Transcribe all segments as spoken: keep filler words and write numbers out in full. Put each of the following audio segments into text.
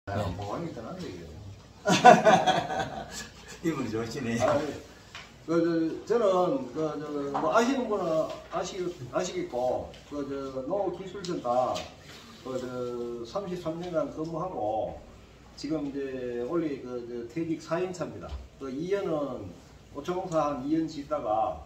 네. 보안이 떠난데 이게. 이분이 좋으시네. 아, 그, 저, 저는, 그, 저, 뭐, 아시는 분은 아시, 아시겠고, 그, 저, 농업기술센터, 그, 저, 삼십삼 년간 근무하고, 지금 이제, 원래 그, 저, 퇴직 사 년차입니다. 그, 이 년은 오초농사 한 이 년 짓다가,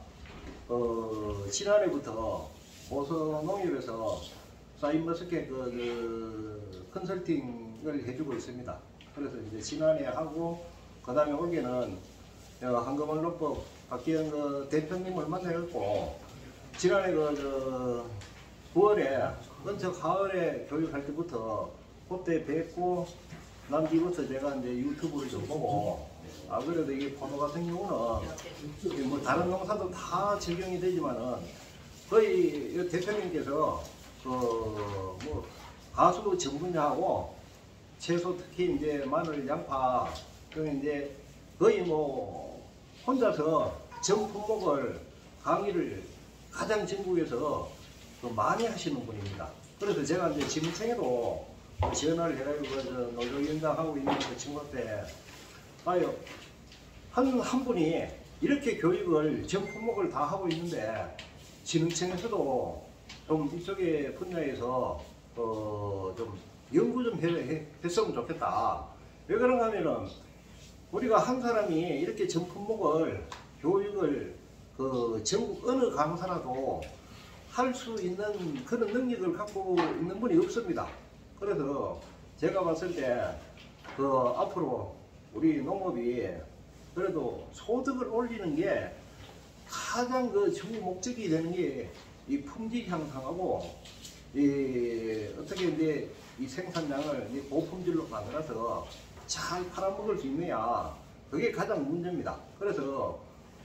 어, 지난해부터 보서농협에서 사인머스켓 그, 그, 컨설팅을 해주고 있습니다. 그래서 이제 지난해 하고, 그 다음에 올해는 한금원농법 박기영 그 대표님을 만나갖고 지난해 그 저 구월에 언제 가을에 교육할 때부터 그때 뵙고 난 뒤부터 제가 이제 유튜브를 좀 보고 아 그래도 이게 포도 같은 경우는 뭐 다른 농사도 다 적용이 되지만은 거의 대표님께서 그 뭐 가수 전분야하고 채소 특히 이제 마늘, 양파 그 이제 거의 뭐 혼자서 전 품목을 강의를 가장 전국에서 많이 하시는 분입니다. 그래서 제가 이제 지문청에도 지원을 해가지고 저 노조위원장 하고 있는 그 친구한테 아유 한, 한 분이 이렇게 교육을 전 품목을 다 하고 있는데 지능청에서도 좀 이쪽의 분야에서 어, 좀 연구 좀 해, 해, 했으면 좋겠다. 왜 그런가 하면은 우리가 한 사람이 이렇게 전 품목을 교육을 그 전국 어느 강사라도 할 수 있는 그런 능력을 갖고 있는 분이 없습니다. 그래서 제가 봤을 때 그 앞으로 우리 농업이 그래도 소득을 올리는 게 가장 그 주 목적이 되는 게 이 품질 향상하고 이 어떻게 이제 이 생산량을 이 고품질로 만들어서 잘 팔아먹을 수 있느냐 그게 가장 문제입니다. 그래서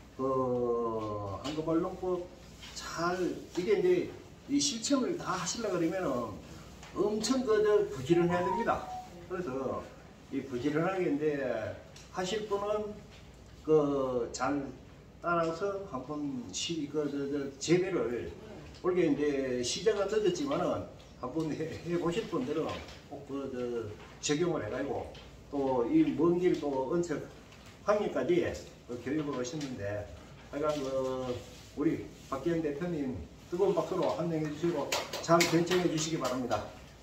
그 한금원농법 잘 이게 이제 이 실천을 다 하시려 그러면은 엄청 그저 부지런해야 됩니다. 그래서 이 부지런하게 이제 하실 분은 그 잘 따라서 한번 시 그 저 저 재배를 올게 이제 시작은 늦었지만은 한번 해, 해 보실 분들은 꼭 그 저 적용을 해가지고 또 이 먼 길 또 언척 황리까지 그 교육을 하셨는데 하여간 그 우리 박기영 대표님 뜨거운 박수로 환영해 주시고 잘 경청해 주시기 바랍니다.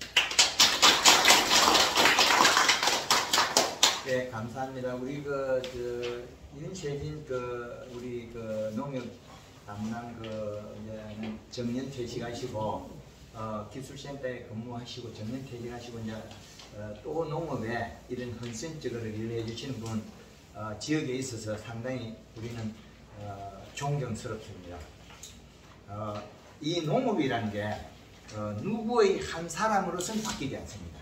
네, 감사합니다. 우리 그, 그 윤세진 그 우리 그 농협 담당 그 이제 정년 퇴직하시고 어, 기술센터에 근무하시고 정년 퇴직하시고 이제 어, 또 농업에 이런 헌신적으로 일해 주시는 분 어, 지역에 있어서 상당히 우리는 어, 존경스럽습니다. 어, 이 농업이라는 게 어, 누구의 한 사람으로서는 바뀌지 않습니다.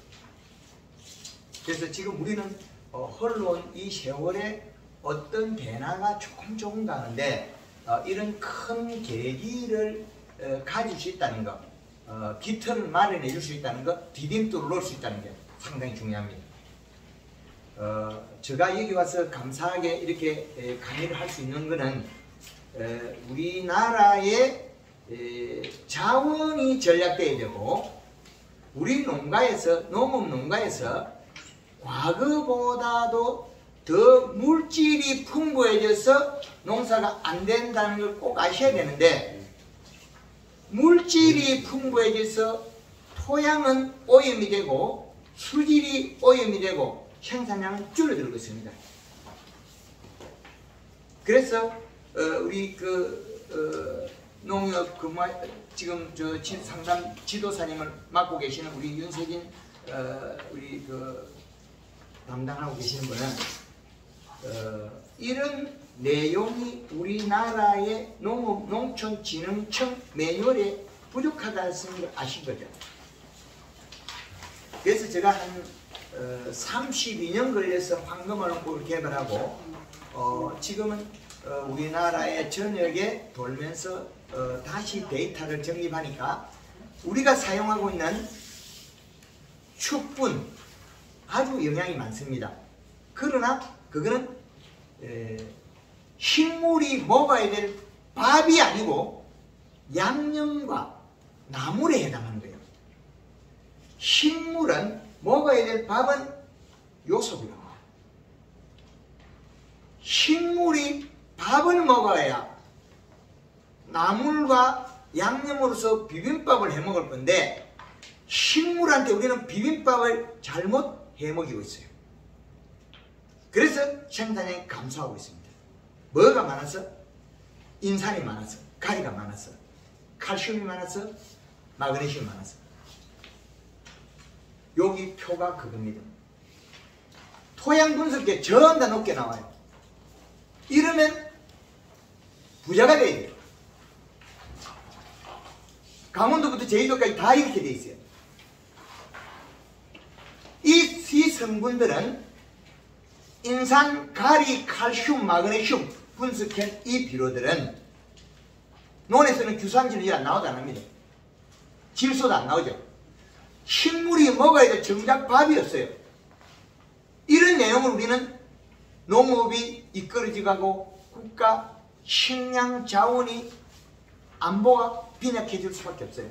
그래서 지금 우리는 어, 흘러온 이 세월에 어떤 변화가 조금 조금 가는데 어, 이런 큰 계기를 어, 가질 수 있다는 것, 어, 깃털을 마련해 줄 수 있다는 것, 디딤돌을 놓을 수 있다는 게 상당히 중요합니다. 어, 제가 여기 와서 감사하게 이렇게 에, 강의를 할 수 있는 것은 에, 우리나라의 에, 자원이 전략돼야 되고 우리 농가에서 농업 농가에서 과거보다도 더 물질이 풍부해져서 농사가 안 된다는 걸 꼭 아셔야 되는데 물질이 풍부해져서 토양은 오염이 되고 수질이 오염이 되고 생산량은 줄어들고 있습니다. 그래서 어, 우리 그 어, 농협 근무 지금 저 상담 지도사님을 맡고 계시는 우리 윤세진 어, 우리 그 담당하고 계시는 분은 어, 이런 내용이 우리나라의 농업 농촌진흥청 매뉴얼에 부족하다는 걸 아신 거죠. 그래서 제가 한 어, 삼십이 년 걸려서 황금원농법을 개발하고 어, 지금은 어, 우리나라의 전역에 돌면서 어, 다시 데이터를 정립하니까 우리가 사용하고 있는 축분 아주 영향이 많습니다. 그러나 그거는 에, 식물이 먹어야 될 밥이 아니고 양념과 나물에 해당하는 거예요. 식물은 먹어야 될 밥은 요소입니다. 식물이 밥을 먹어야 나물과 양념으로서 비빔밥을 해 먹을 건데 식물한테 우리는 비빔밥을 잘못 해 먹이고 있어요. 그래서 생산량이 감소하고 있습니다. 뭐가 많아서? 인산이 많아서, 가리가 많아서, 칼슘이 많아서, 마그네슘이 많아서. 여기 표가 그겁니다. 토양 분석에 전부 다 높게 나와요. 이러면 부자가 돼야 돼요. 강원도부터 제주도까지 다 이렇게 돼 있어요. 이, 이 성분들은 인산, 가리, 칼슘, 마그네슘 분석한 이 비료들은 논에서는 규산질은 잘 나오지 않습니다. 질소도 안 나오죠. 식물이 먹어야 될 정작 밥이 없어요. 이런 내용을 우리는 농업이 이끌어지고 국가 식량 자원이 안보가 빈약해질 수밖에 없어요.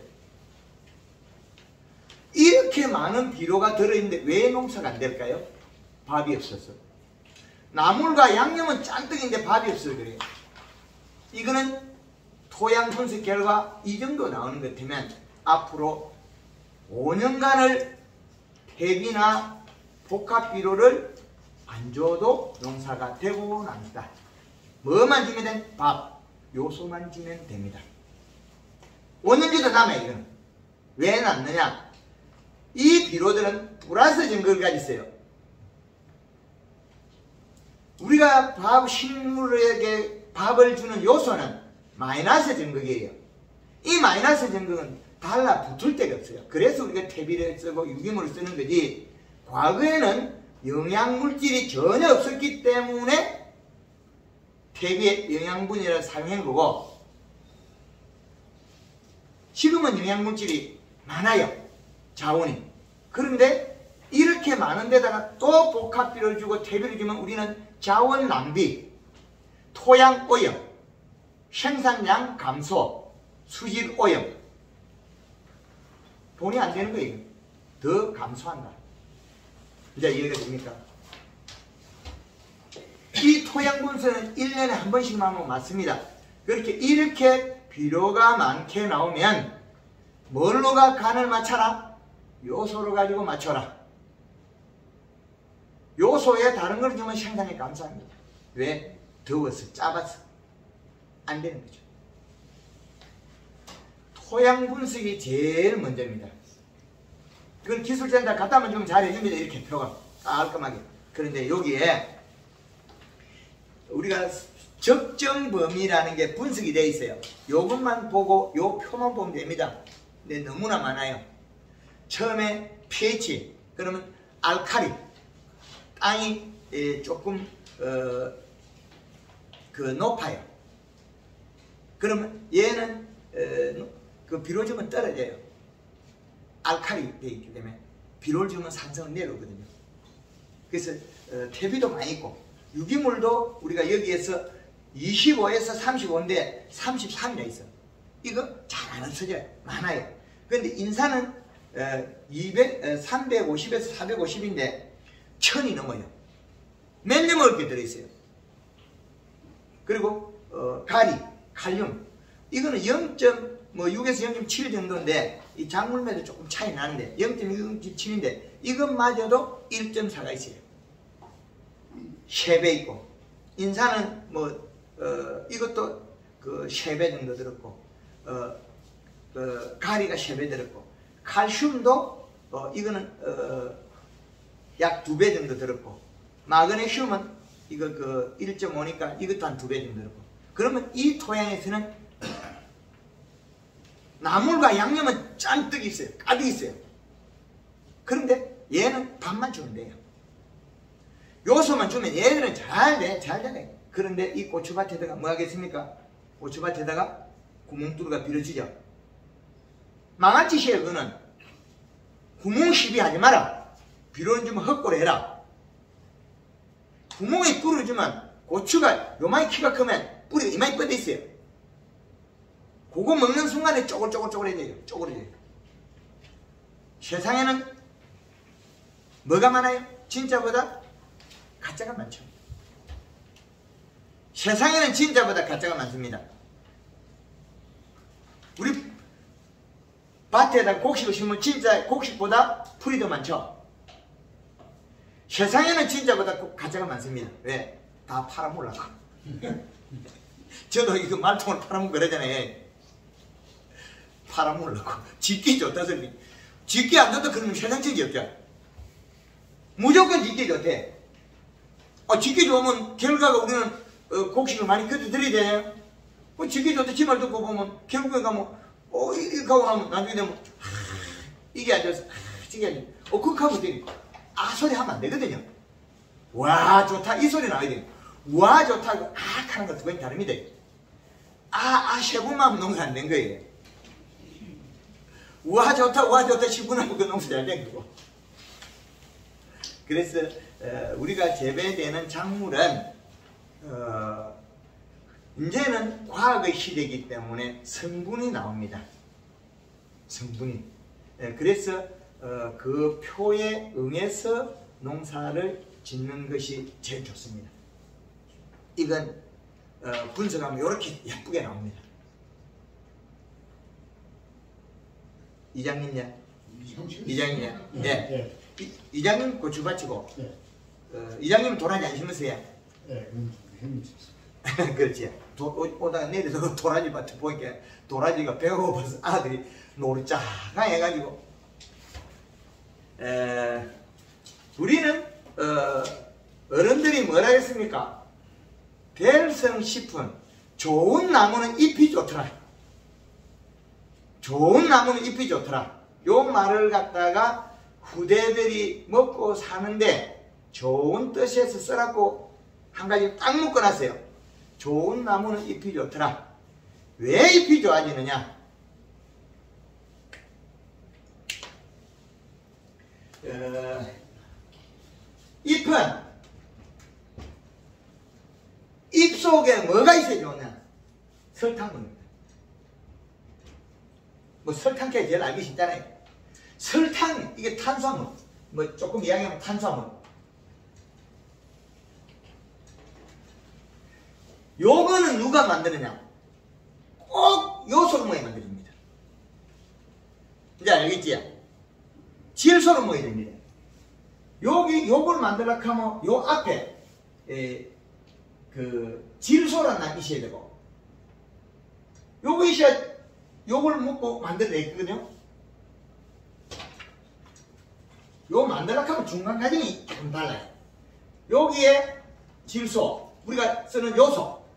이렇게 많은 비료가 들어있는데 왜 농사가 안 될까요? 밥이 없어서. 나물과 양념은 짠떡인데 밥이 없어서 그래요. 이거는 토양 분석 결과 이 정도 나오는 것 같으면 앞으로 오 년간을 퇴비나 복합비료를 안 줘도 농사가 되고 납니다. 뭐만 주면 돼? 밥, 요소만 주면 됩니다. 오 년 뒤도 남아요. 이거는. 왜 남느냐? 이 비료들은 플러스 증거를 가지고 있어요. 우리가 밥, 식물에게 밥을 주는 요소는 마이너스 증거이에요. 이 마이너스 증거는 달라붙을 데가 없어요. 그래서 우리가 퇴비를 쓰고 유기물을 쓰는 거지, 과거에는 영양물질이 전혀 없었기 때문에 퇴비의 영양분이라 사용한 거고, 지금은 영양물질이 많아요. 자원이. 그런데 이렇게 많은 데다가 또 복합비료를 주고 퇴비를 주면 우리는 자원 낭비, 토양 오염, 생산량 감소, 수질 오염. 돈이 안 되는 거예요. 더 감소한다. 이제 이해가 됩니까? 이 토양 분석은 일 년에 한 번씩만 하면 맞습니다. 그렇게 이렇게 비료가 많게 나오면 뭘로가 간을 맞춰라? 요소로 가지고 맞춰라. 요소에 다른 걸 주면 생산이 감소합니다. 왜? 더워서, 짜봐서. 안 되는 거죠. 토양 분석이 제일 먼저입니다. 그건 기술센터 갖다만 주면 잘해줍니다. 이렇게 표가 깔끔하게. 그런데 여기에 우리가 적정 범위라는 게 분석이 되어 있어요. 요것만 보고 요 표만 보면 됩니다. 근데 너무나 많아요. 처음에 pH, 그러면 알칼리, 땅이 조금 어, 그 높아요. 그러면 얘는 어, 그 비료를 주면 떨어져요. 알칼리 되어 있기 때문에 비료를 주면 산성은 내려오거든요. 그래서 어, 퇴비도 많이 있고 유기물도 우리가 여기에서 이십오에서 삼십오인데 삼십삼이나 있어. 이거 잘 안 없어져요. 많아요. 그런데 인산은 어, 이백, 어, 삼백오십에서 사백오십인데 천이 넘어요. 몇 년 먹을 게 들어있어요. 그리고 어, 가리, 칼륨, 이거는 영 점 육에서 영 점 칠 정도인데 이 작물마다 조금 차이 나는데 영 점 육, 영 점 칠인데 이것마저도 일 점 사가 있어요. 세 배 있고, 인산은 뭐 어, 이것도 그 세 배 정도 들었고, 어, 그 가리가 세 배 들었고, 칼슘도 어, 이거는 어, 약 두 배 정도 들었고, 마그네슘은 이거 그 일 점 오니까 이것도 한 두 배 정도 들었고. 그러면 이 토양에서는 나물과 양념은 짠뜩 있어요. 가득 있어요. 그런데 얘는 밥만 주면 돼요. 요소만 주면 얘들은 잘 돼, 잘 되네. 그런데 이 고추밭에다가 뭐 하겠습니까? 고추밭에다가 구멍 뚫어가 빌어주죠. 망할 짓이에요, 그거는. 구멍 시비 하지 마라. 비료는 주면 헛고래 해라. 구멍에 뚫어주면 고추가 요만히 키가 크면 뿌리가 이만히 뻗어 있어요. 그거 먹는 순간에 쪼글쪼글쪼글해져요. 쪼글해져요. 세상에는 뭐가 많아요? 진짜보다 가짜가 많죠. 세상에는 진짜보다 가짜가 많습니다. 우리 밭에다 곡식을 심으면 진짜 곡식보다 풀이 더 많죠. 세상에는 진짜보다 가짜가 많습니다. 왜? 다 팔아먹으려고. 저도 이거 말통을 팔아먹고 그러잖아요. 팔아먹으려고. 짓기 좋다 소리. 짓기 안 좋다 그러면 세상적이 없죠. 무조건 짓기 좋대. 아, 짓기 좋으면 결과가 우리는 어, 곡식을 많이 걷어들여야 되나요? 뭐 짓기 좋다 지 말 듣고 보면 결국에 가면 어 이렇게 하고 나면 나중에 되면 아, 이게 안 돼서 아, 이게 안 돼. 어 그렇게 하면 되니까 아 소리 하면 안 되거든요. 와 좋다 이 소리 나와야 돼요. 와 좋다고 아 하는 것도 그건 다릅니다. 아아 세 분만 하면 농사 안 된 거예요. 와 좋다 와 좋다 십 분 하면 그 농사 잘 된 거고. 그래서 어, 우리가 재배되는 작물은 어, 이제는 과학의 시대이기 때문에 성분이 나옵니다. 성분이. 예, 그래서 어, 그 표에 응해서 농사를 짓는 것이 제일 좋습니다. 이건 어, 분석하면 이렇게 예쁘게 나옵니다. 이장님이야? 이장님이야? 예. 예. 이, 이장님 고추밭이고 예. 어, 이장님은 도라지 안 심으세요? 예. 형님 집사. 그렇지. 도, 오, 오다가 내려서 도라지 밭에 보니까 도라지가 배고파서 아들이 노릇자가 해가지고 에, 우리는 어, 어른들이 뭐라 했습니까? 별성식품 좋은 나무는 잎이 좋더라. 좋은 나무는 잎이 좋더라. 요 말을 갖다가 후대들이 먹고 사는데 좋은 뜻에서 써갖고 한 가지 딱 묶어놨어요. 좋은 나무는 잎이 좋더라. 왜 잎이 좋아지느냐? 어, 잎은 잎 속에 뭐가 있어야 좋냐? 설탕물입니다. 뭐 설탕캐 제일 알기 쉽잖아요. 설탕 이게 탄수화물. 뭐 조금 이야기하면 탄수화물. 요거는 누가 만드느냐? 꼭 요소를 만들입니다. 이제 알겠지? 질소를 모여야 됩니다. 여기 요걸 만들려고 하면 요 앞에 에, 그 질소란 게 있어야 되고 요거 있어야 요걸 먹고 만들어야 되거든요. 요 만들려고 하면 중간 과정이 좀 달라요. 여기에 질소, 우리가 쓰는 요소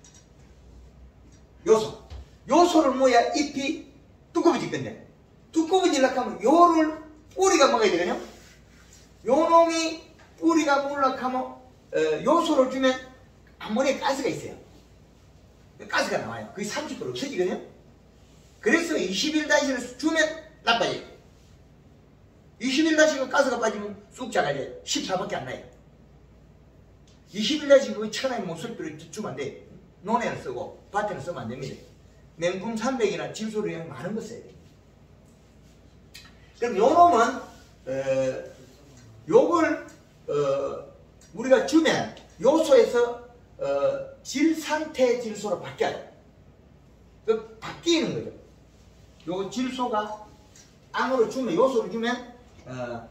요소. 요소를 모여야 잎이 두꺼워질 건데, 두꺼워지려고 하면 요를 뿌리가 먹어야 되거든요. 요 놈이 뿌리가 먹으려고 하면 어, 요소를 주면 아모니아 가스가 있어요. 가스가 나와요. 그게 삼십 퍼센트 없어지거든요. 그래서 이십 일 다시를 주면 나빠져요. 이십 일 다시 가스가 빠지면 쑥 작아져요. 십사밖에 안 나요. 이십 일 다시 그 천하의 모습들을 주면 안 돼요. 논에는 쓰고 밭에는 쓰면 안 됩니다. 맹품 삼백이나 질소를 그냥 많은 거 써야 돼요. 그럼 요 놈은 어, 요걸 어, 우리가 주면 요소에서 어, 질산태 질소로 바뀌어요. 그 바뀌는 거죠. 요 질소가 안으로 주면 요소를 주면 어,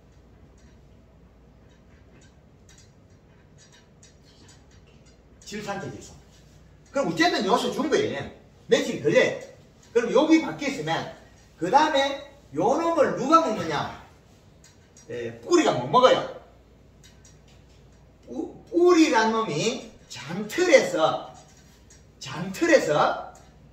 질산태 질소. 그럼 어쨌든 요소 준 거예요. 며칠 걸려요. 그럼 여기 바뀌었으면 그 다음에 요 놈을 누가 먹느냐? 에, 뿌리가 못 먹어요. 우, 뿌리란 놈이 장틀에서 장틀에서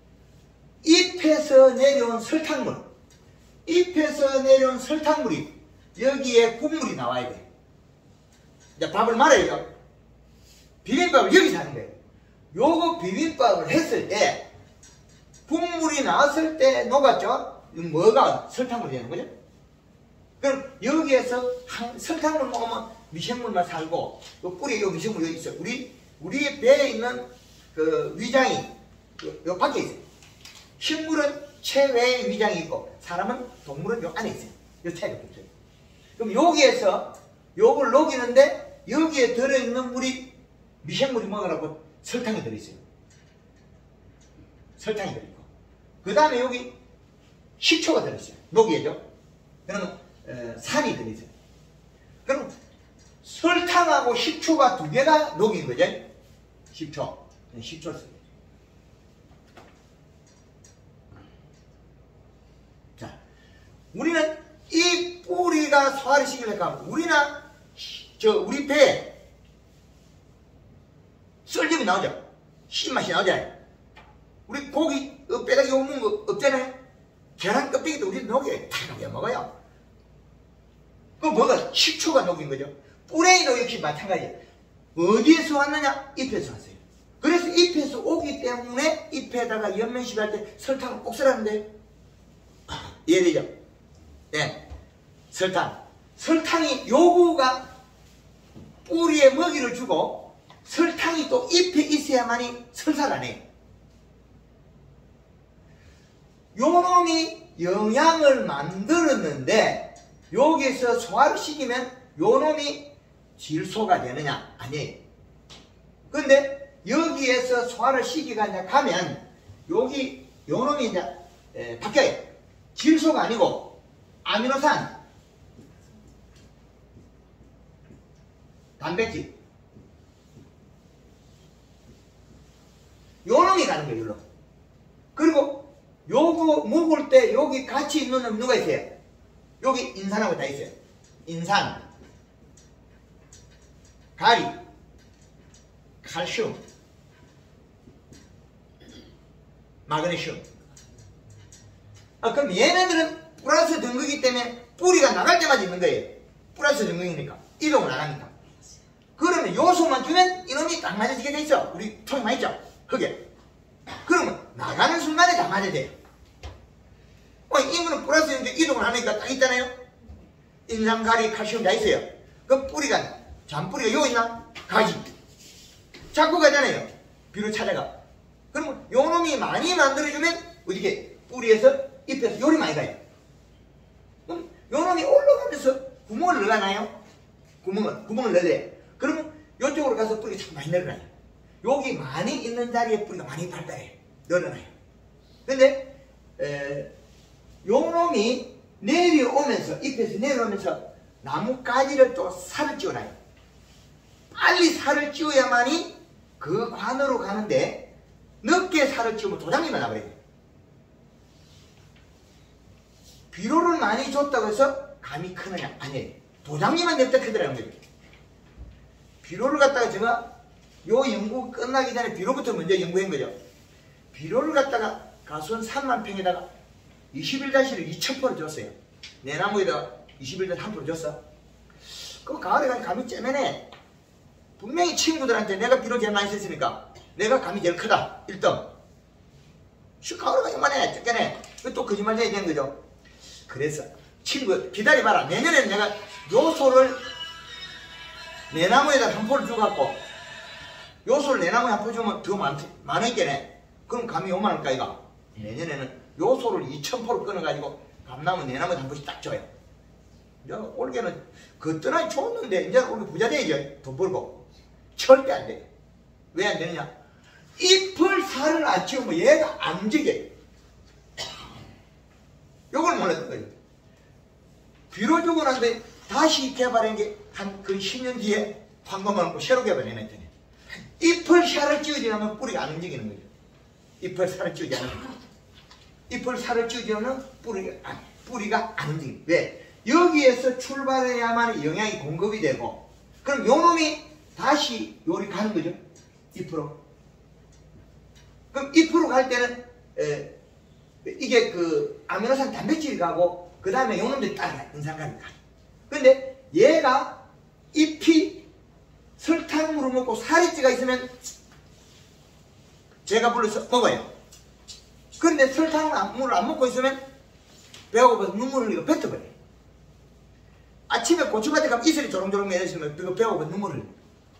잎에서 내려온 설탕물, 잎에서 내려온 설탕물이 여기에 국물이 나와야 돼. 이제 밥을 말아야죠. 비빔밥을 여기서 하는 거예요. 요거 비빔밥을 했을 때 국물이 나왔을 때 녹았죠? 뭐가 설탕물이 되는 거죠? 그럼 여기에서 한, 설탕물 먹으면 미생물만 살고 요 뿌리에 요 미생물이 여기 있어요. 우리 우리 배에 있는 그 위장이 요, 요 밖에 있어요. 식물은 체외에 위장이 있고 사람은 동물은 요 안에 있어요. 요 차이가 없어요. 그럼 여기에서 요걸 녹이는데 여기에 들어있는 물이 미생물이 먹으라고 설탕이 들어있어요. 설탕이 들어있고 그 다음에 여기 식초가 들어있어요. 녹이죠. 그러면 에, 산이 들어있어요. 그럼 설탕하고 식초가 두 개가 녹인 거죠. 식초. 식초 써요. 자, 우리는 이 뿌리가 소화를 시키려고 하면 우리나 저 우리 배에 썰lim이 나오죠. 신맛이 나오잖아요. 우리 고기 어, 뼈다귀 없는 거 없잖아요. 계란 껍데기도 우리 녹여요. 다 녹여 먹어요. 그럼 뭐가 식초가 녹인 거죠. 뿌레이도 역시 마찬가지예요. 어디에서 왔느냐? 잎에서 왔어요. 그래서 잎에서 오기 때문에 잎에다가 연면식 할 때 설탕을 꼭 쓰라는데 이해되죠? 예, 설탕. 설탕이 요구가 뿌리에 먹이를 주고 설탕이 또 잎에 있어야만이 설사를 안 해요. 요놈이 영양을 만들었는데 여기서 소화를 시키면 요놈이 질소가 되느냐? 아니에요. 근데 여기에서 소화를 시키가 이제 가면 여기 요놈이 이제 에, 바뀌어요. 질소가 아니고 아미노산, 단백질 요놈이 가는 거예요. 요놈. 그리고 요거 먹을 때 여기 같이 있는 놈 누가 있어요? 여기 인산하고 다 있어요. 인산, 가리, 칼슘, 마그네슘. 아, 그럼 얘네들은 플러스 등극이기 때문에 뿌리가 나갈 때마다 있는 거예요. 플러스 등극이니까 이동을 안 하니까. 그러면 요소만 주면 이놈이 딱 맞아지게 돼 있어. 우리 통에 많이 있죠? 흙에. 그러면 나가는 순간에 다 맞아야 돼요. 어, 이거는 플러스인데 이동을 하니까 딱 있잖아요. 인산, 가리, 칼슘 다 있어요. 그럼 뿌리가, 잔뿌리가 여기 있나? 가지. 자꾸 가잖아요. 비로 찾아가. 그러면 요놈이 많이 만들어주면 어떻게 뿌리에서 잎에서 요리 많이 가요. 그럼 요놈이 올라가면서 구멍을 넣어놔요. 구멍을, 구멍을 넣어야 돼요. 그러면 요쪽으로 가서 뿌리가 참 많이 늘어나요. 여기 많이 있는 자리에 뿌리가 많이 발달해요. 늘어나요. 근데 에, 요놈이 내려오면서 잎에서 내려오면서 나뭇가지를 또 살을 찌워놔요. 빨리 살을 찌워야만이 그 관으로 가는데 늦게 살을 찌우면 도장님이 나버려요. 비료를 많이 줬다고 해서 감이 크느냐? 아니에요. 도장님만 냅다 크더라는 거죠. 비료를 갖다가 제가 요 연구 끝나기 전에 비료부터 먼저 연구한 거죠. 비료를 갖다가 가수원 삼만 평에다가 이십일 다시를 이천 포를 줬어요. 내 나무에다가 이십일 다시 한 포를 줬어. 그 가을에 가니 감이 째매네. 분명히 친구들한테 내가 비료 제일 많이 썼으니까 내가 감이 제일 크다. 일 등. 가을에 가니 이만해. 쫓겨내. 또 거짓말 해야 되는 거죠. 그래서 친구 기다려봐라. 내년에는 내가 요소를 내 나무에다 한 포를 주고갖고 요소를 내 나무에 한 포 주면 더 많, 많았겠네. 그럼 감이 요만할까 이가. 내년에는 요소를 이천 포를 끊어가지고 감나무 내 나무에 한 포씩 딱 줘요. 이제 올해는 그때는 좋았는데 이제 우리 부자 돼야죠. 돈 벌고. 절대 안 돼. 왜 안 되느냐? 잎을 살을 안 치우면 얘가 안 움직여요. 요걸 몰랐던 거예요. 비료 주고 난데 다시 개발한 게 한 그 십 년 뒤에 황금을 먹고 새로 개발해냈더니 잎을 살을 찌우지 않으면 뿌리가 안 움직이는 거죠. 잎을 살을 찌우지 않으면 잎을 살을 찌우지 않으면 뿌리가 안, 뿌리가 안 움직여요. 왜? 여기에서 출발해야만 영양이 공급이 되고 그럼 요놈이 다시 요리 가는 거죠. 잎으로. 그럼 잎으로 갈 때는 에, 이게 그 아미노산 단백질이 가고 그 다음에 요놈들이 따라가요. 인산가리 가. 근데 얘가 잎이 설탕으로 먹고 살이 찌가 있으면 제가 불러서 먹어요. 그런데 설탕을 안 먹고 있으면 배가 고파서 눈물을 흘리고 뱉어버려요. 아침에 고추밭에 가면 이슬이 조롱조롱 맺으시면 그거 배가 고파서 눈물을 흘려요.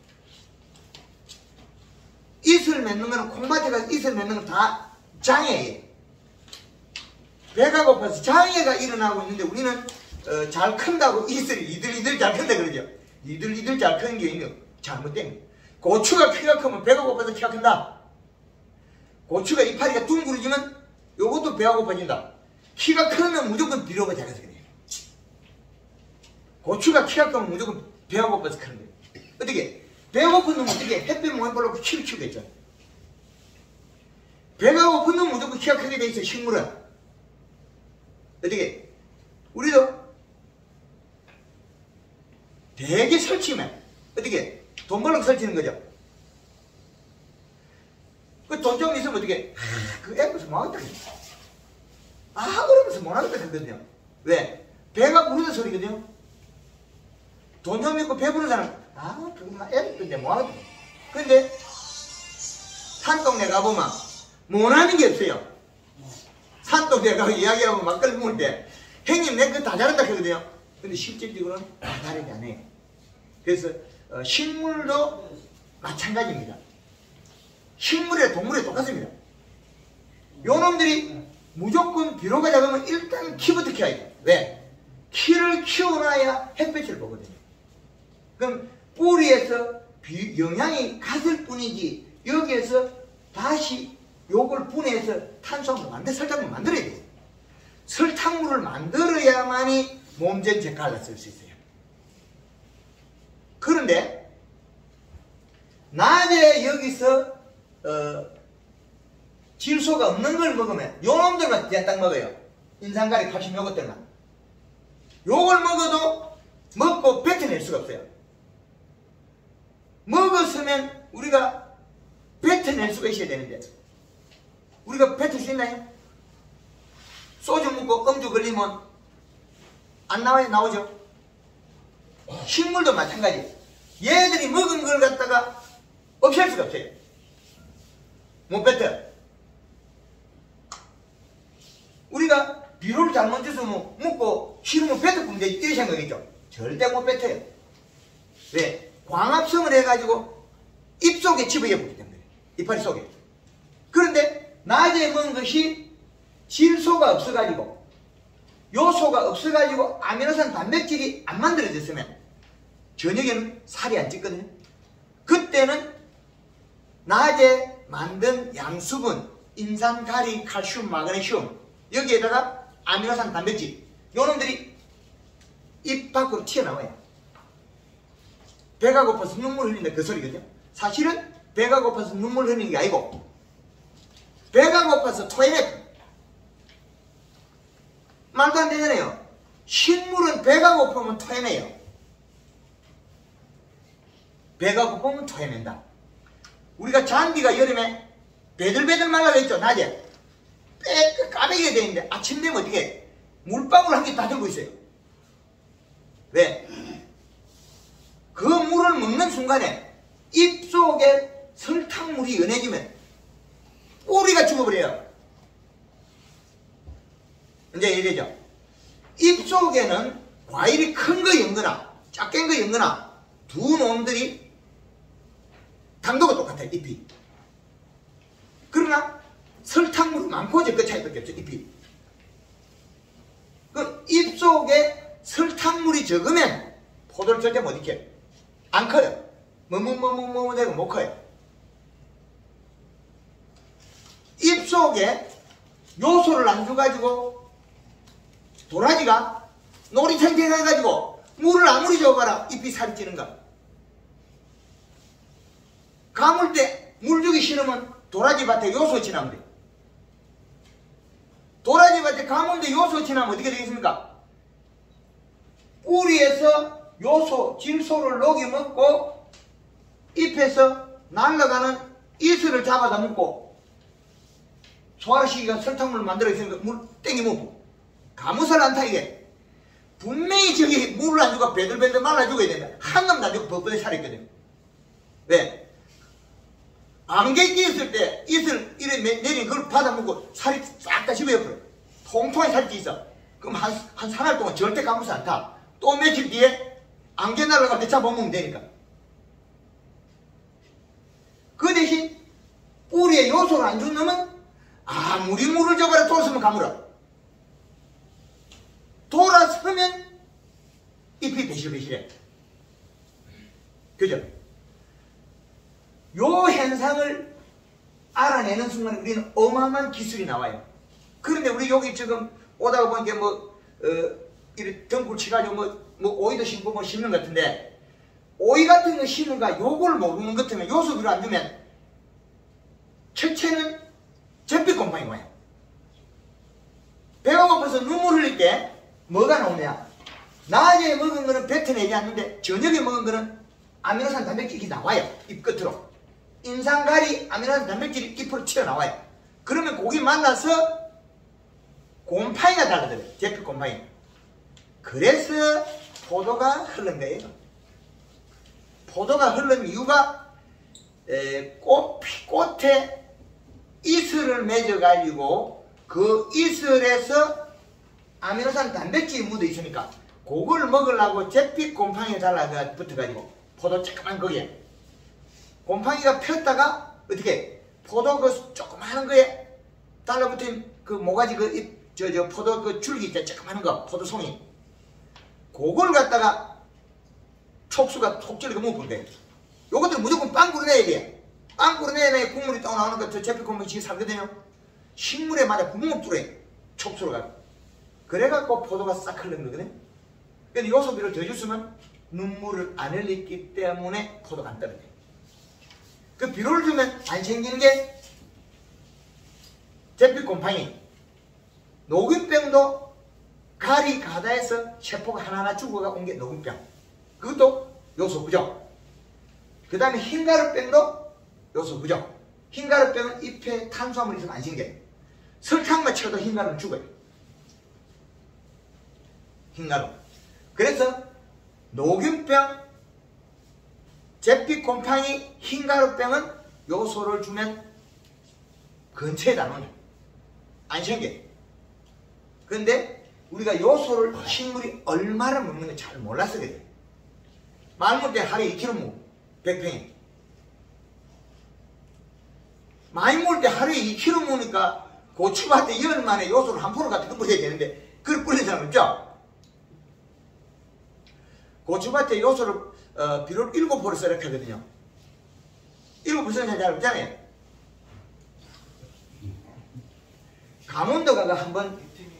이슬 맺는 거는 콩밭에 가서 이슬 맺는 건 다 장애예요. 배가 고파서 장애가 일어나고 있는데 우리는 어, 잘 큰다고 이슬이 이들이들 잘 큰다 그러죠. 이들이들 잘 크는 게 있는 잘못된 거예요. 고추가 키가 크면 배가 고파서 키가 큰다. 고추가 이파리가 둥그러지면 요것도 배가 고파진다. 키가 크면 무조건 비료가 작아서 그래요. 고추가 키가 크면 무조건 배가 고파서 크는 거예요. 어떻게? 배가 고픈 놈은 어떻게? 햇빛 모양 보려고 키를 키우겠죠. 배가 고픈 놈은 무조건 키가 크게 돼 있어, 식물은. 어떻게? 우리도 되게 설치면 어떻게? 돈 벌려고 설치는 거죠. 그 돈 좀 있으면 어떻게? 아, 그 애면서 뭐하겠다. 아, 그러면서 뭐하겠다 그러거든요. 왜? 배가 부르는 소리거든요. 돈 좀 있고 배부른 사람, 아, 그거 애들 뭐하겠다. 근데 산동네 가보면 못하는 게 없어요. 산동네 가서 이야기하고 막걸리 먹을 때 형님 내 그거 다 잘한다 그러거든요. 근데 실질적으로는 다 다르지 않아요. 그래서 어, 식물도 마찬가지입니다. 식물에 동물에 똑같습니다. 요놈들이 무조건 비료가 작으면 일단 키부터 키워야 돼요. 왜? 키를 키워놔야 햇빛을 보거든요. 그럼 뿌리에서 비, 영양이 갔을 뿐이지 여기에서 다시 요걸 분해해서 탄수화물 만들, 설탕물을 만들어야 돼요. 설탕물을 만들어야만이 몸전 제칼라 쓸 수 있어요. 그런데 낮에 여기서 어, 질소가 없는 걸 먹으면 요놈들만 딱 먹어요. 인삼가리, 칼슘 요것들만. 요걸 먹어도 먹고 뱉어낼 수가 없어요. 먹었으면 우리가 뱉어낼 수가 있어야 되는데 우리가 뱉을 수 있나요? 소주 먹고 음주 걸리면 안 나와요? 나오죠? 식물도 마찬가지. 얘들이 먹은 걸 갖다가 없앨 수가 없어요. 못 뱉어. 우리가 비료를 잘못 줘서 뭐 먹고 싫으면 뱉어보면 되지 이런 생각이죠. 절대 못 뱉어요. 왜? 광합성을 해가지고 입속에 집어넣기 때문에 이파리 속에. 그런데 낮에 먹은 것이 질소가 없어가지고 요소가 없어가지고 아미노산 단백질이 안 만들어졌으면 저녁에는 살이 안 찌거든요. 그때는 낮에 만든 양수분, 인산, 가리, 칼슘, 마그네슘 여기에다가 아미노산 단백질 요놈들이 입 밖으로 튀어나와요. 배가 고파서 눈물 흘린다 그 소리거든요. 사실은 배가 고파서 눈물 흘리는 게 아니고 배가 고파서 토해내. 말도 안 되잖아요. 식물은 배가 고프면 토해내요. 배가 고프면 토해낸다. 우리가 잔디가 여름에 배들배들 말라져 있죠. 낮에 빼 까매게 돼 있는데 아침 되면 어떻게 해? 물방울 한 개 다 들고 있어요. 왜? 그 물을 먹는 순간에 입속에 설탕물이 연해지면 뿌리가 죽어버려요. 이제 이래죠. 입속에는 과일이 큰 거 엮거나 작게 거 엮거나 두 놈들이 당도가 똑같아요. 잎이. 그러나 설탕물이 많고 적은 차이밖에 없죠. 잎이. 그 입속에 설탕물이 적으면 포도를 절대 못 익혀요. 안 커요. 머뭇머뭇머뭇 되고 못 커요. 입속에 요소를 안 줘가지고 도라지가 놀이탕 해가지고 물을 아무리 줘봐라 잎이 살이 찌는가. 가물 때 물 주기 싫으면 도라지밭에 요소 치나면 돼. 도라지밭에 가물때 요소 치나면 어떻게 되겠습니까? 뿌리에서 요소, 질소를 녹여 먹고 잎에서 날아가는 이슬을 잡아다 먹고 소화시키가 설탕물을 만들어 있으니까 물 땡기 먹고 가무살 않다 이게. 분명히 저기 물을 안 주고 배들배들 말라 죽어야 된다. 한 놈도 안 주고 벅벅이 살아있거든. 왜? 안개 끼었을 때 이슬 이래 내린 그걸 받아 먹고 살이 싹 다 집어버려. 통통하게 살이 찌 있어. 그럼 한, 한 사날 동안 절대 가무스 안 타. 또 며칠 뒤에 안개 날아갈 때 잡아먹으면 되니까. 그 대신 뿌리에 요소를 안 준 놈은 아무리 물을 줘봐라 돌아서면 가물어. 돌아서면 잎이 배실배실해. 그죠? 요 현상을 알아내는 순간 우리는 어마어마한 기술이 나와요. 그런데 우리 여기 지금 오다가 보니까 뭐, 어, 이렇게 덩굴 치가지고 뭐, 뭐 오이도 심고 뭐 심는 것 같은데, 오이 같은 거 심는가 요걸 모르는 것 같으면 요소비를 안 주면 첫째는 잿빛곰팡이 와요. 배가 고파서 눈물 흘릴 때 뭐가 나오냐? 낮에 먹은 거는 뱉어내지 않는데 저녁에 먹은 거는 아미노산 단백질이 나와요. 입 끝으로. 인상가리 아미노산 단백질이 입으로 튀어나와요. 그러면 고기 만나서 곰팡이가 달라져요. 잿빛곰팡이. 그래서 포도가 흐른 거예요. 포도가 흐른 이유가 에, 꽃, 꽃에 이슬을 맺어가지고 그 이슬에서 아미노산 단백질이 묻어 있으니까 그걸 먹으려고 잿빛 곰팡이가 달라 붙어가지고 포도 조그만 거기에 곰팡이가 폈다가 어떻게 포도 그 조그마한 거에 달라붙은 그 모가지 그 잎, 저, 저 포도 그 줄기 있잖아. 조그마한 거 포도송이 그걸 갖다가 촉수가 톡 찔리고 묶을 거예요. 요것들 무조건 빵꾸로 내야 돼. 빵꾸로 내야 국물이 딱 나오는 거 저 잿빛 곰팡이 지금 살거든요. 식물에 맞아 구멍 뚫어요. 촉수로 가고. 그래갖고 포도가 싹 흐르는 거거든. 근데 요소비를 더 줬으면 눈물을 안 흘렸기 때문에 포도가 안 떨어져요. 그 비료를 주면 안 생기는 게 잿빛 곰팡이. 녹균병도 가리 가다에서 세포가 하나하나 죽어가 온 게 녹균병. 그것도 요소 부족. 그 다음에 흰가루병도 요소 부족. 흰가루병은 잎에 탄수화물이 있으면 안 생겨요. 설탕만 쳐도 흰가루는 죽어요. 흰가루. 그래서 녹균병, 잿빛 곰팡이, 흰가루병은 요소를 주면 근처에 안 오네. 안 생겨요. 그런데 우리가 요소를 식물이 얼마나 먹는 지 잘 몰라서 그래요. 말물 때 하루에 이 킬로그램 먹어. 백 평에. 많이 먹을 때 하루에 이 킬로그램 먹으니까 고추밭에 열 만에 요소를 한 포로 갖다 뿌려야 되는데 그걸 뿌리는 사람 없죠? 고추밭에 요소를 어, 비료를 일곱 포를 써야 하거든요. 일곱 포 쓰는 사람 잘 없잖아요. 강원도 가서 한번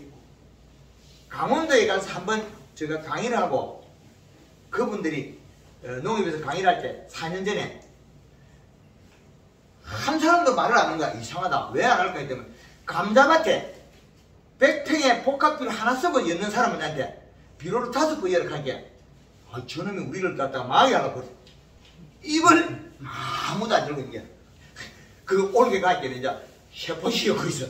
강원도에 가서 한번 제가 강의를 하고 그분들이 어, 농협에서 강의를 할 때 사 년 전에 한 사람도 말을 안 하는 거야. 이상하다. 왜 안 할까 했더니 감자밭에 백 평에 복합비료 하나 쓰고 엮는 사람한테 비료를 다섯 번 열악하게 아, 저놈이 우리를 갖다가 망하게 하려고 입을 아무도 안 들고 있는 게 그 올게 가니까 이제 세포시 엮고 있어.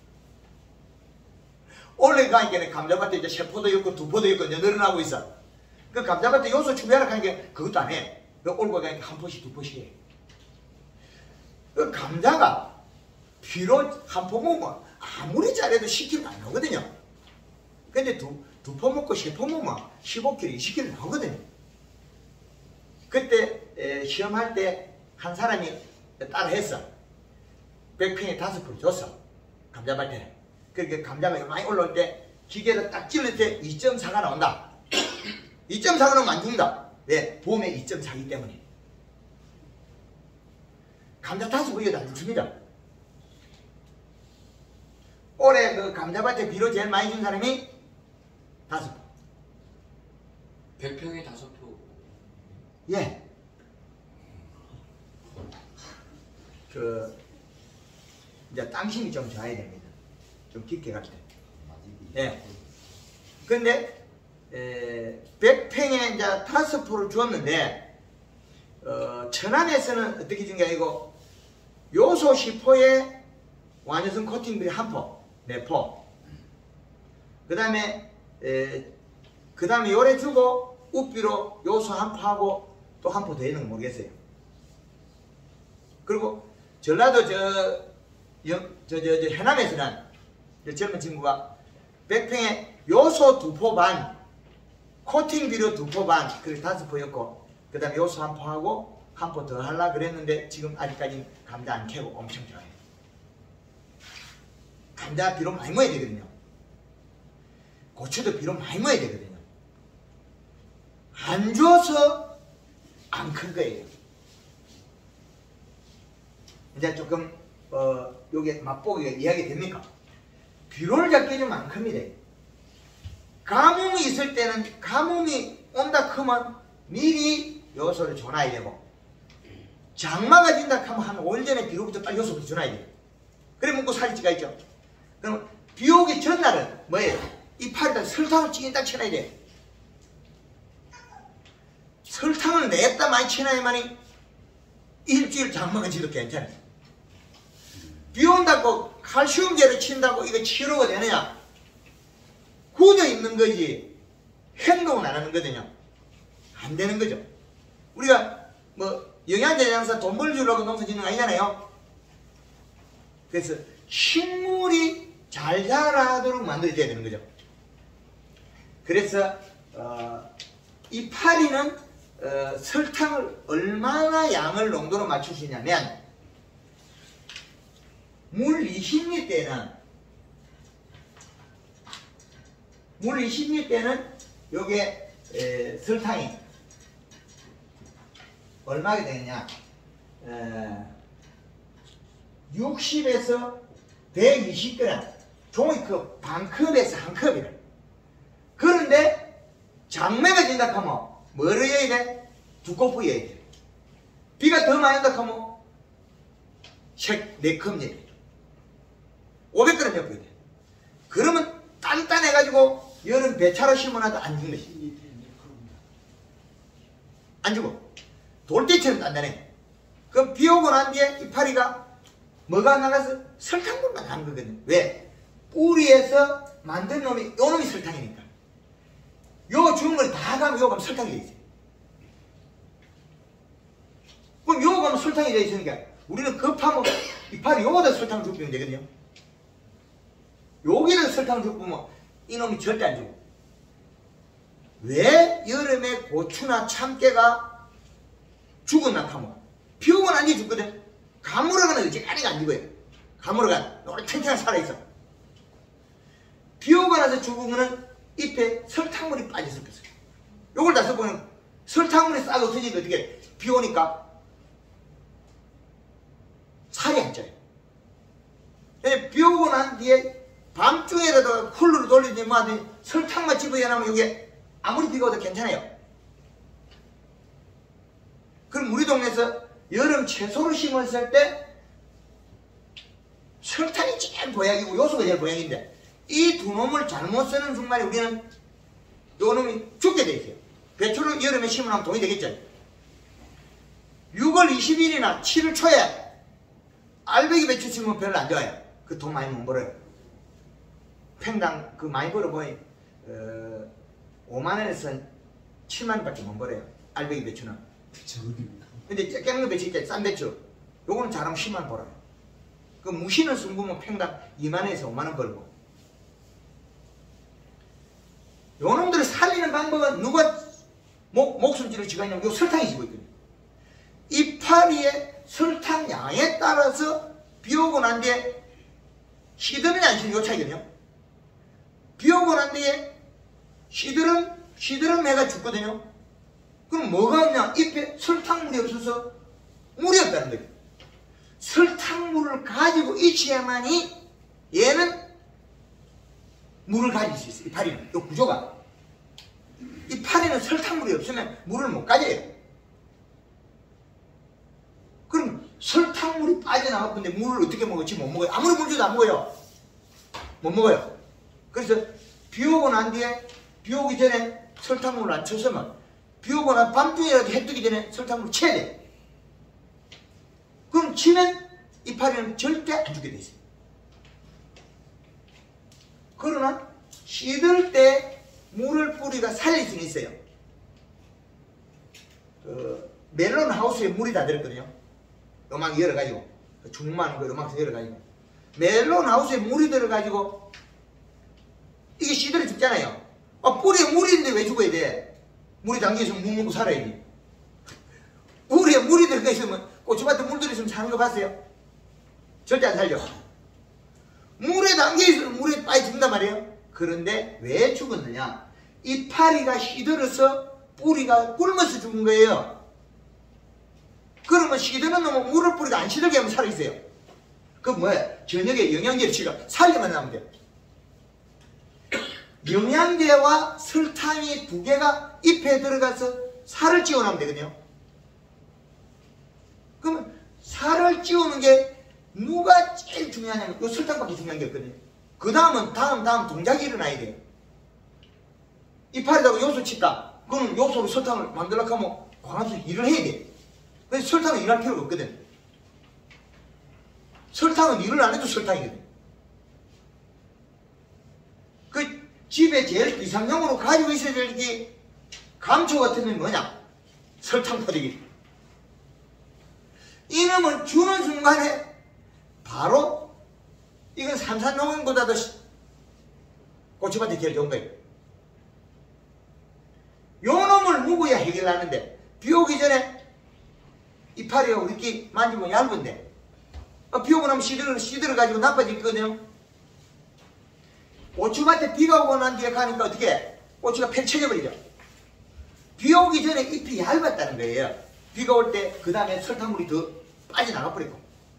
올게 가니까 감자밭에 이제 세포도 엮고 두포도 엮고 이제 늘어나고 있어. 그 감자밭에 요소 추배하라 하니까 그것도 안 해. 그 올고 가니까 한 포씩 두 포씩 해. 그 감자가 비료 한 포 먹으면 아무리 잘해도 십 킬로그램 안 나오거든요. 근데 두, 두 포 먹고 세 포 먹으면 십오 킬로그램, 이십 킬로그램 나오거든요. 그때 에, 시험할 때 한 사람이 따라 했어. 백 평에 다섯 포를 줬어. 감자밭에. 그러니까 감자가 많이 올라올 때 기계를 딱 찔릴 때 이 점 사가 나온다. 이 점 사가 나오면 안 죽는다. 왜? 봄에 이 점 사기 때문에. 감자 다섯 포에도 안 죽습니다. 올해 그 감자밭에 비료 제일 많이 준 사람이 다섯 포. 백 평에 다섯 포. 예. 그 이제 땅심이 좀 좋아야 됩니다. 좀 깊게 갈 때. 예. 근데 에, 백 평에 이제 다섯 포를 주었는데 어, 천안에서는 어떻게 준 게 아니고 요소 십 포에 완효성 코팅비료 한 포, 네 포. 그 다음에 그 다음에 요래 주고 우비로 요소 한 포하고 또 한 포 더 있는 거 모르겠어요. 그리고 전라도 저, 저, 저, 저 해남에서는 저 젊은 친구가 백 평에 요소 두 포 반, 코팅 비료 두 포 반, 그리고 다섯 포였고, 그 다음에 요소 한 포하고 한 포 더 하려고 그랬는데 지금 아직까지 감자 안 캐고 엄청 좋아해요. 감자 비료 많이 먹어야 되거든요. 고추도 비료 많이 먹어야 되거든요. 안 줘서 안 큰 거예요. 이제 조금 어 요게 맛보기가 이해하게 됩니까? 비료를 작게 해주면 안 큽니다. 가뭄이 있을 때는 가뭄이 온다 크면 미리 요소를 줘놔야 되고, 장마가 진다 하면 한 오 일 전에 비료부터 딱 요소부터 줘놔야 돼요. 그래 먹고 살이 찌가 있죠. 그럼 비 오기 전날은 뭐예요? 이파리에다 설탕을 찌긴 딱 쳐놔야 돼. 설탕을 냈다 많이 쳐놔야만이 일주일 장마가 지도 괜찮아요. 비 온다고 칼슘제를 친다고 이거 치료가 되느냐? 굳어 있는 거지 행동은 안 하는 거거든요. 안 되는 거죠. 우리가 뭐 영양제 장사 돈 벌주려고 농사 짓는 거 아니잖아요. 그래서 식물이 잘 자라도록 만들어줘야 되는 거죠. 그래서 어, 이 파리는 어, 설탕을 얼마나 양을 농도로 맞출 수 있냐면, 물 이십 리터는 물 이십 리터는 요게 에, 설탕이 얼마가 되느냐, 에, 육십에서 백이십 그램, 종이컵 반컵에서 한 컵이래. 그런데 장마가 진다 하면 뭐를 해야 돼? 두꺼워 해야 돼. 비가 더 많이 온다 하면 색 네 컵 내야 돼. 오백 그램 엮어야 돼. 그러면 단단해가지고 여름 배차로 심어놔도 안 죽는 것이. 안 죽어. 돌대처럼 단단해. 그럼 비 오고 난 뒤에 이파리가 뭐가 나가서 설탕물만 나는 거거든. 왜? 뿌리에서 만든 놈이 요 놈이 설탕이니까. 요 주는 걸 다 가면 요 가면 설탕이 돼 있어요. 그럼 요 가면 설탕이 돼 있으니까 우리는 급하면 이파리 요거다 설탕을 주면 되거든요. 여기는 설탕을 주면 이놈이 절대 안 주고. 왜 여름에 고추나 참깨가 죽었나 하면 비 오고 난 뒤에 죽거든. 가물어가는 어지간히가 안 죽어요. 가물어가 노래 탱탱하게 살아있어. 비 오고 나서 죽은 거는 잎에 설탕물이 빠져서 그랬어요. 요걸 다 써보면 설탕물이 싹 없어지니까 어떻게 비 오니까 살이 안 쪄요. 비 오고 난 뒤에 밤중에라도 쿨러를 돌리지 뭐 하더니 설탕만 집어내면 이게 아무리 비가 오도 괜찮아요. 그럼 우리 동네에서 여름 채소를 심었을 때 설탕이 제일 보약이고 요소가 제일 보약인데 이 두 놈을 잘못 쓰는 순간에 우리는 요 놈이 죽게 돼 있어요. 배추를 여름에 심으면 돈이 되겠죠. 유월 이십일이나 칠월 초에 알배기 배추 심으면 별로 안 좋아요. 그 돈 많이 못 벌어요. 팽당 그 많이 벌어보니 어, 오만 원에서 칠만 원밖에 못 벌어요. 알배기 배추는. 저기입니다. 근데 깻잎 배추 있잖아요. 싼 배추. 요거는 잘하면 십만 원 벌어요. 그 무시는 숨으면 팽당 이만 원에서 오만 원 벌고. 요 놈들을 살리는 방법은 누가 목, 목숨질을 쥐고 있냐면 요 설탕이 쥐고 있거든요. 이파리의 설탕 양에 따라서 비 오고 난 뒤에 시드름이 안 시드름 요 차이거든요. 비 오고 난 뒤에 시드름, 시드름 해가 죽거든요. 그럼 뭐가 없냐? 잎에 설탕물이 없어서 물이 없다는 거죠. 설탕물을 가지고 있어야만이 얘는 물을 가질 수 있어요. 이파리는. 이 구조가. 이파리는 설탕물이 없으면 물을 못 가져요. 그럼 설탕물이 빠져나갔는데 물을 어떻게 먹을지 못 먹어요. 아무리 물 줘도 안 먹어요. 못 먹어요. 그래서 비 오고 난 뒤에 비 오기 전에 설탕물을 안 쳤으면 비 오고 난 밤중이라도 해 뜨기 전에 설탕물을 쳐야 돼. 그럼 치면 이파리는 절대 안 죽게 돼 있어요. 그러나 시들 때 물을 뿌리가 살릴 수는 있어요. 그 멜론 하우스에 물이 다 들었거든요. 요만 열어가지고 중만 거 요만큼 열어가지고 멜론 하우스에 물이 들어가지고 이게 시들이 죽잖아요. 아, 뿌리에 물이 있는데 왜 죽어야 돼? 물이 담겨있으면 물 먹고 살아야지. 물에 물이 들어가 있으면 고추밭에 물 들어있으면 사는 거 봤어요? 절대 안 살려. 물에 담겨있으면 물에 빠져 죽는단 말이에요. 그런데 왜 죽었느냐? 이파리가 시들어서 뿌리가 굶어서 죽은 거예요. 그러면 시드는 놈은 물을 뿌리가 안 시들게 하면 살아있어요. 그 뭐야? 저녁에 영양제를 치가 살리만 하면 돼. 영양제와 설탕이 두 개가 잎에 들어가서 살을 찌워내면 되거든요. 그러면 살을 찌우는 게 누가 제일 중요하냐면 그 설탕밖에 중요한 게 없거든요. 그 다음은 다음 다음 동작이 일어나야 돼요. 이파리다가 요소 칩다. 그럼 요소로 설탕을 만들려고 하면 광합수 일을 해야 돼. 근데 설탕은 일할 필요가 없거든. 설탕은 일을 안 해도 설탕이거든. 그 집에 제일 이상형으로 가지고 있어야 될 게 감초 같은 게 뭐냐? 설탕 포대기. 이놈을 주는 순간에 바로 이건 삼산농원보다도 고추밭이 제일 좋은 거예요. 요 놈을 묵어야 해결하는데 비 오기 전에 이파리가 우리끼리 만지면 얇은데 어, 비 오고 나면 시들어, 시들어가지고 나빠지거든요. 고추밭에 비가 오고 난 뒤에 가니까 어떻게 해? 고추가 펼쳐져 버리죠. 비 오기 전에 잎이 얇았다는 거예요. 비가 올 때 그 다음에 설탕물이 더 빠져나가 버리고.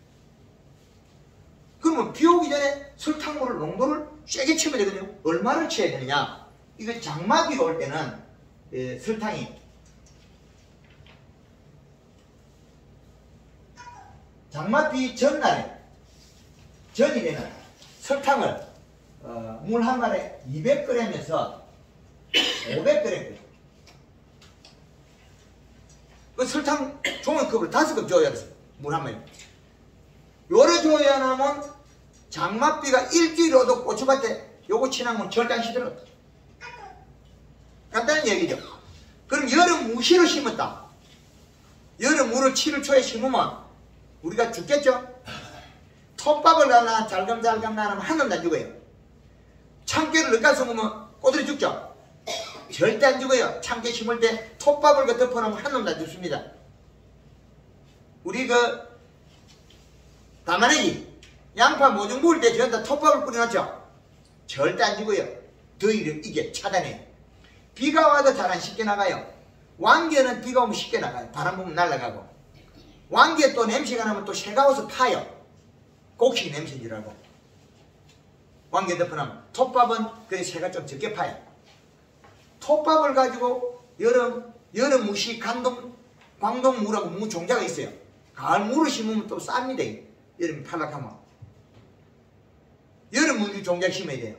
그러면 비 오기 전에 설탕물을 농도를 세게 치면 되거든요. 얼마를 쳐야 되느냐? 이거 장마비가 올 때는 예, 설탕이 장마비 전날에 전일에는 설탕을 어, 물 한 마리에 이백 그램에서 오백 그램 그 설탕 종이컵으로 다섯 컵 줘야 돼. 물 한 마리 요래 줘야 하면 장마비가 일주일 오도 고추밭에 요거 치나면 절대 안 시들어. 간단한 얘기죠. 그럼 여름 무시로 심었다. 여름 무를 칠월 초에 심으면 우리가 죽겠죠? 톱밥을 하나 잘감잘감 나면 한 놈도 안 죽어요. 참깨를 넣어서 먹으면 꼬들이 죽죠? 절대 안 죽어요. 참깨 심을 때 톱밥을 덮어놓으면 한 놈도 안 죽습니다. 우리 그 담아내기 양파 모종 부을 때 전부 다 톱밥을 뿌려놨죠? 절대 안 죽어요. 더위를 이게 차단해요. 비가 와도 잘 안 쉽게 나가요. 왕개는 비가 오면 쉽게 나가요. 바람 불면 날아가고. 왕개 또 냄새가 나면 또 새가 와서 파요. 곡식 냄새인 줄 알고. 왕개 덮어놓으면 톱밥은 그래 새가 좀 적게 파요. 톱밥을 가지고 여름 여름 무시 간동 광동무라고 무 종자가 있어요. 가을 무를 심으면 또 쌉니다. 여름에 탈락하면 여름 무를 종자 심어야 돼요.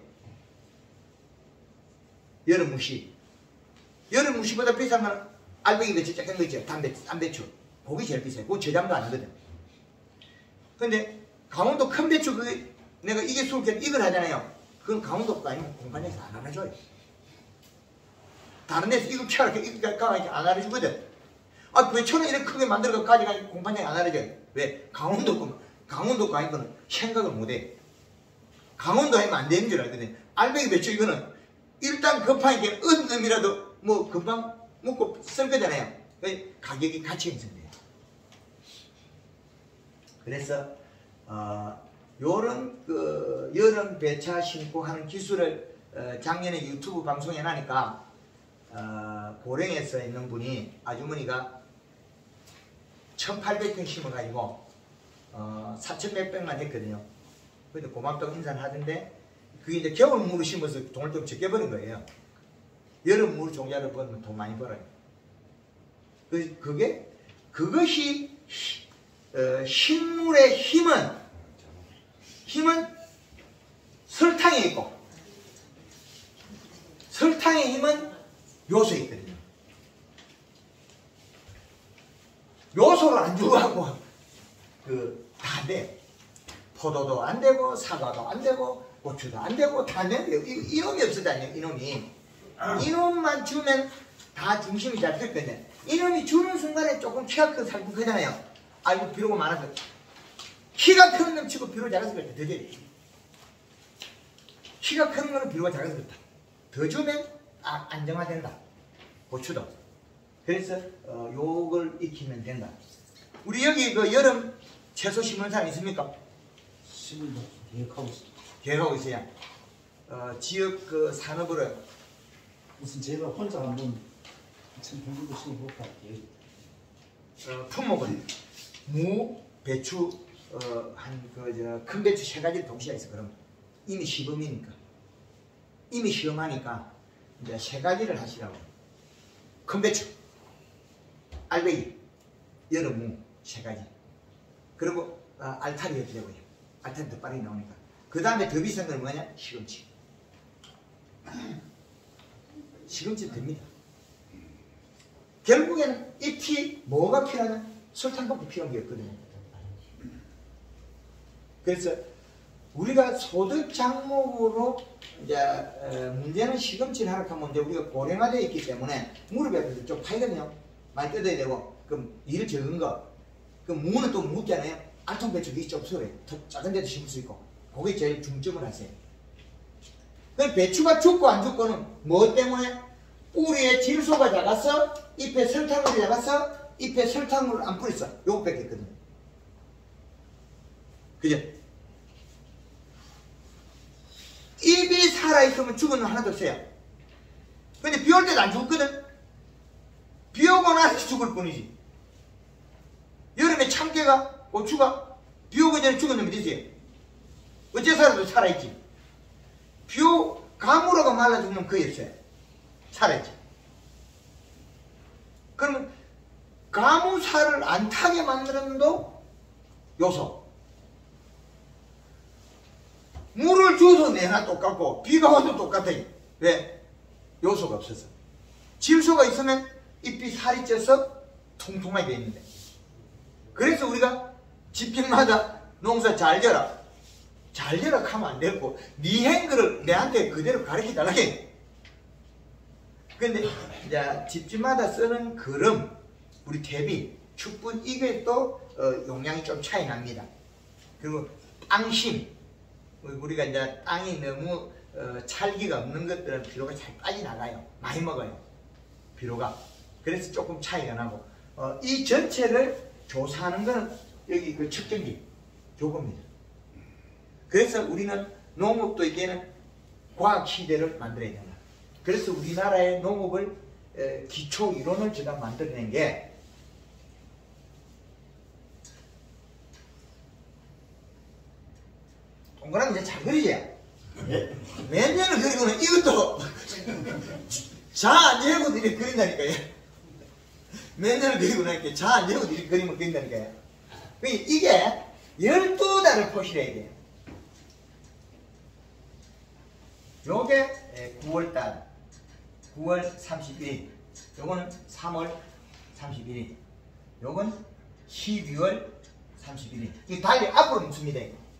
여름 무시. 여름 무시보다 비싼 건 알배기 배추 작은 거 있죠. 담배, 담배추. 그게 제일 비싸요. 그거 저장도 아니거든. 근데 강원도 큰 배추 그게 내가 이게 술게 이걸 하잖아요. 그건 강원도가 아니면 공판에서 안 알아줘요. 다른 데서 이거 켜라 이거 가가지고 안 알아주거든. 아 배추는 이렇게 크게 만들어서 가져가지고 공판장에 안 알아줘요. 왜? 강원도 거 강원도 거 아니고는 생각을 못해. 강원도 하면 안 되는 줄 알거든. 알배기 배추 이거는 일단 급하게 어떤 놈이라도 뭐 금방 먹고 쓸 거잖아요. 가격이 같이 형성돼요. 그래서 어, 요런 그 여름 배차 심고 하는 기술을 어, 작년에 유튜브 방송에 나니까 어, 고령에서 있는 분이 아주머니가 천팔백 평 심어가지고 어, 사천백백만 했거든요. 근데 고맙다고 인사를 하던데 그게 이제 겨울무로 심어서 돈을 좀 적게 버는 거예요. 여름무 종자를 벌면 돈 많이 벌어요. 그, 그게, 그것이, 어, 식물의 힘은, 힘은 설탕에 있고, 설탕의 힘은 요소에 있거든요. 요소를 안 좋아하고, 그, 다 안 돼요. 포도도 안 되고, 사과도 안 되고, 고추도 안 되고, 다 안 돼요. 이, 이놈이 없어다녀, 이놈이. 이놈만 주면 다 중심이 잘 됐거든요. 이놈이 주는 순간에 조금 키가 큰 살고 크잖아요. 아이고 비료가 많아서 키가 큰 놈 치고 비료 작아서 그렇다. 더 돼. 키가 큰 거는 비료가 작아서 그렇다. 더 주면 아, 안정화된다. 고추도. 그래서 어, 요걸 익히면 된다. 우리 여기 그 여름 채소 심는 사람 있습니까? 심은 계획하고 있습니다. 계획하고 있어요. 어, 지역 그 산업으로 무슨 제가 혼자 한번 지금 공부도 심어볼까? 어, 품목은 무, 배추, 어, 한그저큰 배추 세 가지를 동시에 해서 그럼 이미 시범이니까 이미 시험하니까 이제 세 가지를 하시라고. 큰 배추, 알배기, 여름 무 세 가지. 그리고 아, 알타리 해도 되고요. 알타리 더 빨리 나오니까. 그 다음에 더 비싼 건 뭐냐? 시금치. 시금치 됩니다. 결국에는 잎이 뭐가 필요하냐? 설탕밖에 필요한 게 없거든요. 그래서 우리가 소득 작목으로 이제 어, 문제는 시금치를 하락하면 이제 우리가 고령화되어 있기 때문에 무릎에 좀 파이거든요. 많이 뜯어야 되고 그럼 일 적은 거, 그 무는 또 묻잖아요. 알통배추기 좀 서래. 더 작은 데도 심을 수 있고 그게 제일 중점을 하세요. 그럼 배추가 죽고 안 죽고는 뭐 때문에? 뿌리에 질소가 작아서 잎에 설탕물이 작아서 잎에 설탕물을 안 뿌렸어. 요거 뺏겼거든요. 그죠? 잎이 살아있으면 죽은 놈 하나도 없어요. 근데 비 올 때도 안 죽거든? 비 오고 나서 죽을 뿐이지. 여름에 참깨가, 고추가 비 오기 전에 죽은 놈이 되지. 어째 살아도 살아있지. 비 오, 가물어가 말라 죽는 놈 거의 없어요. 살아있지. 그러면 가무살을 안 타게 만드는 도 요소. 물을 주워서 내나 똑같고 비가 와도 똑같아. 왜? 요소가 없어서. 질소가 있으면 잎이 살이 쪄서 통통하게 돼 있는데. 그래서 우리가 집집마다 농사 잘 져라. 잘 져라 하면 안 되고 네 행거를 내한테 그대로 가르쳐 달라고 해. 근데 이제 집집마다 쓰는 거름, 우리 대비, 축분 이게 또 어, 용량이 좀 차이 납니다. 그리고 땅심, 우리가 이제 땅이 너무 어, 찰기가 없는 것들은 비료가 잘 빠져나가요. 많이 먹어요. 비료가. 그래서 조금 차이가 나고 어, 이 전체를 조사하는 거는 여기 그 측정기 요겁니다. 그래서 우리는 농업도 이제는 과학 시대를 만들어야 된다. 그래서 우리나라의 농업을 에, 기초 이론을 제가 만들어낸 게 동그라미 이제 잘 그리지? 몇 년을 그리고는 이것도 자 안 재고도 이렇게 그린다니까요. 몇 년을 그리고 나니까 자 안 재고도 이렇게 그리면 그린다니까요. 이게 열두 달을 포실해야 돼요. 요게 구월달 구월 삼십일일, 요거는 삼월 삼십일일, 요건 십이월 삼십일일. 이 달리 앞으로 묻습니다.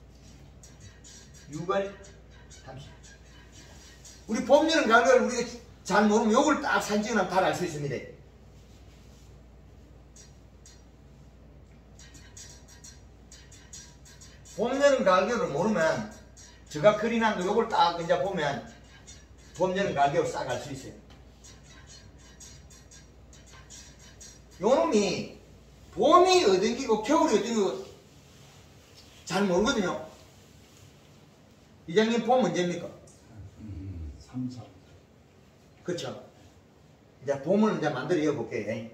유월 삼십. 우리 봄, 여름, 가을 우리가 잘 모르면 요걸 딱 사진 찍으면 다 알 수 있습니다. 봄, 여름, 가을을 모르면 제가 그리는 거 요걸 딱 이제 보면 봄, 여름, 가을 싹 알 수 있어요. 요놈이 봄이 어딘기고 겨울이 어딘기고 잘 모르거든요. 이장님 봄 언제입니까? 음, 삼, 사. 그렇죠. 이제 봄을 이제 만들어 이어볼게요.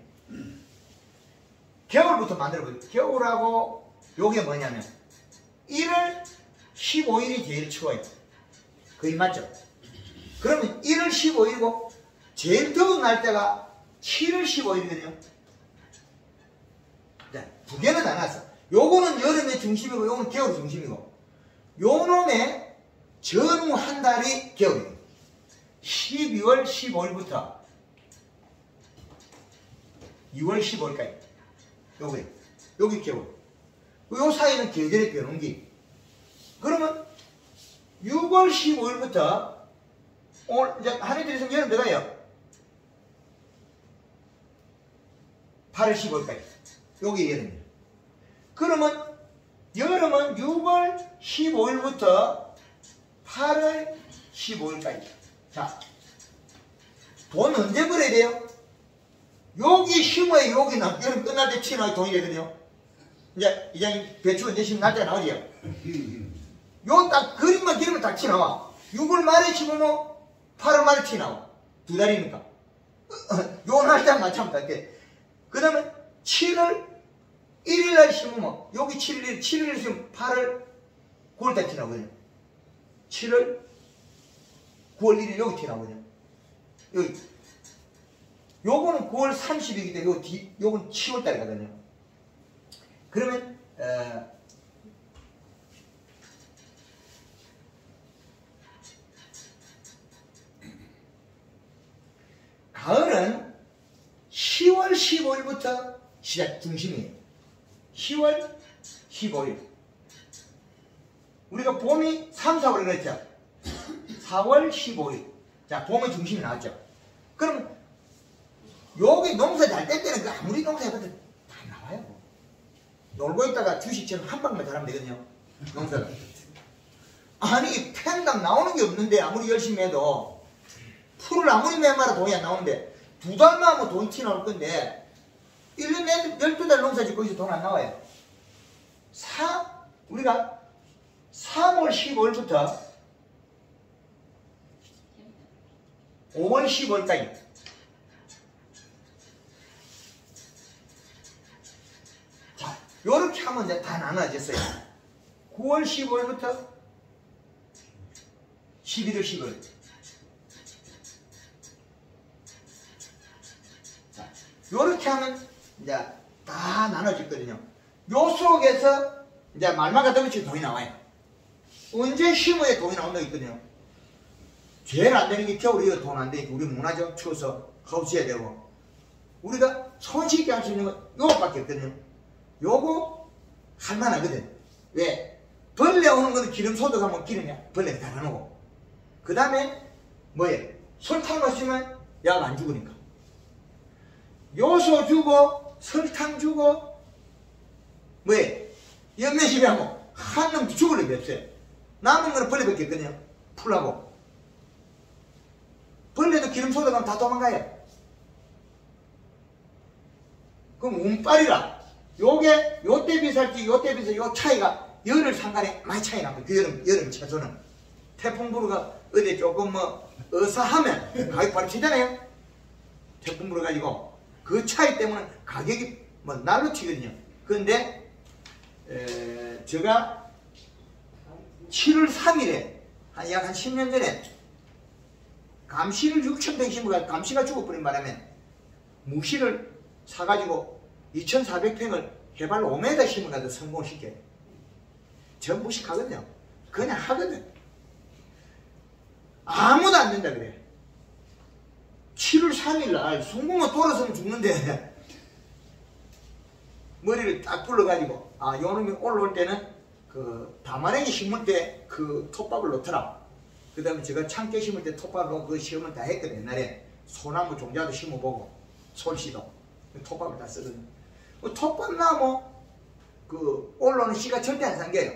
겨울부터 만들어 볼게요. 겨울하고 요게 뭐냐면 일월 십오일이 제일 추워요. 거의 맞죠? 그러면 일월 십오일이고 제일 더운 날짜가 칠월 십오일이거든요. 자, 두 개는 나눠서 요거는 여름의 중심이고 요거는 겨울 중심이고 요 놈의 전후 한 달이 겨울이에요. 십이월 십오일부터 유월 십오일까지 요게 여기 겨울. 요 사이는 계절의 변동기. 그러면 유월 십오일부터 오늘 이제 한해 들이서 여름 들어가요. 팔월 십오일까지. 요게 여름이에요. 그러면 여름은 유월 십오일부터 팔월 십오일까지. 자, 돈 언제 벌어야 돼요? 여기 심어야 여기 나 여름 끝날 때 치나야 돈이 되거든요. 이제 이장님 배추 언제 심으면 날짜 나오지요? 요 딱 그림만 그리면 딱 치나와. 유월 말에 심으면 팔월 말에 치나와. 두 달이니까. 요 날짜 맞추면 될게. 그 다음에 칠월 일일날 심으면 여기 칠일, 칠일 심으면 팔월, 구월달 지나거든요. 칠월, 구월 일일 여기 지나거든요. 여기. 요거는 구월 삼십이기 때문에 요 뒤, 요건 칠월달이거든요. 그러면 어, 가을은 시월 십오일부터 시작 중심이에요. 시월 십오일. 우리가 봄이 삼, 사월 그랬죠. 사월 십오일. 자, 봄의 중심이 나왔죠. 그럼 여기 농사 잘 될 때는 그 아무리 농사 해봐도 다 나와요. 놀고 있다가 주식처럼 한 방만 잘하면 되거든요. 농사가. 아니 팽당 나오는 게 없는데 아무리 열심히 해도 풀을 아무리 매마라 돈이 안 나오는데 두 달만 하면 돈이 티 나올 건데 일 년 내내 열두 달 농사 짓고 있어 돈 안 나와요. 사, 우리가 삼월 십오일부터 오월 십오일까지 자, 요렇게 하면 이제 다 나눠졌어요. 구월 십오일부터 십일월 십오일. 자, 요렇게 하면 이제 다 나눠졌거든요. 요 속에서 이제 말마가 더미치 돈이 나와요. 언제 심어야 돈이 나온다고 있거든요. 제일 안 되는 게 겨울이요. 돈 안 되니까 우리 문화적 추워서 하우스해야 되고 우리가 손쉽게 할 수 있는 건 요거밖에 없거든요. 요거 할만하거든. 왜? 벌레 오는 거는 기름 소독하면 기름이 벌레 달아놓고 그 다음에 뭐예요? 설탕 마시면 약 안 죽으니까 요소 주고 설탕 주고 뭐예요? 연매시비 하고 한 놈도 죽을 일이 없어요. 남은 거는 벌레밖에 없거든요. 풀하고 벌레도 기름 소독하면 다 도망가요. 그럼 운빨이라 요게 요때 비쌀지 요때 비쌀지 요 차이가 열흘 상간에 많이 차이 나고 그 여름 여름 채소는 태풍 불어가 어디 조금 뭐 어사하면 가격 바로 치잖아요. 태풍 불어가지고 그 차이 때문에 가격이 뭐 날로 치거든요. 그런데 에, 제가 칠월 삼일에 한 약 한 십 년 전에 감시를 육천 평 심어가 감시가 죽어버린 바람에 무시를 사가지고 이천사백 평을 해발 오 미터 심어가지고 성공시켜요. 전 무식하거든요. 그냥 하거든. 아무도 안 된다 그래. 칠월 삼일날 송공은 돌아서면 죽는데 머리를 딱 불러가지고 아 요놈이 올라올 때는 그 다마랭이 심을 때 그 톱밥을 넣더라. 그 다음에 제가 참깨 심을 때 톱밥을 넣고 그 시험을 다 했거든. 옛날에 소나무 종자도 심어보고 솔씨도 톱밥을 다 쓰거든요. 그 톱밥나무 그 올라오는 씨가 절대 안 삼겨요.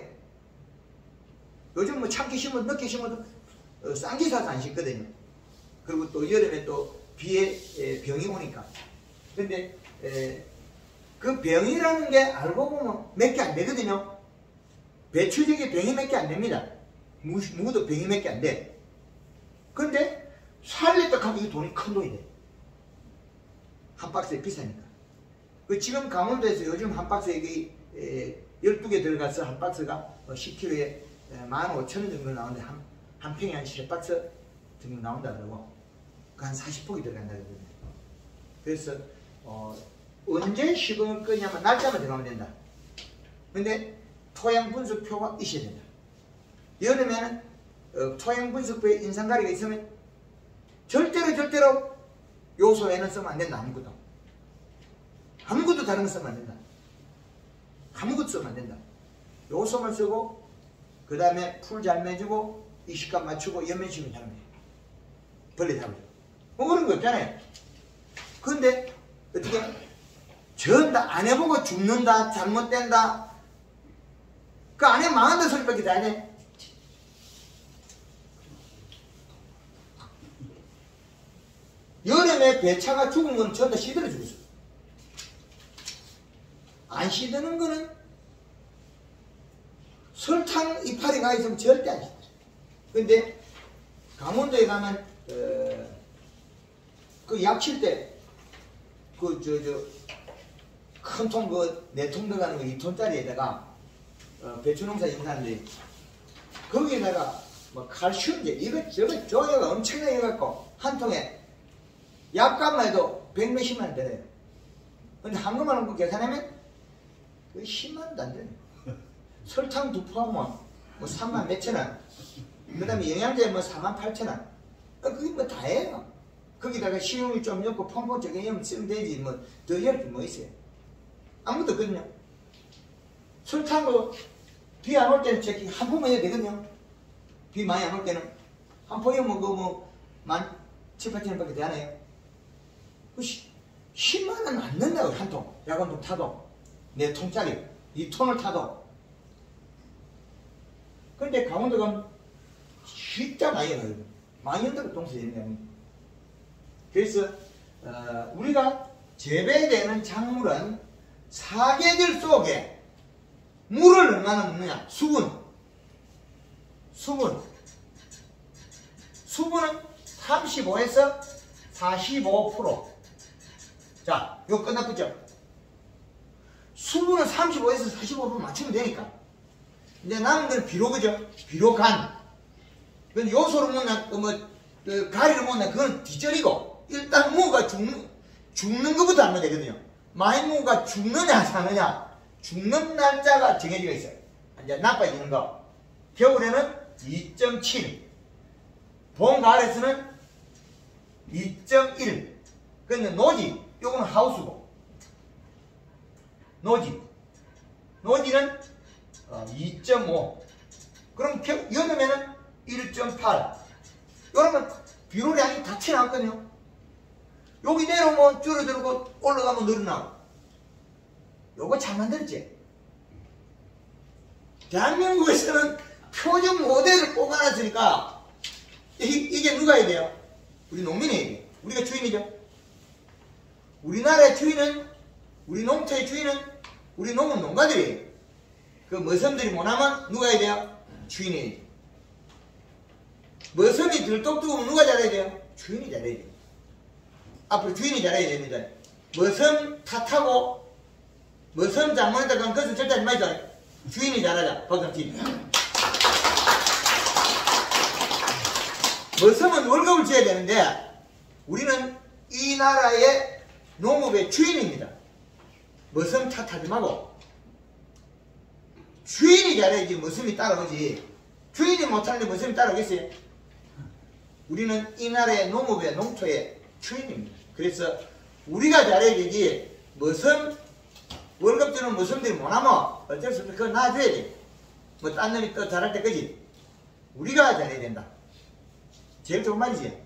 요즘 뭐 참깨 심어도 늦게 심어도 어, 쌍기 사서 안 심거든요. 그리고 또 여름에 또 비에 에, 병이 오니까. 근데 에, 그 병이라는 게 알고 보면 몇 개 안 되거든요. 배추적에 병이 몇 개 안 됩니다. 무, 무도 병이 몇 개 안 돼. 근데 살렸다 하면 이 돈이 큰 돈이 돼. 한 박스에 비싸니까. 그 지금 강원도에서 요즘 한 박스에 에, 열두 개 들어가서 한 박스가 십 킬로그램에 만 오천 원 정도 나오는데 한, 한 평에 한 세 박스 정도 나온다 그러고 그 한 사십 폭이 들어간다 그러거든요. 그래서 어, 언제 시범을 끄냐면 날짜만 정하면 된다. 근데 토양 분석표가 있어야 된다. 여름에는 어, 토양 분석표에 인상가리가 있으면 절대로 절대로 요소에는 쓰면 안 된다. 아무것도 아무것도 다른 거 쓰면 안 된다. 아무것도 쓰면 안 된다. 요소만 쓰고 그 다음에 풀 잘 매주고 이식감 맞추고 연면식을 잘하면 돼. 벌레 잡으죠. 뭐 그런 거 없잖아요. 근데 어떻게 전다 안 해보고 죽는다 잘못된다 그 안에 망한다 소리밖에 다 안 해. 여름에 배차가 죽은 건 전부 다 시들어 죽었어. 안 시드는 거는 설탕 이파리 가 있으면 절대 안 시들어. 근데 강원도에 가면 어, 그 약 칠 때 그 저 저 큰 통 그 네 통 들어가는 거 이 톤짜리에다가 어, 배추 농사 인사하는데 거기에다가 뭐 칼슘제 이것저것 조여가 엄청나게 해갖고 한 통에 약값만 해도 백 몇십만 원 되네요. 근데 한국만 놓고 계산하면 거의 십만 원도 안 되네. 설탕 두 포함은 뭐 삼만 몇천 원. 그 다음에 영양제 뭐 사만 팔천 원. 아, 그게 뭐 다예요. 거기다가 식용유 좀 넣고 펌프 적용하면 쓰면 되지 뭐 더 할 게 뭐 있어요. 아무것도 없거든요. 설탕도 비 안 올 때는 저기 한 포만 해야 되거든요. 비 많이 안 올 때는 한 포에 뭐 그 뭐 만 칠, 팔천 원밖에 안 해요. 그 십만 원 안 넣는다고 한 통. 약 한 통 타도. 네 통짜리. 이 톤을 타도. 근데 강원도가 진짜 많이 넣어요. 많이 넣는다고 동시에 있네요. 그래서 어, 우리가 재배되는 작물은 사계절 속에 물을 얼마나 먹느냐. 수분. 수분. 수분은 삼십오에서 사십오 퍼센트. 자, 이거 끝났겠죠? 수분은 삼십오에서 사십오 퍼센트 맞추면 되니까. 이제 남은 건 비료, 그죠? 비료 간. 근데 요소를 먹나, 그 뭐, 그 가리를 먹나, 그건 뒷절이고, 일단 무가 죽는, 죽는 것부터 하면 되거든요. 많이 무가 죽느냐, 사느냐, 죽는 날짜가 정해져 있어요. 이제 나빠지는 거. 겨울에는 이 점 칠. 봄, 가을에서는 이 점 일. 근데 노지, 요거는 하우스고. 노지. 노지는 어, 이 점 오. 그럼 겨, 여름에는 일 점 팔. 여러분 비료량이 다 튀어나왔거든요. 여기 내려오면 줄어들고 올라가면 늘어나고. 요거 잘 만들었지? 대한민국에서는 표준 모델을 뽑아놨으니까 이, 이게 누가 해야 돼요? 우리 농민이 해야 돼요. 우리가 주인이죠. 우리나라의 주인은, 우리 농토의 주인은 우리 농업 농가들이에요. 그 머슴들이 못하면 누가 해야 돼요? 주인이 해야 돼요. 머슴이 들똑뜨우면 누가 잘해야 돼요? 주인이 잘해야 돼요. 앞으로 주인이 잘해야 됩니다. 머슴 탓하고 머슴 잘못했다 그러면 그것은 절대 하지 말자. 주인이 잘하자. 박상팀. 머슴은 월급을 줘야 되는데 우리는 이 나라의 농업의 주인입니다. 머슴 탓하지 말고 주인이 잘해야지 머슴이 따라오지. 주인이 못하는데 머슴이 따라오겠어요? 우리는 이 나라의 농업의 농토의 주인입니다. 그래서 우리가 잘해야 되지 머슴 월급 주는 머슴들이 못하면 어쩔 수 없어. 그거 놔줘야 돼. 뭐 딴 놈이 또 잘할 때까지 우리가 잘해야 된다. 제일 좋은 말이지.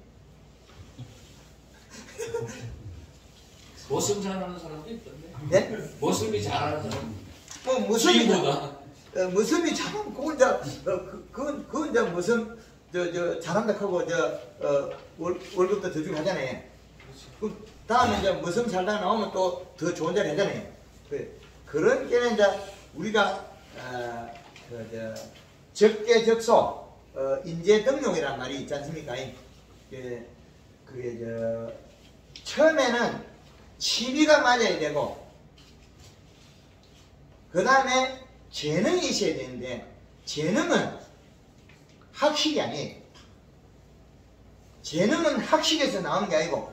머슴 잘하는 사람도 있던데. 네? 머슴이 잘하는 사람. 뭐 머슴이 주인보다. 어, 머슴이 잘하면 그건 이제 어, 그, 그건 그건 이제 머슴 저 저 잘한다 하고 저 어, 월, 월급도 더 주고 하잖아요. 그 다음에 이제 머슴 살다 나오면 또 더 좋은 자리 하잖아요. 그, 그런 게는 이제 우리가 어, 그, 저, 적개적소 어, 인재 등용이란 말이 있지 않습니까? 그, 그게 저 처음에는 취미가 맞아야 되고 그 다음에 재능이 있어야 되는데 재능은 학식이 아니에요. 재능은 학식에서 나오는 게 아니고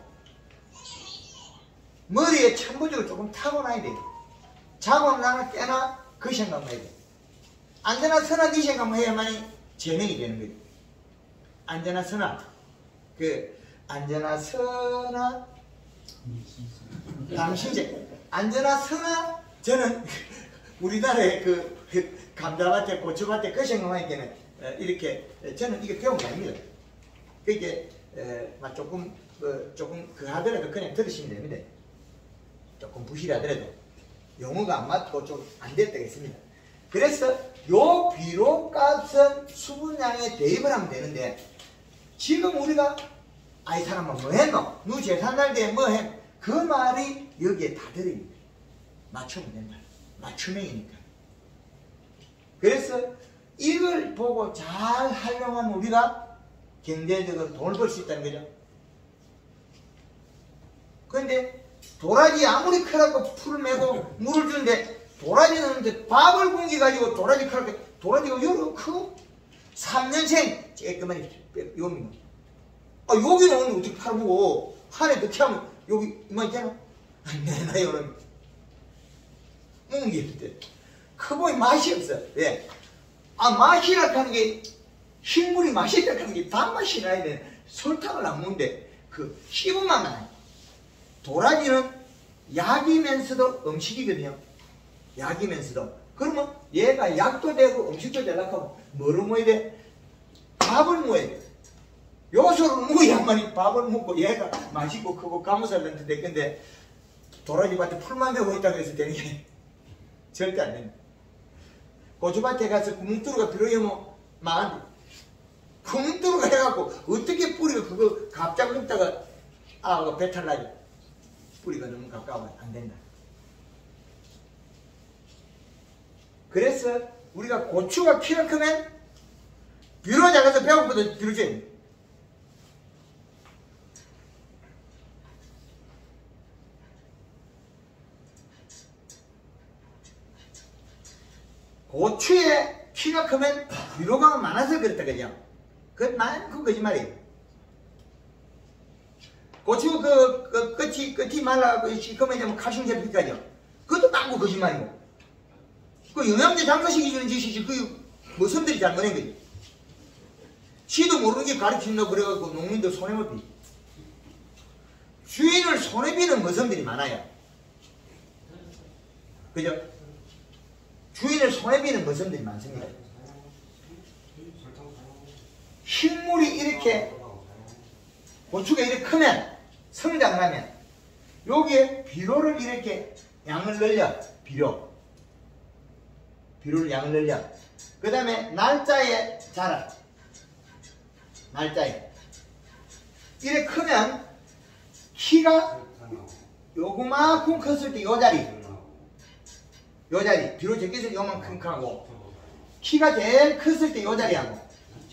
머리에 천부적으로 조금 타고나야 돼요. 자고 나나 깨나 그 생각만 해야 돼요. 안되나 서나 네 생각만 해야만이 재능이 되는 거죠. 안되나 서나 그 안되나 서나 당신제 안되나 서나 저는 우리나라의 그, 그 감자밭에 고추밭에 그 생각만 하기에는 이렇게 저는 이게 배운 게 아닙니다. 그게 막 조금 그, 조금 그 하더라도 그냥 들으시면 됩니다. 조금 부실하더라도 용어가 안 맞고 좀 안 될 때가 있습니다. 그래서 요 비료값은 수분량에 대입을 하면 되는데 지금 우리가 아이 사람은 뭐 했노? 누 제산날 때 뭐 했? 그 말이 여기에 다 들어있습니다. 맞추면 된다. 맞춤형이니까. 그래서 이걸 보고 잘 활용하면 우리가 경제적으로 돈을 벌 수 있다는 거죠. 그런데 도라지 아무리 크라고 풀을 메고 물을 주는데 도라지는 이제 밥을 굶겨가지고 도라지 크라고 도라지가 여러 크고 삼 년생 쬐끄만 요미 아 여기는 어떻게 팔고 한해 더 키우면 여기 이만 있잖아. 내나 요런 뭉개는데 크보이 맛이 없어. 왜? 아 맛이라 하는 게 식물이 맛있다 하는 게 단맛이 나야 돼. 설탕을 안 먹는데 그 씹은 맛만 나요. 도라지는 약이면서도 음식이거든요. 약이면서도. 그러면 얘가 약도 되고 음식도 되려고 뭐를 먹어야 돼? 밥을 먹어야 돼. 요소를 먹어야만이 밥을 먹고 얘가 맛있고 크고 감으살 넣는데 근데 도라지밭에 풀만 메고 있다고 해서 되는 게 절대 안 됩니다. 고추밭에 가서 구멍 뚫어가 필요하면 망한데 구멍 뚫어가 해갖고 어떻게 뿌리가 그거 갑자기 먹다가 아 배탈 나지. 뿌리가 너무 가까우면 안 된다. 그래서 우리가 고추가 키가 크면 비료 작아서 배고프다 비료 줘야 돼. 고추에 키가 크면 비료가 많아서 그렇다 그죠? 그건 만 그 거짓말이에요. 고추 그, 그 끝이 끝이 말라고 시커면 되면 칼슘 결핍까지요. 그것도 딴거 거짓말이고. 그 영양제 장사시키는 짓이지 그 머슴들이 잘못한 거지. 지도 모르는 게 가르친다고 그래갖고 농민들 손해볼 비. 주인을 손해비는 머슴들이 많아요. 그죠? 주인을 손해비는 머슴들이 많습니다. 식물이 이렇게 고추가 이렇게 크면 성장을 하면 여기에 비료를 이렇게 양을 늘려. 비료 비료를 양을 늘려. 그 다음에 날짜에 자라. 날짜에 이렇게 크면 키가 요그만큼 컸을 때 요 자리 요 자리 비료 적겠을 때 요만큼 크고 키가 제일 컸을 때 요 자리하고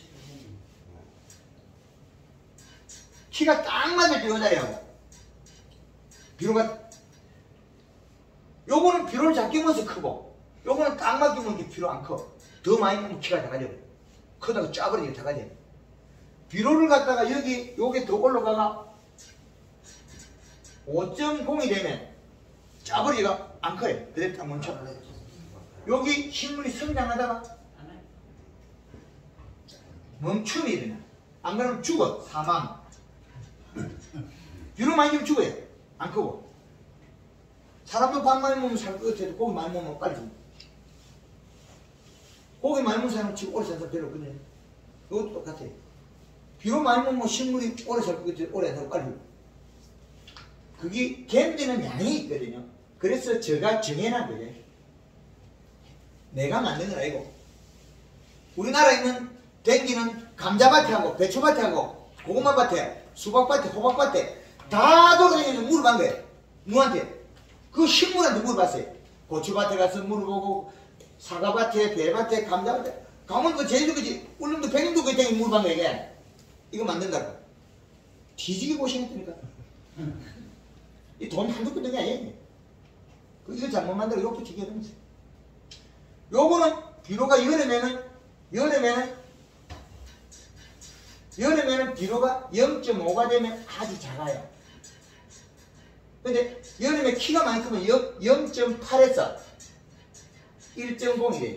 키가 딱 맞을 때 요 자리하고 비료가 요거는 비료를 작게 먹어서 크고 요거는 딱 맞게 먹는 게 비료 안 커. 더 많이 먹으면 키가 작아져. 크다가 짜버리게 작아져. 비료를 갖다가 여기 요게 더 올라가가 오 점 공이 되면 짜버리기가 안 커요. 그대로 딱 멈춰. 여기 식물이 성장하다가 멈춤이 일어나. 안 그러면 죽어. 사망. 비료 많이 주면 죽어요. 안 크고. 사람도 밥 많이 먹으면 살 것 같아도 고기 많이 먹으면 빨리 죽어. 고기 많이 먹는 사람은 지금 오래 산 사람 별로 없거든요. 이것도 똑같아요. 비료 많이 먹으면 식물이 오래 살 것 같아도 오래 살고 빨리 죽어. 그게 견디는 양이 있거든요. 그래서 제가 정해놓은 거예요. 내가 만든 건 아니고 우리나라에 있는 댕기는 감자밭에하고 배추밭에하고 고구마밭에 수박밭에 호박밭에 다 돌아다니면서 물어본 거예요. 누구한테? 그 식물한테 물어봤어요. 고추밭에 가서 물어보고 사과밭에 배밭에 감자밭에 가면 그 제주도 그지 울릉도 백림도 그 댕기 물어본 거예요. 이게. 이거 만든다고 뒤지게 고생했다니까. 이 돈 한두 푼 든 게 아니에요. 이거 잘못 만들어 이거 붙이게 하는 거지. 요거는 비료가 여름에는 여름에는 여름에는 비료가 영 점 오가 되면 아주 작아요. 근데 여름에 키가 많이 크면 영 점 팔에서 일 점 공이 돼요.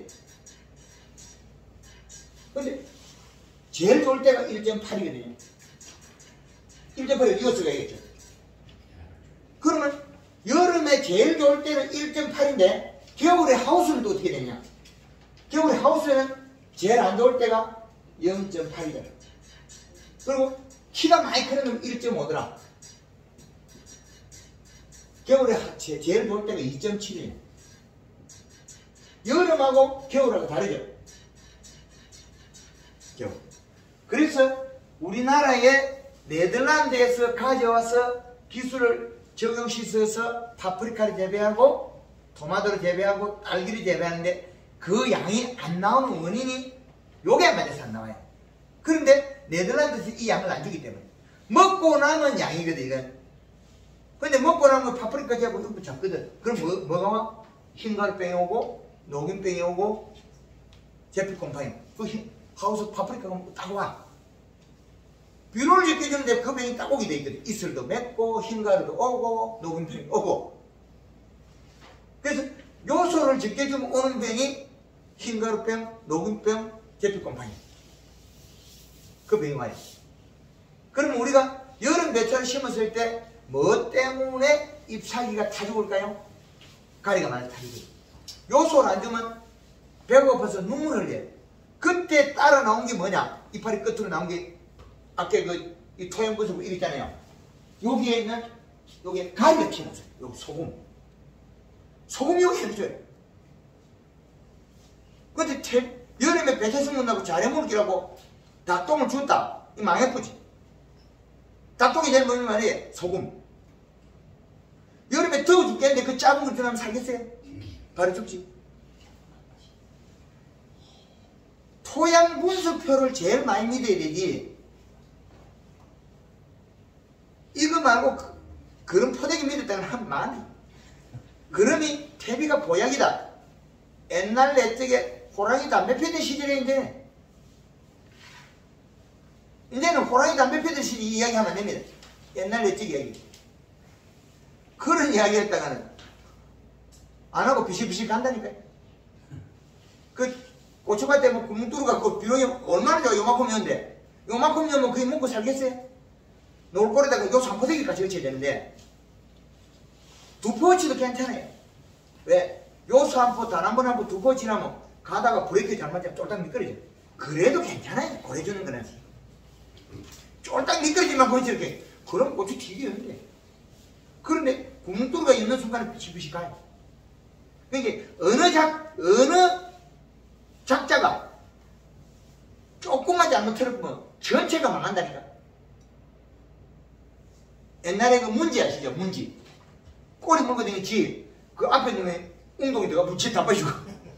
근데 제일 좋을 때가 일 점 팔이거든요. 일 점 팔이 이거 써야겠죠. 그러면 여름에 제일 좋을 때는 일 점 팔인데 겨울에 하우스는 또 어떻게 되냐? 겨울에 하우스는 제일 안 좋을 때가 영 점 팔이다. 그리고 키가 많이 크면 일 점 오더라. 겨울에 제일 좋을 때가 이 점 칠이에요. 여름하고 겨울하고 다르죠? 겨울. 그래서 우리나라의 네덜란드에서 가져와서 기술을 적용시켜서 파프리카를 재배하고 토마토를 재배하고 딸기를 재배하는데 그 양이 안 나오는 원인이 요게 안 맞아서 안 나와요. 그런데 네덜란드에서 이 양을 안 주기 때문에 먹고 남은 양이거든. 이건 근데 먹고 나면 파프리카 제하고 이거 잡거든. 그럼 뭐, 뭐가 와? 흰가루병이 오고 녹균병이 오고 제피콤파인 그 흰, 하우스 파프리카가 딱 와. 비료를 지켜주는데 그 병이 딱 오게 돼 있거든. 이슬도 맺고 흰가루도 오고 녹균병이 오고. 그래서 요소를 지켜주면 오는 병이 흰가루병, 녹균병, 제피콤파인 그 병이 와요. 그러면 우리가 여름 배추를 심었을 때 뭐 때문에 잎사귀가 타 죽을까요? 가리가 많이 타 죽어요. 요소를 안 주면 배가 고파서 눈물을 흘려요. 그때 따라 나온 게 뭐냐? 이파리 끝으로 나온 게 아까 그 이 토양구슬 이거 있잖아요. 여기에 있는 여기에 가리가 튀어나왔어요. 여기 소금. 소금이 여기 해줘요. 근데 태, 여름에 배추 심는다고 잘해 먹으라고 닭똥을 줬다. 이 망했구지. 닭똥이 제일 먹는 말이에요. 소금. 여름에 더워 죽겠는데 그 작은 걸 들어가면 살겠어요? 바로 죽지. 토양 분석표를 제일 많이 믿어야 되지. 이거 말고 그, 그런 포대기 믿었다는 한 많이. 그러니 퇴비가 보약이다. 옛날 내 쪽에 호랑이 담배 피던 시절인데 이제는 호랑이 담배 피던 시절 이야기하면 안 됩니다. 옛날 내 쪽 이야기. 그런 이야기 했다가는 안 하고 비실비실 간다니까요. 그 고추밭에 뭐 구멍 뚫어갖고 비용이 얼마나 좋아. 요만큼이었는데 요만큼이면 그게 먹고 살겠어요? 놀골에다가 요소 한 포대기까지 얹혀야 되는데 두 포치도 괜찮아요. 왜? 요소 한 포, 단 한 번 한 포, 두 포치 나면 가다가 브레이크 잘못하면 쫄딱 미끄러져. 그래도 괜찮아요. 고래주는 거는 쫄딱 미끄러지만 보이지 이렇게. 그럼 고추 튀기는데. 그런데 구멍 뚫어가 있는 순간에 비실비실 가요. 그러니까 어느 작 어느 작자가 조금만 잘못해보면 전체가 망한다니까. 옛날에 그 문지 아시죠? 문지. 꼬리 물거든요. 지. 그 앞에 놈에 웅덩이 들어가 문지 다 빠지고.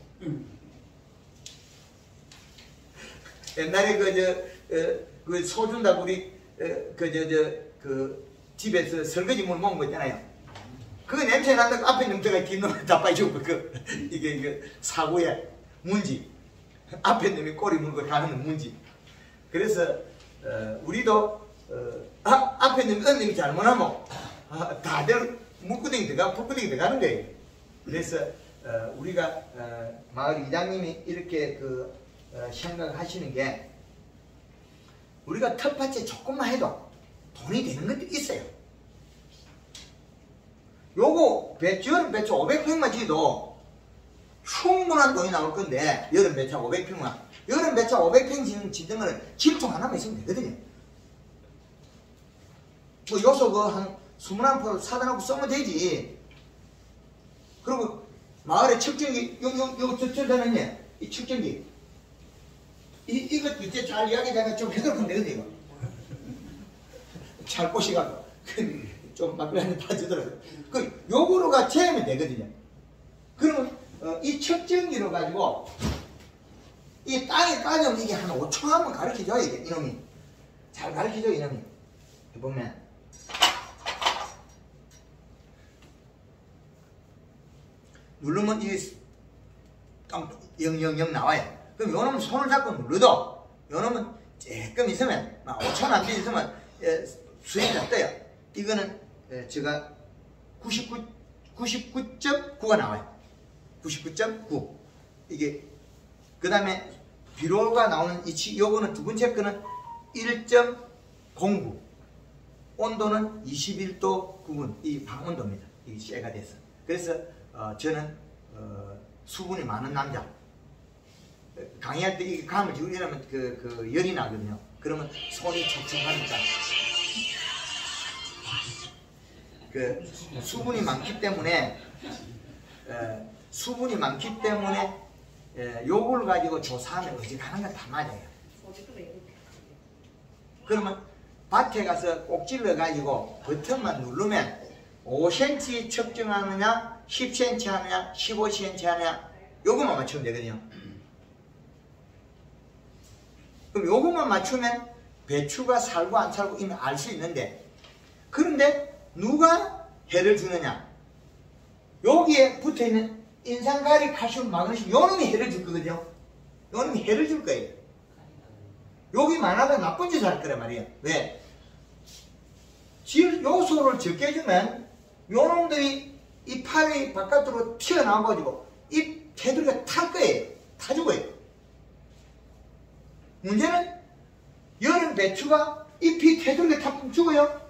옛날에 그, 저, 어, 그 소준다고 우리, 어, 그, 저, 저, 그, 집에서 설거지 물 먹은 거 있잖아요. 그 냄새 난다고 앞에 놈 들어가 긴 놈에 다 빠지고, 그, 이게, 이게 사고야. 문지. 앞에 놈이 꼬리 물고 가는 문지. 그래서, 어, 우리도, 어, 아, 앞에 놈이 어느 놈이 잘못하면, 아, 다들 물구덩이 들어가, 불구덩이 들어가는 거예요. 그래서, 어, 우리가, 어, 마을 이장님이 이렇게 그, 어, 생각하시는 게, 우리가 텃밭에 조금만 해도 돈이 되는 것도 있어요. 요거 배추, 여름 배추 오백 평만 지어도 충분한 돈이 나올 건데, 여름 배추 오백 평만. 여름 배추 오백 평 짓는, 짓는 거는 질통 하나만 있으면 되거든요. 뭐 요소 그 한 이십일 포를 사다 놓고 쓰면 되지. 그리고 마을에 측정기, 요, 요, 요, 저, 저, 저는요, 이 측정기. 이, 이거 이제 잘 이야기다가 좀 해석하면 되거든요, 이거. 잘 꼬시가고. 좀 막걸리 다 주더라고요. 그, 요거로가 재면 되거든요. 그러면, 어, 이 측정기로 가지고, 이 땅에 까지면 이게 한 오 초 하면 가르쳐줘야 돼, 이놈이. 잘 가르쳐줘, 이놈이. 해보면. 누르면 이, 땅, 영영영 나와요. 그럼 요 놈은 손을 잡고 눌러도, 요 놈은 조금 있으면, 막 오 초는 안 돼 있으면, 예, 수행이 다 떠요. 이거는, 예, 제가 구십구, 구십구 점 구가 나와요. 구십구 점 구. 이게, 그 다음에, 비료가 나오는 위치, 요거는 두 번째 거는 일 점 공구. 온도는 이십일 도 구 분. 이 방온도입니다. 이게 쇠가 돼서. 그래서, 어, 저는, 어, 수분이 많은 남자. 강의할 때 이 감을 지고 이러면 그, 그 열이 나거든요. 그러면 손이 촉촉하니까. 그 수분이 많기 때문에, 에, 수분이 많기 때문에, 에, 요걸 가지고 조사하면 어지간한 건 다 맞아요. 그러면 밭에 가서 꼭 찔러가지고 버튼만 누르면 오 센티미터 측정하느냐, 십 센티미터 하느냐, 십오 센티미터 하느냐, 요것만 맞추면 되거든요. 그럼 요것만 맞추면 배추가 살고 안 살고 이미 알 수 있는데, 그런데 누가 해를 주느냐? 여기에 붙어있는 인산가리, 칼슘, 마그네슘 요놈이 해를 줄 거거든요. 요놈이 해를 줄 거예요. 여기 많아도 나쁜 짓을 할 거란 말이에요. 왜? 질 요소를 적게 주면 요놈들이 이 팔이 바깥으로 튀어나와가지고 이 테두리가 탈 거예요. 타 죽어요. 문제는 여름 배추가 잎이 테두리가 타면 죽어요.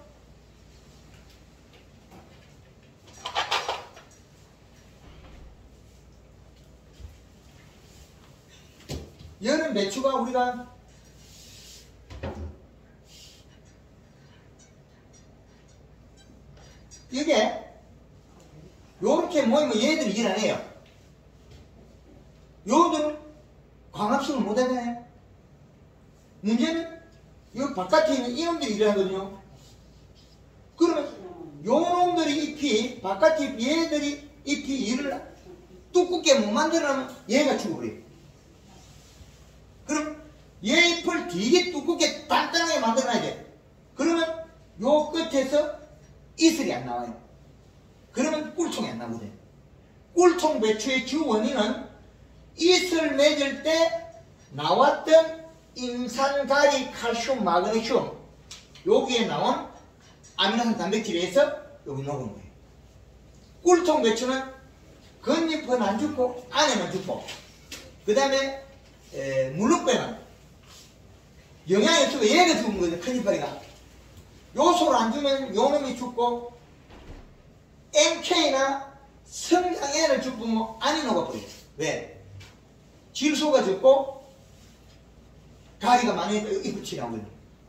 여름 배추가 우리가 이게 요렇게 모이면 얘들이 일 안 해요. 요들은 광합성을 못 하잖아요. 문제는 요 바깥에 있는 이놈들이 일하거든요. 그러면 요놈들이 잎이 바깥에 얘들이 잎이 일을 두껍게 못 만들어내면 얘가 죽어버려요. 그럼 얘 잎을 되게 두껍게 단단하게 만들어놔야 돼. 그러면 요 끝에서 이슬이 안 나와요. 그러면 꿀통이 안 나거든요. 꿀통 배추의 주 원인은 이슬 맺을 때 나왔던 인산가리, 칼슘, 마그네슘 여기에 나온 아미노산 단백질에 의해서 여기 녹은 거예요. 꿀통 배추는 겉잎은 안 죽고 안에만 죽고 그 다음에 물룩배는 영양이 없고 얘가 죽은 거죠. 큰 이파리가 요소를 안 주면 요놈이 죽고 엠케이나 성장애를 죽으면 안이 녹아버려요. 왜? 질소가 적고 가리가 많이 잎을 치나오거든요.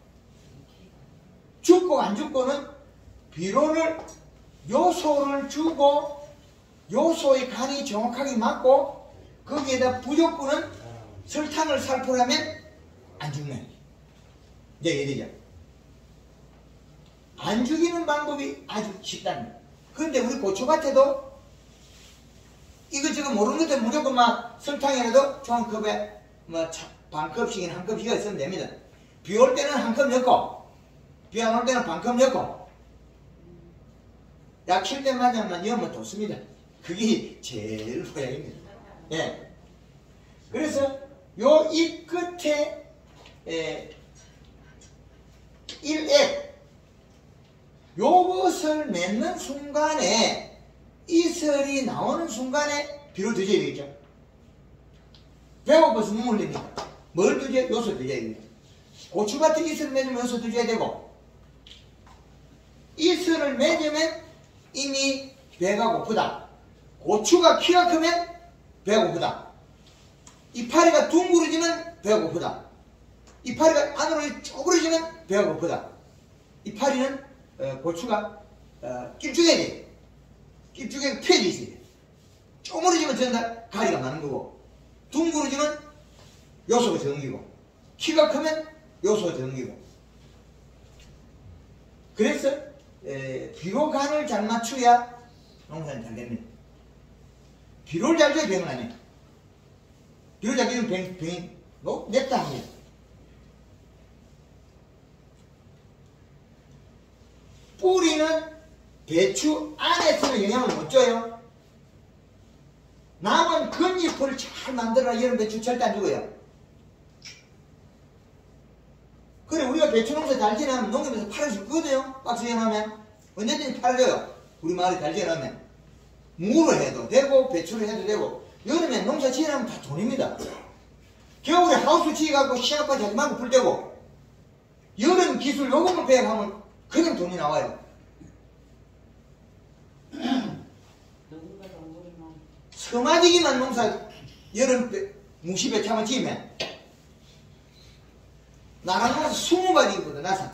죽고 안 죽고는 비료를 요소를 주고 요소의 간이 정확하게 맞고 거기에다 부족분은 설탕을 살포하면 안 죽는 이제 얘기죠. 안 죽이는 방법이 아주 쉽다는 거예요. 그런데 우리 고추밭에도 이것저것 모르는 것들 무조건 막 설탕이라도 총 컵에 뭐 반 컵씩이나 한 컵씩 있으면 됩니다. 비 올 때는 한 컵 넣고 비 안 올 때는 반 컵 넣고 약 칠 때마다만 넣으면 좋습니다. 그게 제일 보약입니다. 예. 그래서 요 잎 끝에 에, 일액 요것을 맺는 순간에 이슬이 나오는 순간에 비로 드셔야 되겠죠. 배고파서 눈물 흘립니다. 뭘 드셔야? 요소 드셔야 됩니다. 고추밭에 이슬을 맺으면 요소 드셔야 되고 이슬을 맺으면 이미 배가 고프다. 고추가 키가 크면 배가 고프다. 이파리가 둥그러지면 배가 고프다. 이파리가 안으로 쪼그러지면 배가 고프다. 이파리는 어, 고추가 어, 깁죽해야 돼. 깁죽에 펴져 있어야 돼. 쪼그러지면 전다 가리가 많은 거고 둥그러지면 요소가 적응이고 키가 크면 요소가 적응이고 그래서 에, 비료 간을 잘 맞춰야 농사는 잘 됩니다. 비료를 잘 줘야 병은 아니에요. 비료 잘 주면 병, 병이 뭐 냈다 합니다. 뿌리는 배추 안에서는 영향을 못 줘요. 남은 겉잎을 잘 만들어야 여름 배추 절대 안 죽어요. 그래 우리가 배추 농사 잘 지어놓으면 농협에서 팔아줄 거거든요. 박스 지어놓으면 언제든지 팔아줘요. 우리 마을에 잘 지어놓으면 무를 해도 되고 배추를 해도 되고 여름에 농사 지어놓으면 다 돈입니다. 겨울에 하우스 지어갖고 시합까지 하지 말고 풀떼고 여름 기술 요금을 배역하면 그냥 돈이 나와요. 서마지기만 농사 여름 무시배차만 지으면 나랑 농사 스무 가지거든. 나사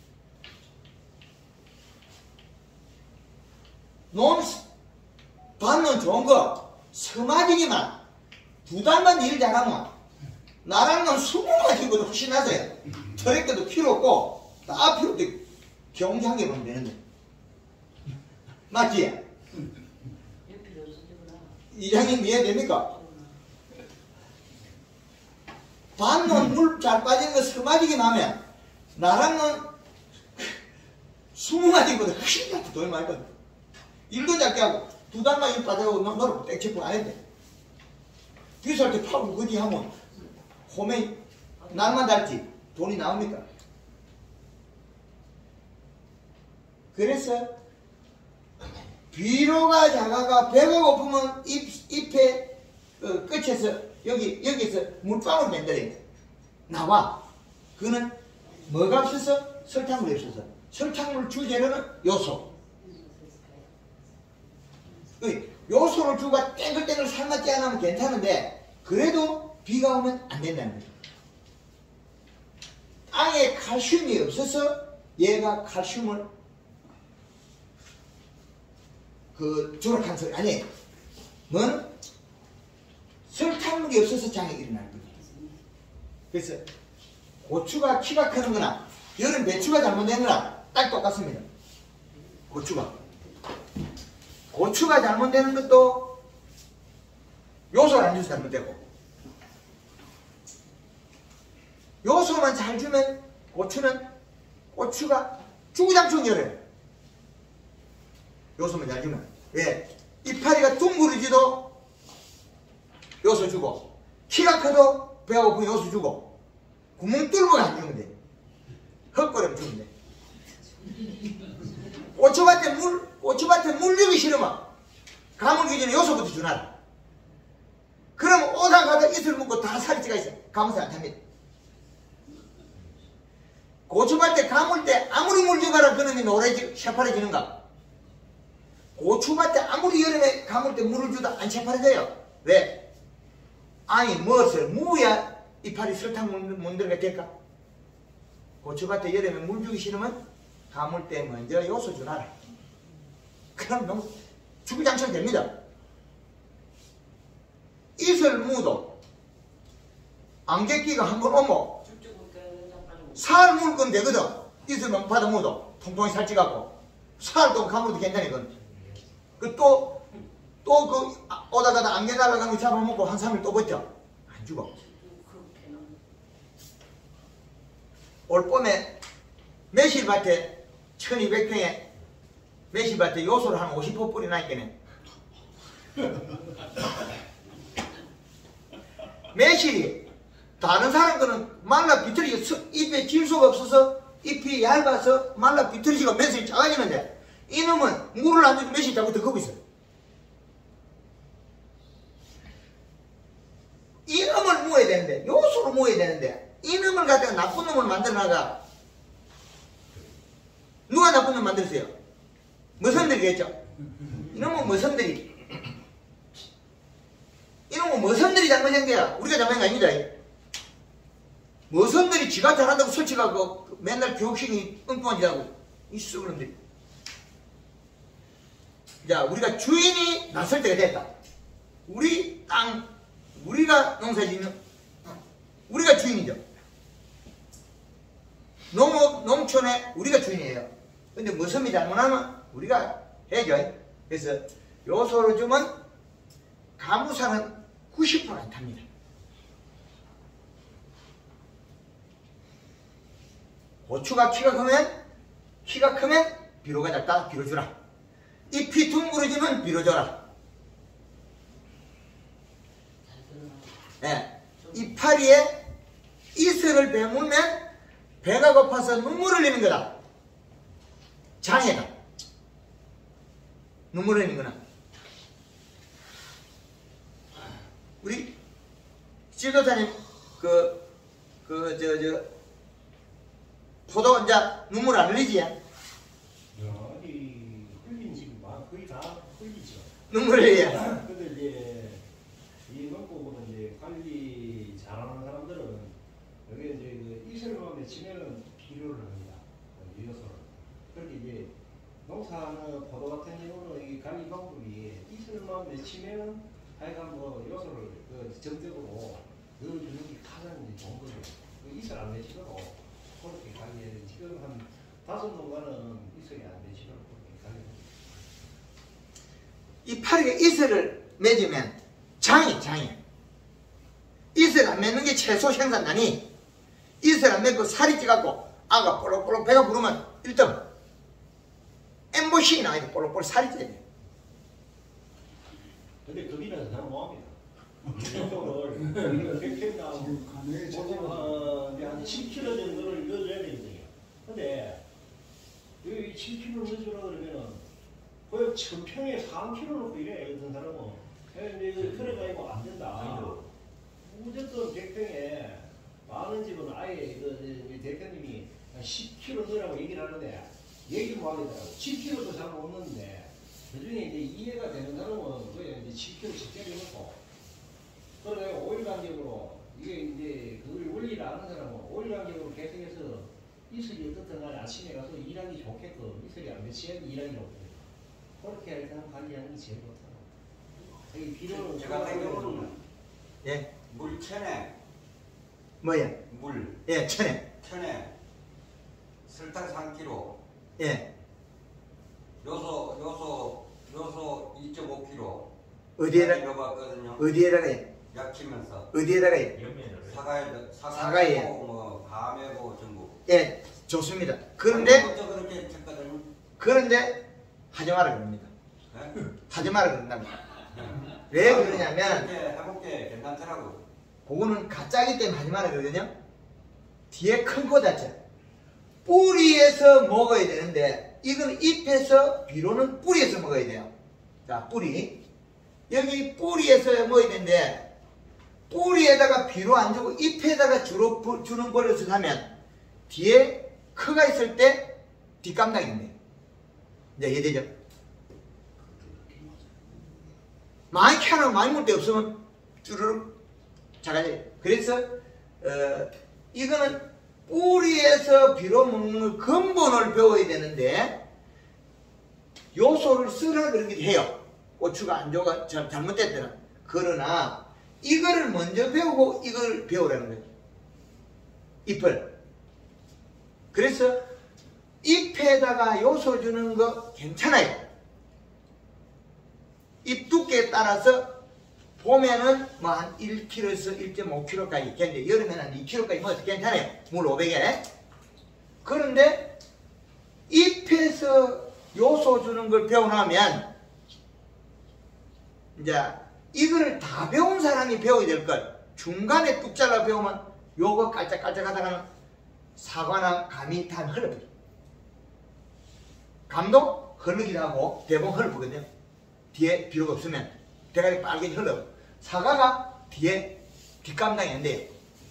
농 받는 좋은 거 서마지기만 두 달만 일 잘하면 나랑 놈 스무 가지거든. 훨씬 나서요. 트랙터도 필요 없고 다 필요 없고 경제 한 개 보면 되는데 맞지? 이장님 이해됩니까? 반놈 물 잘 빠지는 거 서마지기 나면 나랑은 스무 마디보다 훨씬 더 돈이 많이 받아. 일도 작게 하고 두 달만 일 받아가고 너를 땡 짚고 가야 돼. 비쌀 때 파고 그뒤 하면 홈에 날만 달지 돈이 나옵니까? 그래서 비료가 작아가 배가 고프면 잎, 잎에 어, 끝에서 여기 여기서 물방울 만들어야 나와. 그거는 뭐가 없어서? 설탕물이 없어서. 설탕물 주재료는 요소. 요소를 주가 땡글땡글 삶았지 않으면 괜찮은데 그래도 비가 오면 안 된다는 거죠. 땅에 칼슘이 없어서 얘가 칼슘을 그 조락한 소리 아니에요. 뭐는 설탕물이 없어서 장애가 일어나는 거죠. 그래서 고추가 키가 크는 거나 여름 배추가 잘못된 거나 딱 똑같습니다. 고추가 고추가 잘못되는 것도 요소를 안 줘서 잘못되고 요소만 잘 주면 고추는 고추가 주구장창 열어요. 요소만 잘 주면. 왜? 이파리가 둥그러지도 요소 주고 키가 커도 배가 고프면 요소 주고 구멍 뚫고 안 주면 돼. 헛거리면 주면 돼. 고추밭에 물, 고추밭에 물 주기 싫으면 가물기 전에 요소부터 주나라. 그럼 오다 가다 이슬 묶고 다 살이 찌가 있어. 가물새 안 탑니다. 고추밭에 가물 때 아무리 물 줘봐라 그놈이 노래지, 새파래지는가? 고추밭에 아무리 여름에 가물 때 물을 주다 안 새파래져요. 왜? 아니 무엇을 무야 이파리 설탕 문들게 될까? 고추밭에 여름에 물 주기 싫으면 가물 때 먼저 요소 주나라. 그럼 너무 주구장창 됩니다. 이슬 무도 안개끼가 한번 오면 살 물건 되거든. 이슬만 받아 무도 통통이 살찌갖고 살도 가물도 괜찮거든. 그 또 또 그 오다 가다 안개 날아가는 거 잡아먹고 한 삼 일 또 버텨. 안 죽어. 올 봄에 매실밭에 천이백 평에 매실밭에 요소를 한 오십 호 뿌려놨겠네. 매실이 다른 사람 거는 말라 비틀어지고 잎에 질소가 없어서 잎이 얇아서 말라 비틀어지고 매실이 작아지는데 이놈은 물을 안 주고 매실 자꾸 더 걷고 있어. 이놈을 모아야 되는데 요소로 모아야 되는데 이놈을 갖다가 나쁜 놈을 만들어나가. 누가 나쁜 놈 만들었어요? 머선들이겠죠? 이놈은 머선들이. 이놈은 머선들이 잘못한 거야. 우리가 잘못한 거 아닙니다. 머선들이 지가 잘한다고 설치가고 맨날 교육식이 엉뚱한 짓 하고 이 쑥그런들이. 자, 우리가 주인이 나설 때가 됐다. 우리 땅, 우리가 농사 짓는, 우리가 주인이죠. 농업, 농촌에 우리가 주인이에요. 근데 머선이 잘못하면 우리가 해야죠. 그래서 요소를 주면 가무사는 구십 퍼센트 안 탑니다. 고추가 키가 크면 키가 크면 비료가 작다. 비료 주라. 잎이 둥그러지면 비료 줘라. 네. 이파리에 이슬을 베물면 배가 고파서 눈물을 흘리는 거다. 장애다. 눈물을 흘리는 거나. 우리 지도자님 그 그 저 저 포도 이제 눈물 안 흘리지? 아니 흘린 지금 막 거의 다 흘리죠. 눈물 흘려. 근데 이제 이 농법은 이제 관리 잘하는 사람들은 여기 이제 그 이슬만 맺히면은 비료를 합니다. 유효소를. 그렇게 이제 농사하는 포도 같은 경우는 이 관리 방법이 이슬만 맺히면은 하여간 뭐 요소를 그 정적으로 넣어주는 게 가장 이제 좋은 거죠. 그 이슬 안 맺히도록 그렇게 관리해야 돼. 지금 한 다섯 농가는 이슬이 안 맺히도록 그렇게 관리해야 돼. 이파리가 이슬을 맺으면 장이 장이. 이슬 안 맺는 게 채소 생산난이. 이슬 안 맺고 살이 찌갖고 아가 볼록볼록 배가 부르면 일 등 엠보식이 나와야 돼. 볼록볼록 살이 찌야 돼. 근데 겁이 나서 사람 뭐합니다. 이거를 백평당 보통 한 칠 킬로미터 정도를 넣어줘야 되거든요. 근데 여기 칠 킬로미터 넣어주라 그러면은 거의 천평에 사 킬로미터 넣고 이래. 어떤 사람은 근데 이거 그래가지고 안 된다. 어쨌든 백평에 많은 집은 아예 그 대표님이 십 킬로미터 넣으라고 얘기를 하는데 얘기를 못 하겠더라고. 칠 킬로미터도 잘 못 넣는데 그중에 이제 이해가 되는 사람은 거의 이제 칠 킬로미터 직접해 놓고 그러다가 오 일 간격으로 이게 이제 그걸 원리를 아는 사람은 오 일 간격으로 계속해서 이슬이 어떻든 간에 아침에 가서 일하기 좋게끔 이슬이 안 미치게 일하기 좋거든요. 그렇게 일단 관리하는 게 제일 좋다고. 여기 비료는 제가 같은 경우는 예. 물 천에 뭐야? 물 예, 천에. 천에 설탕 삼 킬로그램 예. 요소 요소 요소 이 점 오 킬로그램 어디에다 넣어봤거든요. 어디에다가 해? 약치면서 어디에다가 해? 사과에 사과에. 사과하고 뭐 감하고 전부. 예, 좋습니다. 그런데 아무것도 그렇게 했거든요. 그런데 하지 마라 그럽니다. 네? 하지 마라 그런답니다. 왜 그러냐면 이렇게 해볼게 괜찮더라고. 그거는 가짜기 때문에 하지 마라 그러거든요. 뒤에 큰 거 자체 뿌리에서 먹어야 되는데 이건 잎에서 비료는 뿌리에서 먹어야 돼요. 자, 뿌리 여기 뿌리에서 먹어야 되는데 뿌리에다가 비료 안 주고 잎에다가 주로 부, 주는 버릇을 하면 뒤에 크가 있을 때 뒷감당인데 이제 이해되죠? 많이 캐나 많이 먹을 데 없으면 쭈르륵 자가지. 그래서 어, 이거는 뿌리에서 비료 먹는 걸 근본을 배워야 되는데 요소를 쓰라 그러기도 해요. 고추가 안 좋아 잘못됐더라. 그러나 이거를 먼저 배우고 이걸 배우라는 거예요. 잎을. 그래서 잎에다가 요소 주는 거 괜찮아요. 잎 두께에 따라서 봄에는 뭐 한 일 킬로그램에서 일 점 오 킬로그램까지 괜찮아요. 여름에는 한 이 킬로그램까지 먹어도 괜찮아요. 물 오백에. 그런데 잎에서 요소 주는 걸 배워나면 이제 이거를 다 배운 사람이 배워야 될 걸. 중간에 뚝 잘라 배우면 요거 깔짝깔짝 하다가는 사과나 감이 다 흘러버려. 감도 흐르기도 하고 대부분 흘러보거든요. 뒤에 비료가 없으면 대가리 빨개 흘러. 사과가 뒤에 뒷감당이 안 돼요.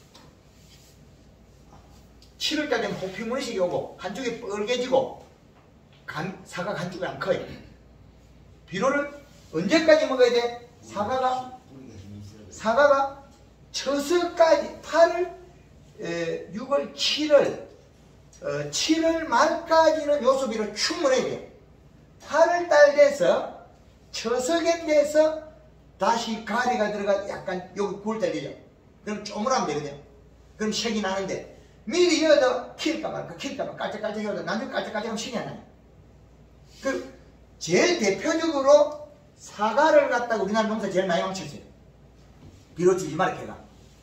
칠월달 되면 호피문식이 오고 한쪽이 뻘개지고 간, 사과가 한쪽이 안 커요. 비료를 언제까지 먹어야 돼? 사과가 사과가 처서까지 팔월, 육월, 칠월 어, 칠월 말까지는 요소비료 충분해야 돼요. 팔월달 돼서 처석에 돼서 다시 가리가 들어가 약간 여기 구울 때 되죠. 그럼 쪼물하면 되거든요. 그럼 색이 나는데 미리 여기다 킬까 말까 킬까 말까 깔짝깔짝 여기다 나중에 깔짝깔짝하면 색이 안 나요. 그 제일 대표적으로 사과를 갖다가 우리나라 농사 제일 많이 망쳤어요. 비료 주지 마라 걔가.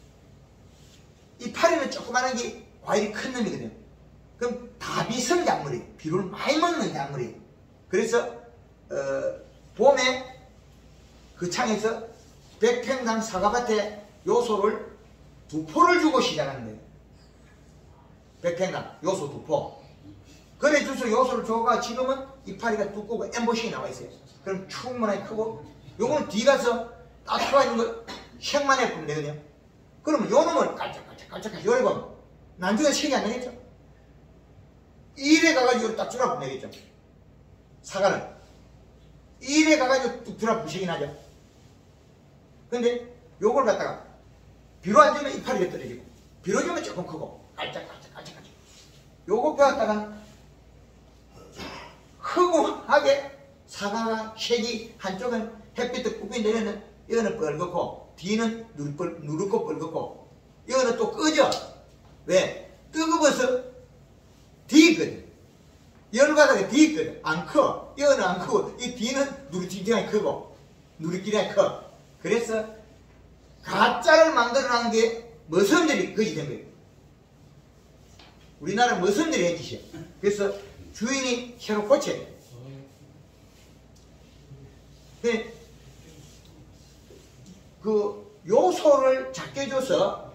이 파리는 조그마한 게 과일이 큰 놈이거든요. 그럼 다비성 작물이에요. 비료를 많이 먹는 작물이에요. 그래서 어, 봄에 그 창에서 백평당 사과밭에 요소를 두 포를 주고 시작하는 거예요. 백평당 요소 두 포. 그래 줘서 요소를 줘가 지금은 이파리가 두껍고 엠보싱이 나와 있어요. 그럼 충분하게 크고 요거는 뒤 가서 따뜻한 거 색만 해보면 되거든요. 그러면 요 놈을 깔짝깔짝깔짝 열고 나중에 색이 안 나겠죠. 일에 가가지고 딱 주라 보면 되겠죠. 사과는 일에 가가지고 뚝 주라 부식이 나죠. 근데 요걸 갖다가 비료 안 주면 이파리가 떨어지고 비료 주면 조금 크고 깔짝깔짝깔짝깔짝 요거 갖다가 흐구하게 사과가 색이 한쪽은 햇빛을 꾹꾹 내려는 이거는 뻘겋고 뒤는 누르, 누르고 뻘겋고 이거는 또 끄죠. 왜? 뜨거워서 뒤 있거든. 열바닥에 뒤 있거든. 안 커. 이거는 안 크고 이 뒤는 누리끼리가 크고 누리끼리가 커. 그래서 가짜를 만들어낸 게 머슴들이 거짓 된 거예요. 우리나라 머슴들이 한 짓이에요. 그래서 주인이 새로 고쳐야 돼요. 그 요소를 작게 줘서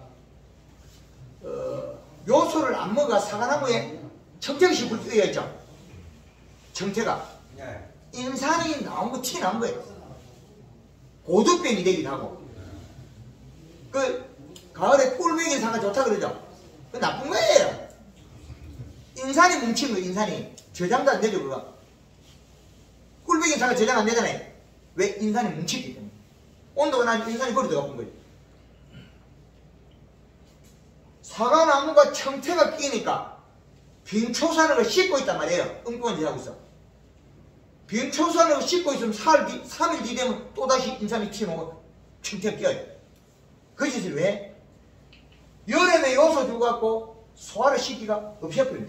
어, 요소를 안 먹어 사과나무에 청태가 씹을 뛰어 있죠. 청태가 네. 인산이 나온 거 티 난 거예요. 고두병이 되기도 하고. 그 가을에 꿀맥인 사과 좋다 그러죠. 그 나쁜 거예요. 인산이 뭉친 거 인산이 저장도 안 되죠 그거. 꿀맥인 사과 저장 안 되잖아요. 왜? 인산이 뭉치기 때문에. 온도가 나면 인산이 거리 들어가는 거예요. 사과나무가 청태가 끼니까 빙초산을 씻고 있단 말이에요. 엉뚱한 짓 하고 있어. 빙초산을 씻고 있으면 삼 일 뒤 되면 또다시 인산이 튀어나오고 청태가 끼어요. 그 짓을 왜? 여름에 요소 주고갖고 소화를 시키기가 없애버립니다.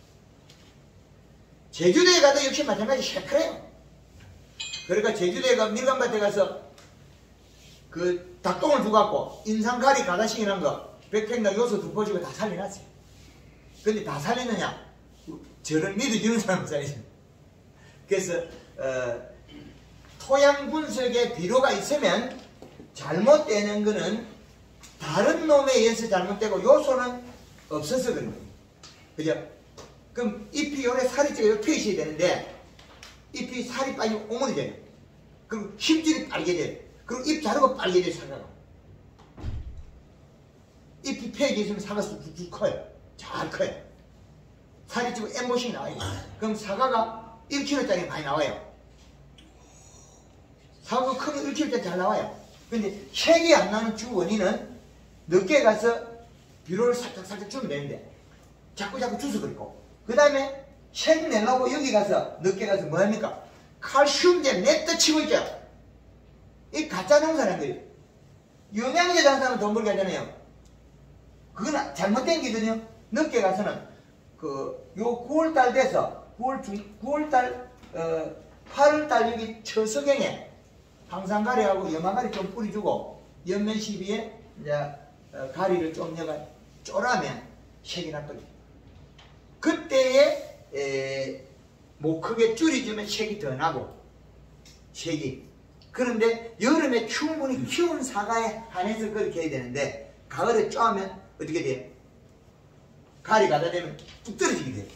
제주도에 가도 역시 마찬가지 새카래요. 그러니까 제주도에 가 밀감밭에 가서 그 닭똥을 주고갖고 인산가리 가다시키는 거 백팩나 요소 두 포주고 다 살려놨어요. 근데 다 살리느냐? 저를 믿어주는 사람은 살리죠. 그래서 어, 토양 분석에 비료가 있으면 잘못되는 거는 다른 놈에 의해서 잘못되고 요소는 없어서 그런 거예요. 그죠? 그럼 잎이 요래 살이 찌고 펴 있어야 되는데 잎이 살이 빠지고 오물이 돼요. 그리고 힘줄이 빨게 돼요. 그리고 잎 자르고 빨게 돼요. 사과가. 잎이 펴져 있으면 사과가 쭉쭉 커요. 잘 커요. 살이 찌고 엠보싱이 나와요. 그럼 사과가 일 킬로그램짜리 많이 나와요. 사과가 크면 일 킬로그램짜리 잘 나와요. 근데 색이 안 나는 주 원인은 늦게 가서 비료를 살짝 살짝 주면 되는데 자꾸 자꾸 주워 버리고 그 다음에 색 내려고 여기 가서 늦게 가서 뭐 합니까? 칼슘제 냅다 치고 있죠. 이 가짜 농사라는 거예요. 영양제 장사는 돈 벌게 하잖아요. 그건 잘못된 게거든요. 늦게 가서는 그 요 구월달 돼서 구월 중 구월달 어 팔월달 여기 처석경에 황산가리하고 염화가리 좀 뿌려주고 옆면 시비에 이제 어, 가리를 좀 넣어가 쪼라면 색이 나거든요. 그때에 에, 목 크게 줄여주면 색이 더 나고 색이. 그런데 여름에 충분히 키운 사과에 한해서 그렇게 해야 되는데 가을에 쪼하면 어떻게 돼요? 가리 가다 되면 뚝 떨어지게 돼요.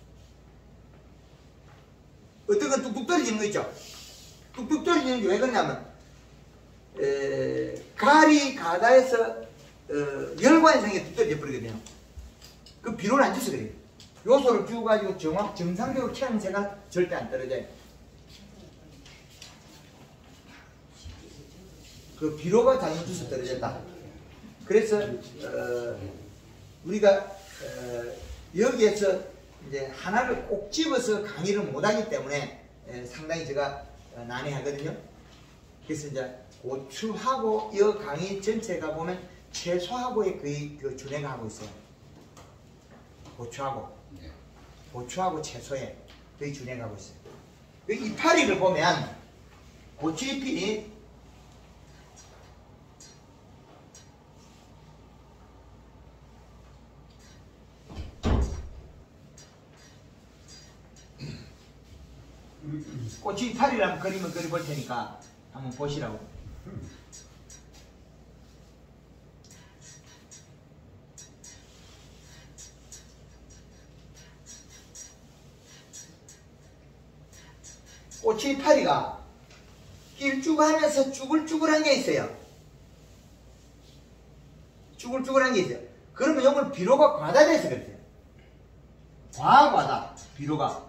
어떤 건 뚝뚝 떨어지는 거 있죠? 뚝뚝 떨어지는 게 왜 그러냐면 에, 가리 가다에서 어, 열관성이 뚝 떨어져 버리거든요. 그 비료를 안 줘서 그래요. 요소를 주고가지고 정확, 정상적으로 키우는 새가 절대 안 떨어져요. 그 비료가 잘못 줘서 떨어졌다. 그래서 어, 우리가 어, 여기에서 이제 하나를 꼭 집어서 강의를 못하기 때문에 에, 상당히 제가 어, 난해하거든요. 그래서 이제 고추하고 이 강의 전체가 보면 채소하고의 거의 그 준행을 하고 있어요. 고추하고 네. 고추하고 채소에 거의 준행하고 있어요. 그 이파리를 보면 고추잎이 고추 이파리를 그림을 그려볼 테니까 한번 보시라고. 고추 이파리가 길쭉하면서 쭈글쭈글한 게 있어요. 쭈글쭈글한 게 있어요. 그러면 이걸 비료가 과다돼서 그랬어요. 과과다 비료가.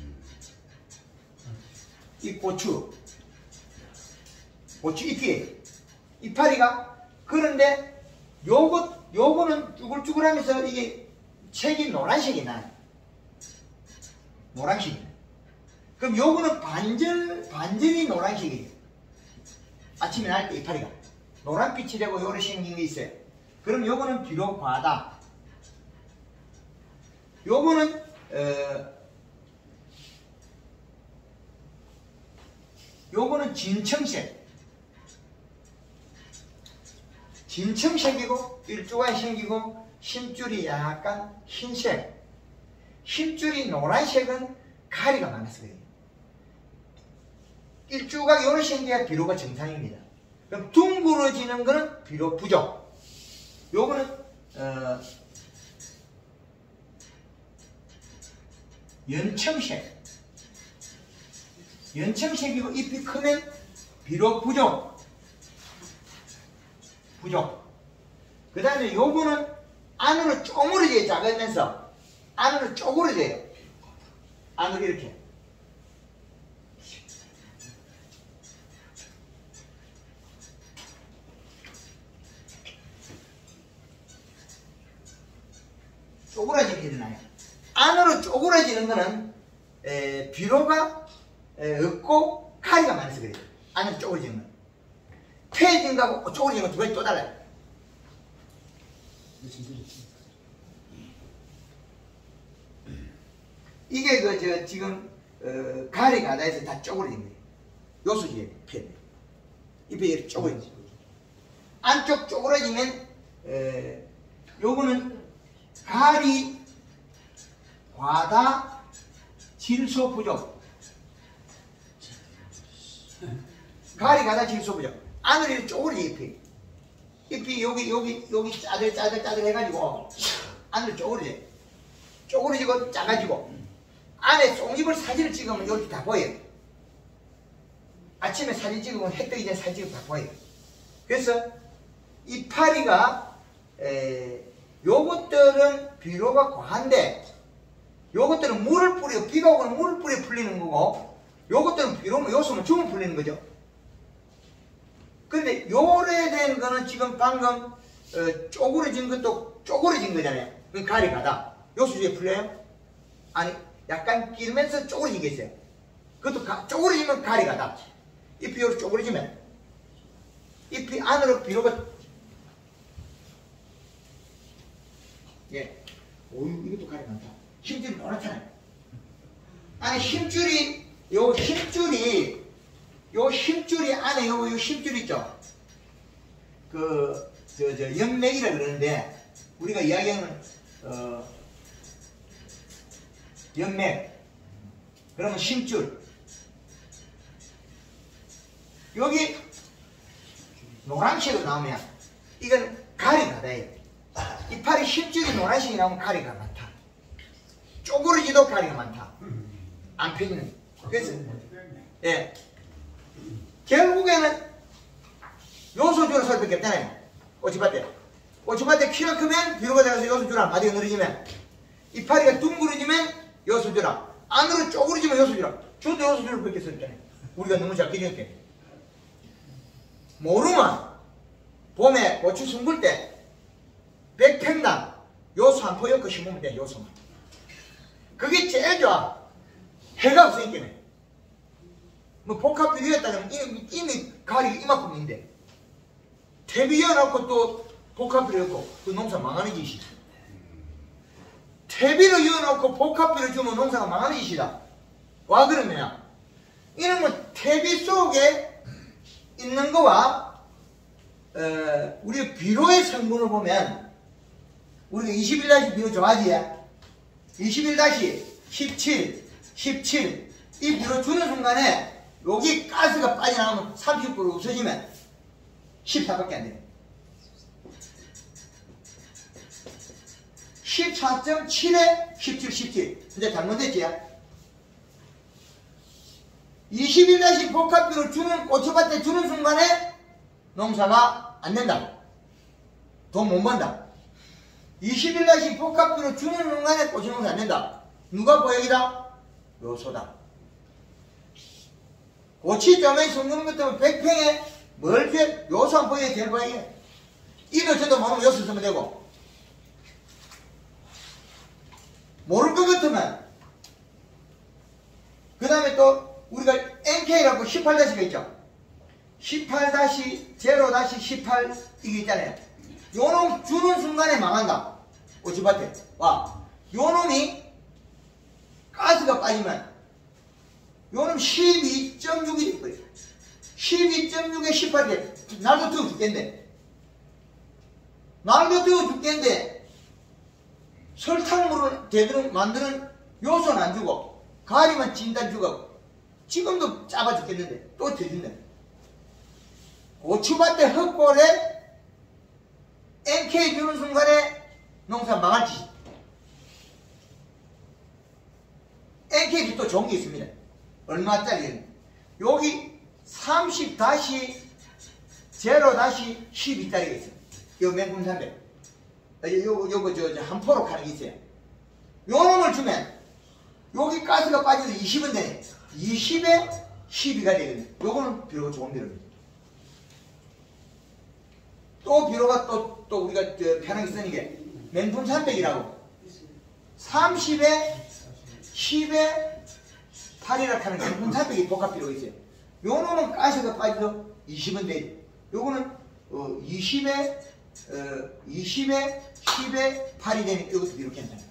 이 고추 고추 잎이 이파리가. 그런데 요거 요거는 쭈글쭈글하면서 이게 색이 노란색이 나요. 노란색이. 그럼 요거는 반절 반절이 노란색이에요. 아침에 날 때 이파리가 노란빛이 되고 요래 생긴 게 있어요. 그럼 요거는 비료 과다. 요거는 어, 요거는 진청색. 진청색이고 일조가 생기고 힘줄이 약간 흰색. 힘줄이 노란색은 가리가 많아서 그래요. 일조가 요런 생겨야 비료가 정상입니다. 그럼 둥그러지는 거는 비료 부족. 요거는 어, 연청색. 연청색이고 잎이 크면 비료 부족. 부족. 그 다음에 요거는 안으로 쪼그러져요. 작으면서 안으로 쪼그러져요. 안으로 이렇게. 쪼그라지게 일어나요. 안으로 쪼그라지는 거는 에, 비료가 에, 없고 가리가 많아서 그래요. 안으로 쪼그라지는 건. 패해진 거하고 쪼그라지는 건 두 가지 또 달라요. 이게 그 저 지금 어, 가리 가다에서 다 쪼그라진 거예요. 요소지에 패. 잎에 이렇게 쪼그라진 거예요. 안쪽 쪼그라지면 에, 요거는 가리 과다 질소 부족. 가리 과다 질소 부족. 안으로 이렇게 쪼그라져 잎이. 잎이 여기 여기 여기 짜들 짜들 짜들 해가지고 안으로 쪼그라져. 쪼그라지고 작아지고 안에 쫑잎을 사진을 찍으면 이렇게 다 보여요. 아침에 사진 찍으면 해 뜨기 전에 사진 찍으면 다 보여요. 그래서 이파리가 에, 요것들은 비료가 과한데 요것들은 물을 뿌려 비가 오거나 물을 뿌려 풀리는 거고 요것들은 비료면 요소면 주면 풀리는 거죠. 근데 요래된 거는 지금 방금 어, 쪼그러진 것도 쪼그러진 거잖아요. 그 가리 가다 요소주에 풀려요? 아니 약간 끼면서 쪼그러진 게 있어요. 그것도 가, 쪼그러지면 가리 가다. 잎이 요렇게 쪼그러지면 잎이 안으로 비료가 예, 오유 이것도 가리 많다. 힘줄이 노랗잖아요. 아니 힘줄이 요 힘줄이 요 힘줄이 안에 요, 요 힘줄 있죠. 그 저 저 연맥이라 그러는데 우리가 이야기하는 어 연맥 그러면 힘줄 여기 노란색으로 나오면 이건 가리 가다예요. 이파리 힘줄이 노란색이 나오면 가리가 많다. 쪼그러지도 가리가 많다. 안 펴지는. 그래서 예 결국에는 요소주로 설밖에 없잖아요. 꼬치밭에 꼬치밭에 키가 크면 비료가 들어가서 요소주랑 바닥에 늘어지면 이파리가 둥그러지면 요소주랑 안으로 쪼그러지면 요소주랑 저도 요소주를 밖에 썼잖아요. 우리가 너무 잘 기억해. 모르면 봄에 고추 숨글 때 백 평당 요소 한 포 엮어 심으면 돼. 요소만. 그게 제일 좋아. 해가 없으니까. 뭐 복합 비료였다면 이미, 이미 가리가 이만큼인데 퇴비 이어놓고 또 복합 비료였고 그 농사 망하는 짓이다. 퇴비를 이어놓고 복합 비료 주면 농사가 망하는 짓이다. 와 그러면 이놈은 퇴비 속에 있는 거와 어, 우리 비료의 성분을 보면 우리가 이십일 다시 비료 좋아하지? 이십일 다시 십칠, 십칠 이 비료 주는 순간에 여기 가스가 빠져나오면 삼십 퍼센트 없어지면 십사밖에 안 돼요. 십사 점 칠에 십칠, 십칠 근데 잘못됐지? 이십일 다시 복합비료 주는 고추밭에 주는 순간에 농사가 안 된다. 돈 못 번다. 이십일 다시 복합비료 주는 순간에 고추 농사 안 된다. 누가 보약이다? 요소다. 고치점에 숨는 것 때문에 백 평에 뭘 줘? 요소 한 포에 제일 보약이야. 이도 저도 모르면 요소 쓰면 되고 모를 것 같으면 그 다음에 또 우리가 엔케이라고 십팔 다시가 있죠. 십팔 다시 영 다시 십팔 이게 있잖아요. 요놈 주는 순간에 망한다. 고추밭에 와 요놈이 가스가 빠지면 요놈 십이 점 육이 될 거예요. 십이 점 육에 십팔이 돼. 날도 뜨거 죽겠는데 날도 뜨거 죽겠는데 설탕물을 제대로 만드는 요소는 안 주고 가리만 진단 주고 지금도 짜가 죽겠는데 또 대준다. 고추밭에 흙골에 엔케이 주는 순간에 농사 망할 짓. 엔케이도 또 좋은 게 있습니다. 얼마짜리? 여기 삼십 다시 제로 다시 십이짜리가 있어요. 요 맹금 삼백. 요, 요거 저, 저 한 포로 가는 게 있어요. 요 놈을 주면 여기 가스가 빠져서 이십은 되네. 이십에 십이가 되거든요. 요거는 비료가 좋은 비료입니다. 또 비료가 또, 또 우리가 저 편하게 쓰는 게 맹품 삼백이라고 삼십에 십에 팔이라 하는 맹품 삼백이 복합 비료가 있어요. 요 놈은 가스가 빠져서 이십은 되죠. 요거는 어, 이십에 어, 이십에 십에 팔이 되니까 이것도 비료 괜찮아요.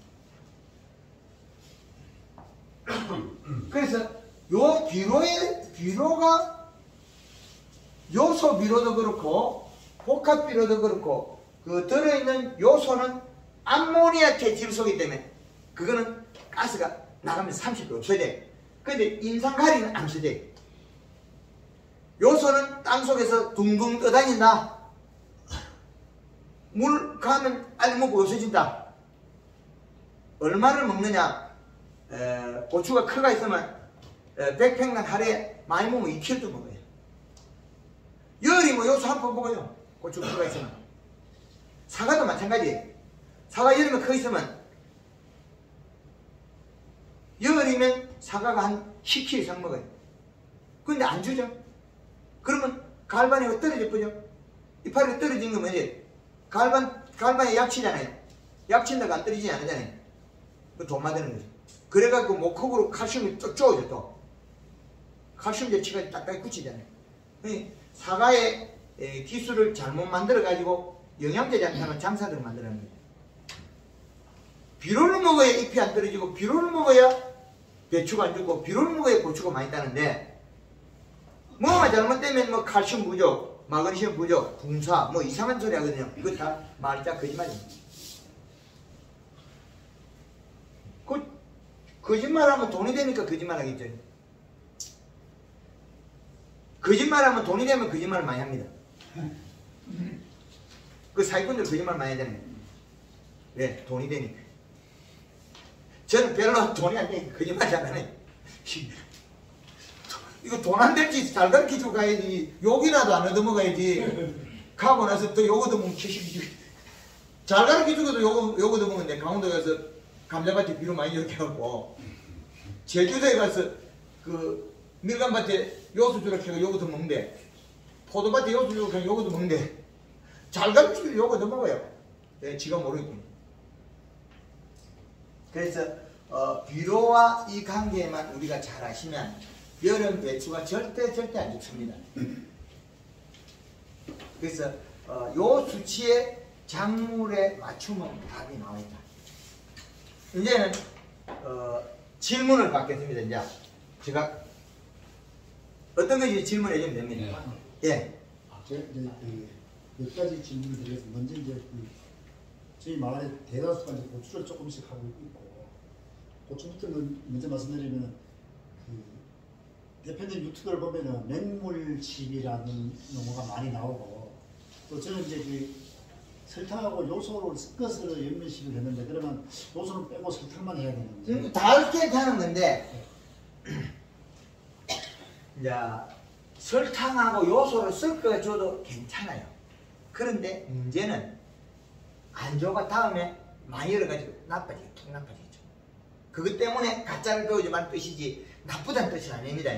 그래서 요 비료의 비료가 요소 비료도 그렇고 복합 비료도 그렇고 그 들어있는 요소는 암모니아 질소이기 때문에 그거는 가스가 나가면 삼십 도 없어야 돼. 근데 인산가리는 안 써야 돼. 요소는 땅속에서 둥둥 떠다닌다. 물 가면 알먹고 없어진다. 얼마를 먹느냐? 에, 고추가 크가 있으면 에, 백 평당 하루에 많이 먹으면 이 킬로그램도 먹어요. 열이 뭐 요소 한 번 먹어요. 고추가 크가 있으면. 사과도 마찬가지예요. 사과 열이면 커 있으면 열이면 사과가 한 십 킬로그램 이상 먹어요. 근데 안 주죠. 그러면 갈반이 떨어져 버죠. 이파리가 떨어진 거면 이제 갈반, 갈반이 약치잖아요. 약친다가 안 떨어지지 않잖아요. 그 돈 만드는 거죠. 그래갖고 목콕으로 칼슘이 쭉 쪼어져 또. 칼슘 제치가 딱딱히 굳히잖아요. 사과의 기술을 잘못 만들어가지고 영양제 장사는 장사들을 만들어내는 거예요. 비료를 먹어야 잎이 안 떨어지고 비료를 먹어야 배추가 안 죽고 비료를 먹어야 고추가 많이 따는데 뭐가 잘못되면 뭐 칼슘 부족, 마그네슘 부족, 분사 뭐 이상한 소리 하거든요. 이거 다 말자 거짓말입니다. 그 거짓말하면 돈이 되니까 거짓말하겠죠. 거짓말하면 돈이 되면 거짓말을 많이 합니다. 그 사기꾼들 거짓말 많이 하잖아요. 왜? 돈이 되니까. 저는 별로 돈이 안 되니까 거짓말 잘 안 해요. 이거 돈 안 될지 잘 가르쳐주고 가야지. 욕이라도 안 얻어먹어야지. 가고 나서 또 욕 얻어먹으면 캐시기지. 잘 가르쳐주고도 욕, 욕 얻어먹는데 강원도 가서 감자밭에 비료 많이 이렇게 하고 제주도에 가서 그 밀감밭에 요수 주라 해서 욕 얻어먹는데 포도밭에 요수 주라 해서 욕 얻어먹는데 잘 가르치고 욕 얻어먹어요. 네, 지가 모르겠군요. 그래서 어, 비료와 이 관계만 우리가 잘 아시면 여름 배추가 절대 절대 안 죽습니다. 그래서 어, 요 수치의 작물에 맞추면 답이 나와있다. 이제는 어, 질문을 받겠습니다. 이제 제가 어떤 것이 질문해 주면 됩니다. 네. 예. 제가 이제 그 몇 가지 질문을 드려서 먼저 이제 그 저희 마을에 대다수가 이제 고추를 조금씩 하고 있고 고추부터는 먼저 말씀드리면 그 대표님 유튜브를 보면은 맹물칩이라는 용어가 많이 나오고 또 저는 이제 그 설탕하고 요소를 섞어서 연면식을 했는데 그러면 요소는 빼고 설탕만 해야 되는 거죠. 음, 다 괜찮은 건데 이제 설탕하고 요소를 섞어줘도 괜찮아요. 그런데 문제는 안조가 다음에 많이 열어가지고 나빠지게 툭 나빠지겠죠. 그것 때문에 가짜를 배우지만 뜻이지 나쁘다는 뜻은 아닙니다.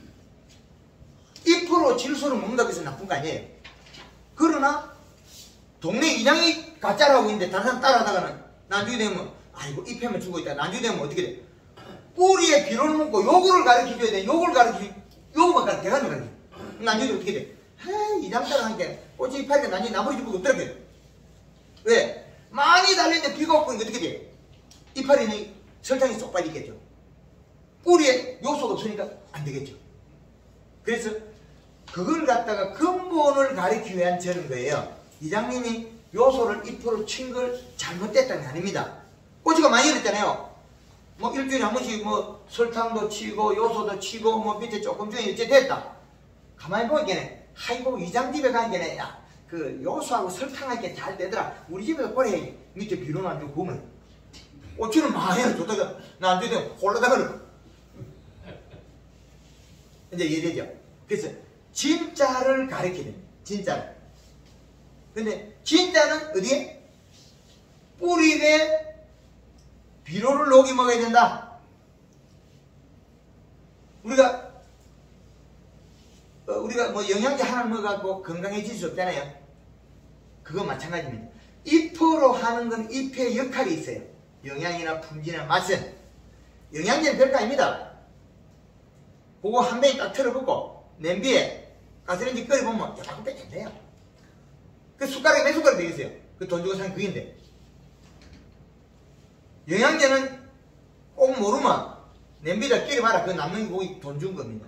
일 퍼센트 질소를 먹는다고 해서 나쁜 거 아니에요. 그러나 동네 이장이 가짜를 하고 있는데 다른 사람 따라하다가는 나중에 되면 아이고 잎에만 주고 있다. 나중에 되면 어떻게 돼? 뿌리에 비료를 먹고 요거를 가르쳐줘야 돼. 요걸 가르쳐 요거만 가르쳐 대가리 가르쳐. 나중에 어떻게 돼? 헤이 이장 따라하니까 꽃이 이파리가 나중에 나머지 주고 없더라고요. 왜? 많이 달렸는데 비가 없고 어떻게 돼? 이파리는 설탕이 쏙 빠지겠죠. 뿌리에 요소가 없으니까 안 되겠죠. 그래서 그걸 갖다가 근본을 가리키기 위한 저런 거예요. 이장님이 요소를 이 퍼센트 친 걸 잘못됐다는 게 아닙니다. 꼬치가 많이 열었잖아요. 뭐 일주일에 한 번씩 뭐 설탕도 치고 요소도 치고 뭐 밑에 조금 중에 이제 됐다. 가만히 보니까 하이고 이장 집에 가는 게네. 야, 그 요소하고 설탕하게 잘 되더라. 우리 집에서 그래. 밑에 비료 놔주고 구우면 고추는 많이 해. 좋다가 나안 되면 홀라다가 이제 이래죠. 그래서 진짜를 가르치는 됩니다. 진짜를. 근데 진짜는 어디에? 뿌리에 비료를 녹이 먹어야 된다. 우리가 어, 우리가 뭐 영양제 하나 먹어갖고 건강해질 수 없잖아요. 그거 마찬가지입니다. 잎으로 하는 건 잎의 역할이 있어요. 영양이나 품질이나 맛은. 영양제는 별거 아닙니다. 그거 한 병에 딱 틀어붓고 냄비에 가스레인지 끓여보면 조금 빼면 돼요. 그 숟가락에 몇 숟가락 되겠어요? 그 돈 주고 사는 그게인데. 영양제는 꼭 모르면 냄비에다 끓여봐라. 그 남는 고기 돈 준 겁니다.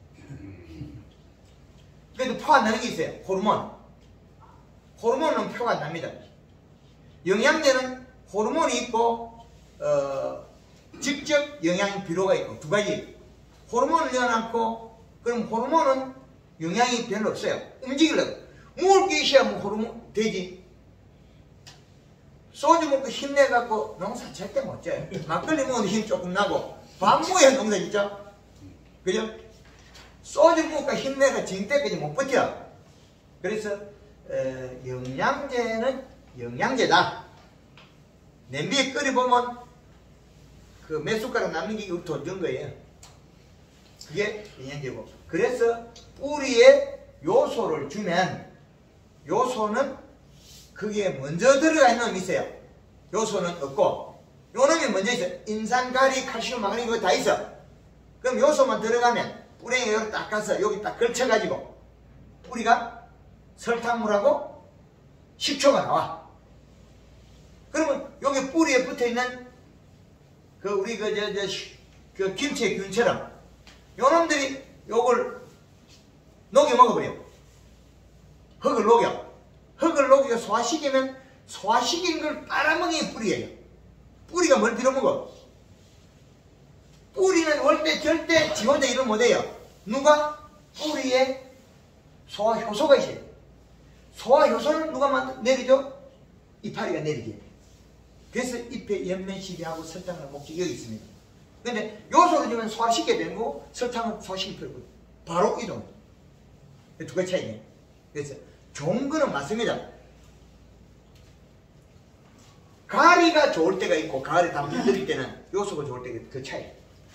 그래도 표 안 나는 게 있어요. 호르몬. 호르몬은 표가 안 납니다. 영양제는 호르몬이 있고 어, 직접 영양 비료가 있고 두 가지. 호르몬을 넣어놨고 그럼 호르몬은 영양이 별로 없어요. 움직이려고. 물 끼시면 호르몬 되지. 소주 먹고 힘내갖고 농사 절대 못 져요. 막걸리 먹어도 힘 조금 나고 밥 먹어야 농사 짓죠. 그죠? 소주 먹고 힘내가 진 때까지 못 버텨. 그래서 어, 영양제는 영양제다. 냄비에 끓여보면 그 몇 숟가락 남는 게 돈 준 거예요. 그게 영양제고. 그래서 뿌리에 요소를 주면 요소는 그게 먼저 들어가 있는 놈이 있어요. 요소는 없고 요 놈이 먼저 있어. 인산, 가리, 칼슘, 마그네슘 그거 다 있어. 그럼 요소만 들어가면 뿌리에 여기 딱 가서 여기 딱 걸쳐가지고 뿌리가 설탕물하고 식초가 나와. 그러면 여기 뿌리에 붙어있는 그 우리 그 저 저 그 김치의 균처럼 요 놈들이 요걸 녹여 먹어버려. 흙을 녹여. 흙을 녹여 소화시키면 소화시킨 걸 빨아먹는 게 뿌리예요. 뿌리가 뭘 빌어먹어? 뿌리는 원래 절대 지 혼자 일을 못해요. 누가? 뿌리에 소화효소가 있어요. 소화효소는 누가 만들, 내리죠? 이파리가 내리게. 그래서 잎에 연면시비하고 설탕을 먹기 여기 있습니다. 근데 요소를 주면 소화시켜야 되는 거고 설탕은 소화시킬 필요 없고 바로 이동. 두 가지 차이네. 그래서 좋은 거는 맞습니다. 가리가 좋을 때가 있고 가을에 담배 들일 때는 요소가 좋을 때가 그 차이.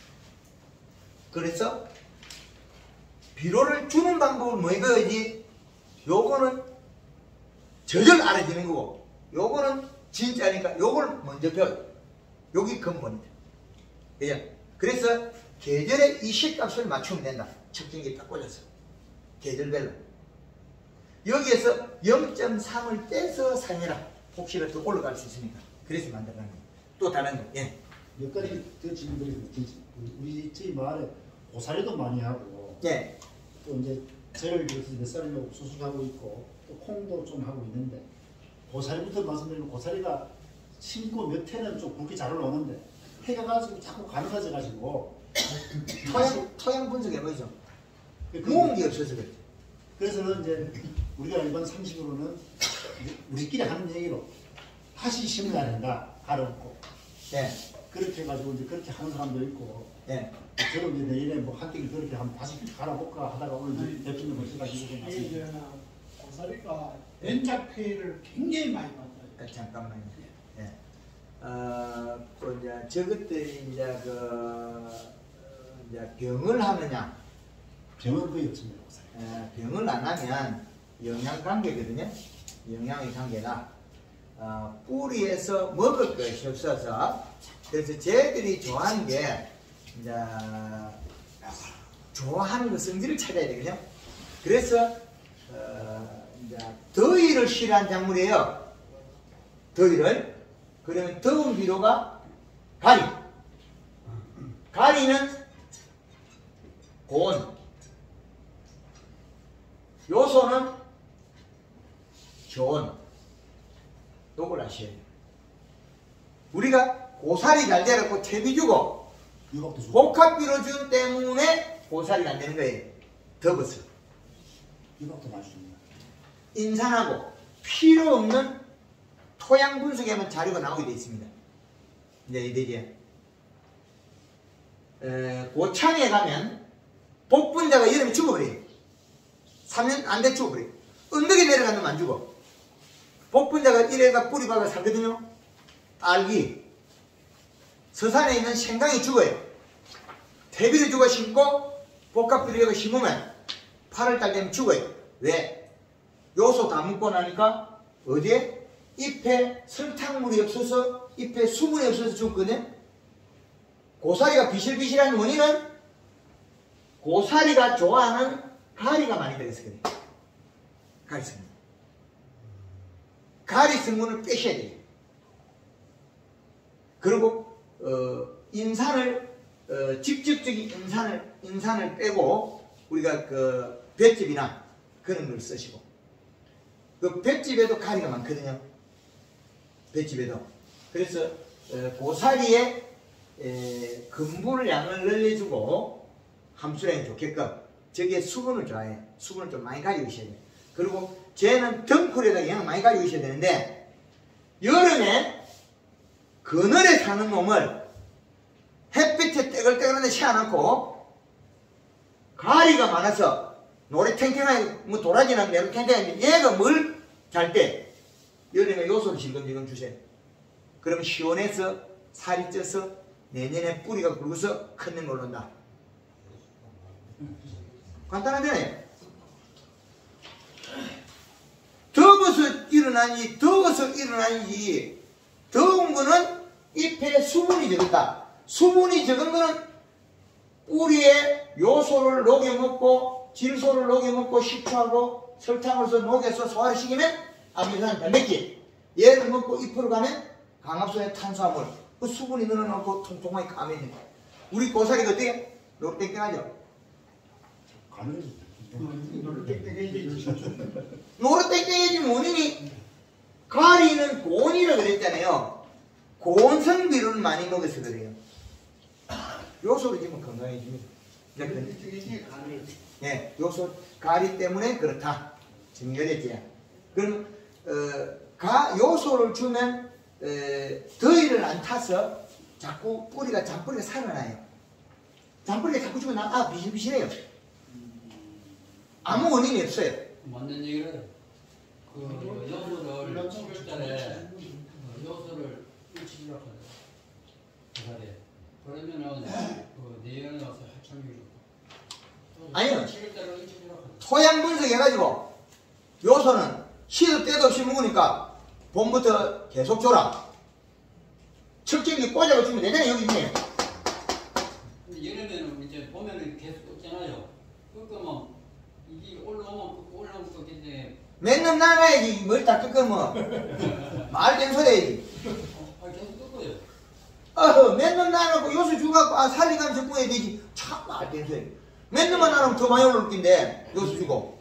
그래서 비료를 주는 방법을 뭐 이거지? 요거는 저절 알아지는 거고 요거는 진짜니까 요걸 먼저 배워요. 여기 근본이다. 그죠? 그래서 계절에 이 식값을 맞추면 된다. 척진기 딱 꽂아서 계절별로 여기에서 영 점 삼을 떼서 사용해라. 혹시라도 더 올라갈 수 있으니까. 그래서 만들어낸 거예요. 또 다른 거. 예. 몇 가지 더 질문드리고 우리 저희 마을에 고사리도 많이 하고 예. 또 이제 재를 위해서 몇 살이냐고 수술하고 있고 또 콩도 좀 하고 있는데 고사리부터 말씀드리면 고사리가 심고 몇 해는 좀 굵게 잘 올라오는데 해가 가지고 자꾸 가늘어져 가지고 토양, 토양 분석해 보이죠? 모은 게 없어서 그렇죠. 그래서는 이제 우리가 일반 상식으로는 우리끼리 하는 얘기로 다시 심어야 된다. 가려놓고. 예. 그렇게 해가지고 이제 그렇게 하는 사람도 있고. 예. 저는 이제 내일에 뭐 한때기 그렇게 하면 다시 갈아볼까 하다가 오늘 이제 대표님 오셔가지고 이게 고사리가 연작 피해를 굉장히 많이 받아요. 잠깐만요. 예. 어, 그 이제 저것들이 이제 그 어, 이제 병을 하느냐? 병은 거의 없습니다. 에, 병을 안 하면 영양 관계거든요. 영양의 관계다. 어, 뿌리에서 먹을 것이 없어서 그래서 쟤들이 좋아하는 게 이제 좋아하는 그 성질을 찾아야 되거든요. 그래서 어, 이제 더위를 싫어하는 작물이에요. 더위를. 그러면 더운 비료가 가리. 가리는 고온. 요소는 저온. 요걸 아셔야 돼요. 우리가 고사리 잘 되라고 퇴비 주고 유혹도 주고. 복합 비료 준 때문에 고사리가 안 되는 거예요. 더워서. 이것도 많이 줍니다. 인산하고 필요 없는 토양 분석에만 자료가 나오게 되어 있습니다. 이제 이들이 고창에 가면 복분자가 여름에 죽어버려요. 삼 년 안 돼 죽어버려요. 언덕에 내려가면 안 죽어. 복분자가 이래가 뿌리 박아 살거든요. 딸기. 서산에 있는 생강이 죽어요. 대비를 주고 심고 복합비료가 심으면 팔월달 되면 죽어요. 왜? 요소 다 먹고 나니까 어디에? 잎에 설탕물이 없어서 잎에 수분이 없어서 죽거든. 고사리가 비실비실한 원인은 고사리가 좋아하는 가리가 많이 들어있거든요. 가리 성분. 가리 성분을 빼셔야 돼요. 그리고 어, 인산을 어, 직접적인 인산을 인산을 빼고 우리가 그 볏짚이나 그런 걸 쓰시고 그 볏짚에도 가리가 많거든요. 볏짚에도. 그래서 어, 고사리에 에, 근분량을 늘려주고 함수량이 좋게끔 저게 수분을 좋아해. 수분을 좀 많이 가지고 있어야 돼요. 그리고 쟤는 덩쿨에다가 영양 많이 가지고 있어야 되는데 여름에 그늘에 사는 놈을 햇빛에 떼글떼글한데 채워놓고 가리가 많아서 노래 탱탱하게 뭐 도라지나 내로 탱탱한데 얘가 뭘 잘 때 여름에 요소를 질금질금 주세요. 그러면 시원해서 살이 쪄서 내년에 뿌리가 굵어서 큰 놈 올라온다. 간단하잖아요. 더워서 일어나니 더워서 일어나니 더운 거는 잎에 수분이 적었다. 수분이 적은 거는 뿌리에 요소를 녹여먹고 질소를 녹여먹고 식초하고 설탕으로서 녹여서 소화를 시키면 아미노산 단백질. 얘를 먹고 잎으로 가면 강압소의 탄수화물. 그 수분이 늘어나고 통통하게 까매진다. 우리 고사리가 어때요? 노릇땡땡하죠? 가늘어지. 노릇땡땡해진 원인이 가리는 고온이라고 그랬잖아요. 고온성 비료를 많이 먹어서 그래요. 요소를 주면 건강해집니다. 네, 요소 가리 때문에 그렇다. 정렬했지. 그럼 어, 가 요소를 주면 어, 더위를 안 타서 자꾸 뿌리가 잔뿌리가 살아나요. 잔뿌리가 자꾸 주면 아 비실비실해요. 아무 원인이 없어요. 맞는 얘기를 그 요소를 칠월 달에 요소를 일치기로 하거든. 고사리에. 그러면은 그 내년에 와서 하천기로. 아니요. 칠월 달에 일치기로 하거든. 토양 분석해가지고 요소는 시도 때도 없이 먹으니까 봄부터 계속 줘라. 척정기 꽂아가 주면 되잖아요. 여기 있네. 근데 여름에는 이제 보면은 계속 꺾잖아요. 꺾으면 이게 올라오면 꺾고 올라오면 꺾인데 맨날 나가야지. 뭘 다 꺾으면. 말된 소리 해야지. 어, 아, 계속 꺾어요. 어허, 맨날 나가고 요소 주갖고 아 살리가면 적응해야 되지. 참 말된 소리. 맨날만 나가면 더 많이 올라올 낀데 요소 주고.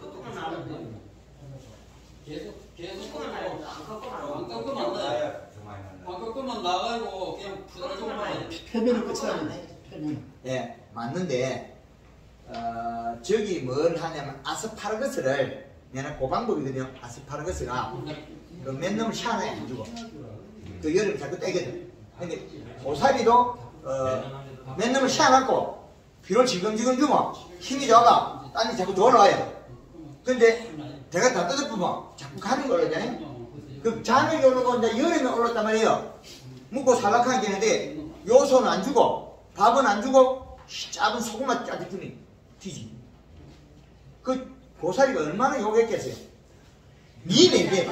계속 계속 꺾고 안 꺾으면 안 돼. 안 꺾으면 나가고 그냥 부드러지고 말아야 돼. 표면은 끝이 아니네. 표면. 예, 맞는데 어, 저기 뭘 하냐면 아스파라거스를 내가 그 방법이거든요. 아스파라거스가 그 맨놈을 샤나에 안 주고 그 여름에 자꾸 떼거든. 근데 고사리도 어, 맨놈을 샤놨고 비를 지금지금 주면 힘이 좋아가 딴데 자꾸 더 올라가요. 근데 내가 다 뜯어보면 자꾸 가는 거 올라가잖아요. 그 잔을 오르고 이제 여름에 올랐단 말이에요. 묵고 살락하게 되는데 요소는 안 주고 밥은 안 주고 작은 소금만 짜게 주니 튀지. 그 고사리가 얼마나 욕했겠어요. 니 내대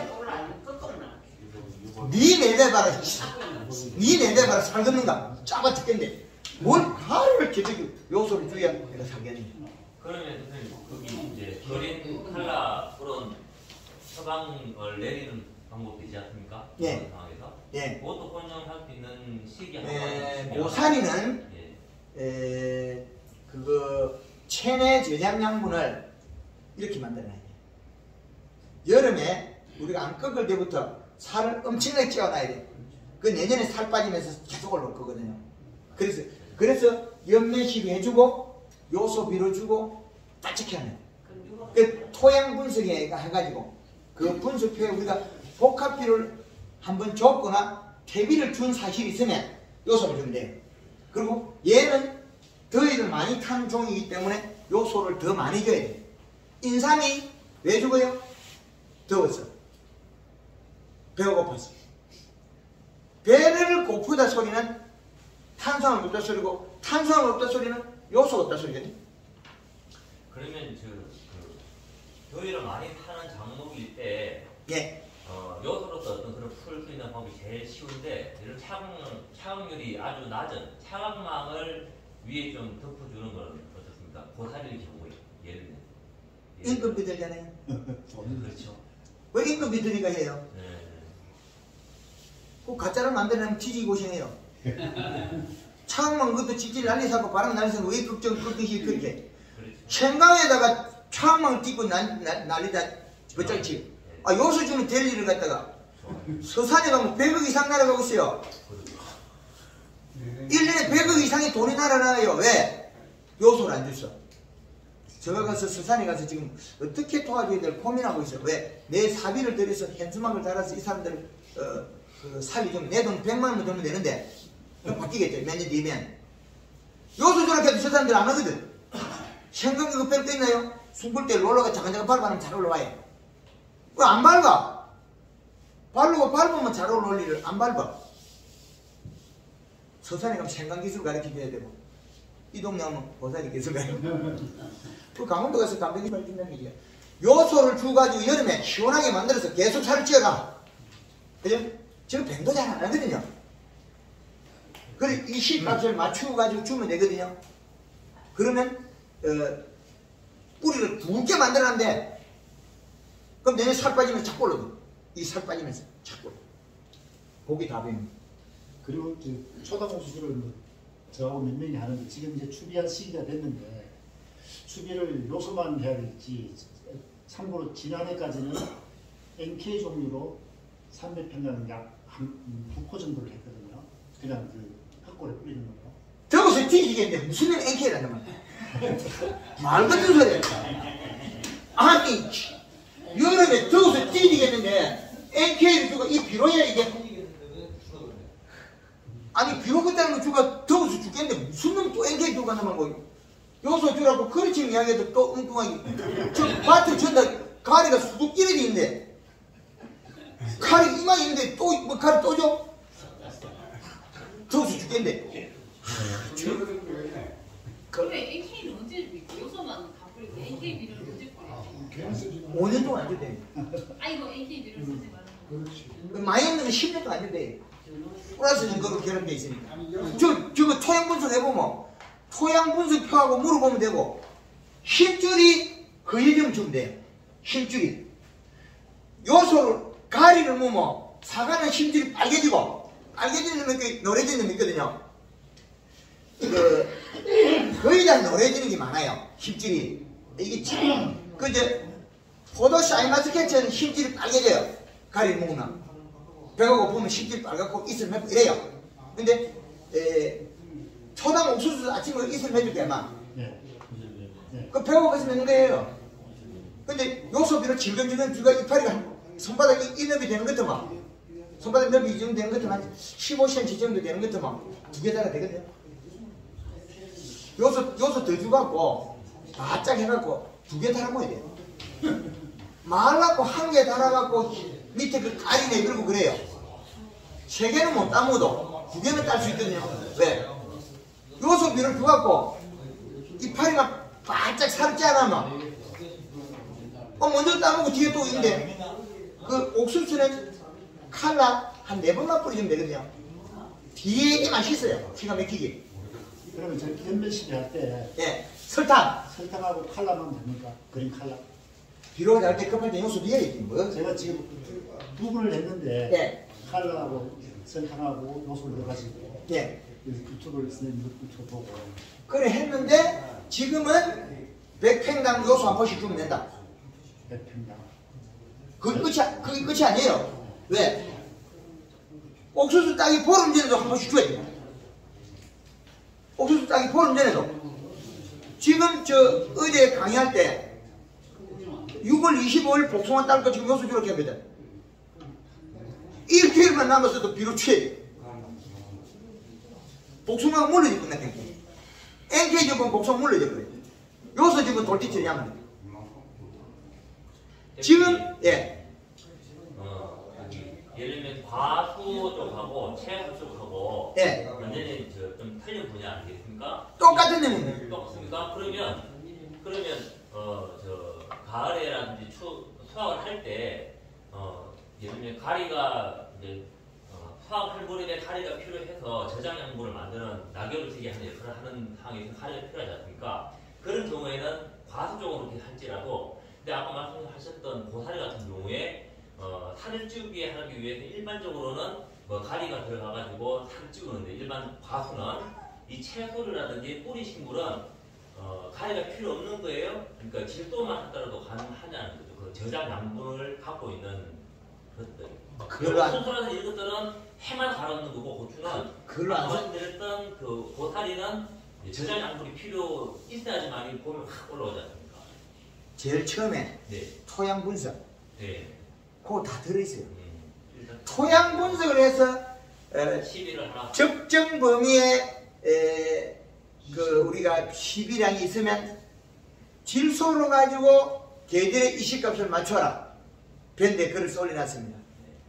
니 내대봐라 니 내대봐라 살겠는가 짜가 죽겠는데 뭘 가루를 계속 요소를 줘야 내가 살겠니. 그러면 선생님 거기 이제 어린 칼라 그런 처방을 내리는 방법도 있지 않습니까? 예. 그런 상황에서 예. 그것도 권장할 수 있는 시기 한 에, 번. 고사리는 예. 에, 그거 체내 저장 양분을 이렇게 만들어놔야 돼요. 여름에 우리가 안 꺾을 때부터 살을 엄청나게 찌어놔야 돼요. 그 내년에 살 빠지면서 계속 올라올 거거든요. 그래서 그래서 연면식 해주고 요소 비료 주고 따뜻하게 하는. 그럼 그 토양 분석에 해가지고 그 분석표에 우리가 복합비를 한번 줬거나 퇴비를 준 사실이 있으면 요소를 주면 돼요. 그리고 얘는 더위를 많이 타는 종이기 때문에 요소를 더 많이 줘야 돼요. 인삼이 왜 죽어요? 더웠어. 배가 고팠어. 배를 고프다 소리는 탄수화물 없다 소리고, 탄수화물 없다 소리는 요소 없다 소리거든요. 그러면 저, 그 더위를 많이 타는 작목일 때 예. 어, 요소로서 어떤 그런 풀 수 있는 방법이 제일 쉬운데, 이런 차광, 차광률이 아주 낮은 차광망을 위에 좀 덮어주는 건 어떻습니까? 고사릴 경우에 예를 들면 임금 비들잖아요. 그렇죠. 왜 임금 비들이가 해요? 네. 그 가짜를 만들려면 지지 고생해요. 차광망 그것도 지질 난리 사고 바람 난리 사고 왜 걱정 걱정이 그렇게. 그렇죠. 생강에다가 차광망 띄고 난, 난, 난리다 그짝지. 아 요소 주면 될 일을 갖다가 서산에 가면 백억 이상 날아가고 있어요. 일 년에 백억 이상의 돈이 날아나요. 왜? 요소를 안 줬어. 제가 가서 서산에 가서 지금 어떻게 도와줘야 될 고민하고 있어요. 왜? 내 사비를 들여서 현수막을 달아서 이 사람들 어, 그 사비 좀 내 돈 백만 원 정도 되는데 그럼 바뀌겠죠. 몇 년 뒤면. 요소 주라 해도 저 사람들 안 하거든. 생강 이거 뺄 거 있나요? 숨을 때 롤러가 잠깐잠깐 밟아면 잘 올라와요. 왜 안 밟아? 바르고 밟으면 잘 올라올 일을 안 밟아. 서산에 가면 생강 기술 가르쳐줘야 되고, 이 동네 가면 보살이 기술 가르쳐줘야 그 강원도 가서 담배기 가르친다는 얘기야. 요소를 주가지고 여름에 시원하게 만들어서 계속 살을 찌어가. 그죠? 지금 뱅도 잘 안 하거든요. 그래, 이 실값을 맞추어가지고 주면 되거든요. 그러면, 어, 뿌리를 굵게 만들었는데, 그럼 내년 살 빠지면 자꾸 올라가. 이 살 빠지면서 자꾸 올라가. 고기 답입니다. 그리고 초당 옥수수를 뭐 저하고 몇 명이 하는데 지금 이제 추비할 시기가 됐는데 추비를 요소만 해야 될지, 참고로 지난해까지는 엔케이 종류로 삼백 평당 약두 포 정도를 했거든요. 그냥 그 흙골에 뿌리는 거로. 더워서 뒤지겠는데 무슨 일 엔케이라는 말이야. 말 같은 소리야. 아니 여름에 더워서 뒤지겠는데 엔케이를 주고 이 비료야 이게. 아니 비료 그따는 거 주가 더워서 죽겠는데 무슨 놈 또 엔케이 주고 간다는 거야. 요소 주라고 그렇지 이야기해도 또 엉뚱하게. 저 밭에 전다 가리가 수둑 이래 있는데 칼이 이만 있는데 또 뭐 칼을 또 줘? 더워서 죽겠는데. 그래 엔케이는 언제 뿌리고 요소만 다 뿌리고 엔케이 비료를 언제 뿌리고? 오 년 동안 안 준대. 아이고 엔케이 비료를 쓰지 말라고. 많이 없는 십 년 동안 안 준대. 플러스 증거로 결합돼 있으니까. 저, 저거 토양 분석 해보면 토양 분석표하고 물어보면 되고 힘줄이 거의 주면 돼요. 힘줄이. 요소를 가리를 모으면 사과는 힘줄이 빨개지고 빨개지는 게 노래지는 게 있거든요. 그 거의 다 노래지는 게 많아요. 힘줄이. 이게 지금 그 이제 포도 샤인마스켓은 힘줄이 빨개져요. 가리를 모으면. 배가 고프면 힘줄이 빨갛고 이슬 맺고 이래요. 근데 에, 초당 옥수수 아침에 이슬 맺을 때 아마 네. 네. 그 배가 고파서 맺는 거예요. 근데 요소비를 질근질근 주가 이파리가 손바닥이 이 넓이 되는 것 같으면 손바닥 넓이 이 정도 되는 것 같으면 한 십오 센티미터 정도 되는 것 같으면 두 개 달아 되거든요. 요소, 요소 더 주갖고 바짝 해갖고 두 개 달아 먹어야 돼요. 말라고 한 개 달아갖고 밑에 그 깔이네 그러고 그래요. 세 개는 못 따먹어도 두 개는 딸 수 있거든요. 왜? 요소비를 주갖고 이파리가 바짝 살지 않으면 어 먼저 따먹고 뒤에 또 있는데 그 옥수수는 칼라 한 네 번만 뿌리면 되거든요. 되게 맛있어요. 기가 막히게. 그러면 저희 견면시기 할 때 예, 설탕. 설탕하고 칼라만 됩니까? 그린 칼라. 비료 할 때 급할 때 요소 비어야 있지 뭐. 제가 지금 두 분을 했는데 예. 칼라하고 설탕하고 요소를 넣어가지고 예. 유튜브를 쓰는 유튜브 보고 그래 했는데 지금은 백 평당 요소 한 번씩 주면 된다. 백 평당. 그게 끝이, 그게 끝이 아니에요. 왜? 옥수수 따기 보름 전에도 한 번씩 줘야 돼요. 옥수수 따기 보름 전에도. 지금 저 어제 강의할 때 유월 이십오일 복숭아 딸 거 지금 요소 주로 하거든. 일주일만 남았어도 비료 취해. 복숭아가 물러질 끝났겠고. 엔케이 주면 복숭아 물러질 거예요. 요소 주면 돌기질이 하면 돼. 지금, 예. 어, 예를 들면 과수 쪽하고 채소 쪽하고 예. 완전히 저, 좀 틀린 분야 아니겠습니까? 똑같은 내용이에요. 똑같습니까? 그러면 그러면 어 저 가을에라든지 추 수확을 할 때 어 예를 들면 가리가 이제 어, 수확할 무렵에 가리가 필요해서 저장 양분을 만드는 낙엽을 지게 하는 역할을 하는 상황에서 가리가 필요하지 않습니까? 그런 경우에는 과수 쪽으로 이렇게 할지라도 근데 아까 말씀하셨던 고사리 같은 경우에 어, 살을 찌우기 하기 위해서 일반적으로는 뭐 가리가 들어가가지고 살을 찌우는데 일반 과수는 이 채소류라든지 뿌리 식물은 어, 가리가 필요 없는 거예요. 그러니까 질도만 하더라도 가능하냐는 거죠. 그 저장 양분을 갖고 있는 것들. 그걸로 안- 소소라는 이런 것들은 해만 갈아넣는 거고 고추는 그걸로 안 써- 말씀드렸던 그 고사리는 저장 양분이 필요 있어야지만 보면 확 올라오지 않습니까? 제일 처음에 네. 토양 분석. 네. 그거 다 들어있어요. 음, 일단 토양 분석을 해서 어, 시비를 하나. 적정 범위에 에, 그 우리가 시비량이 있으면 질소로 가지고 계절의 이식값을 맞춰라. 밴드에 글을 올려놨습니다.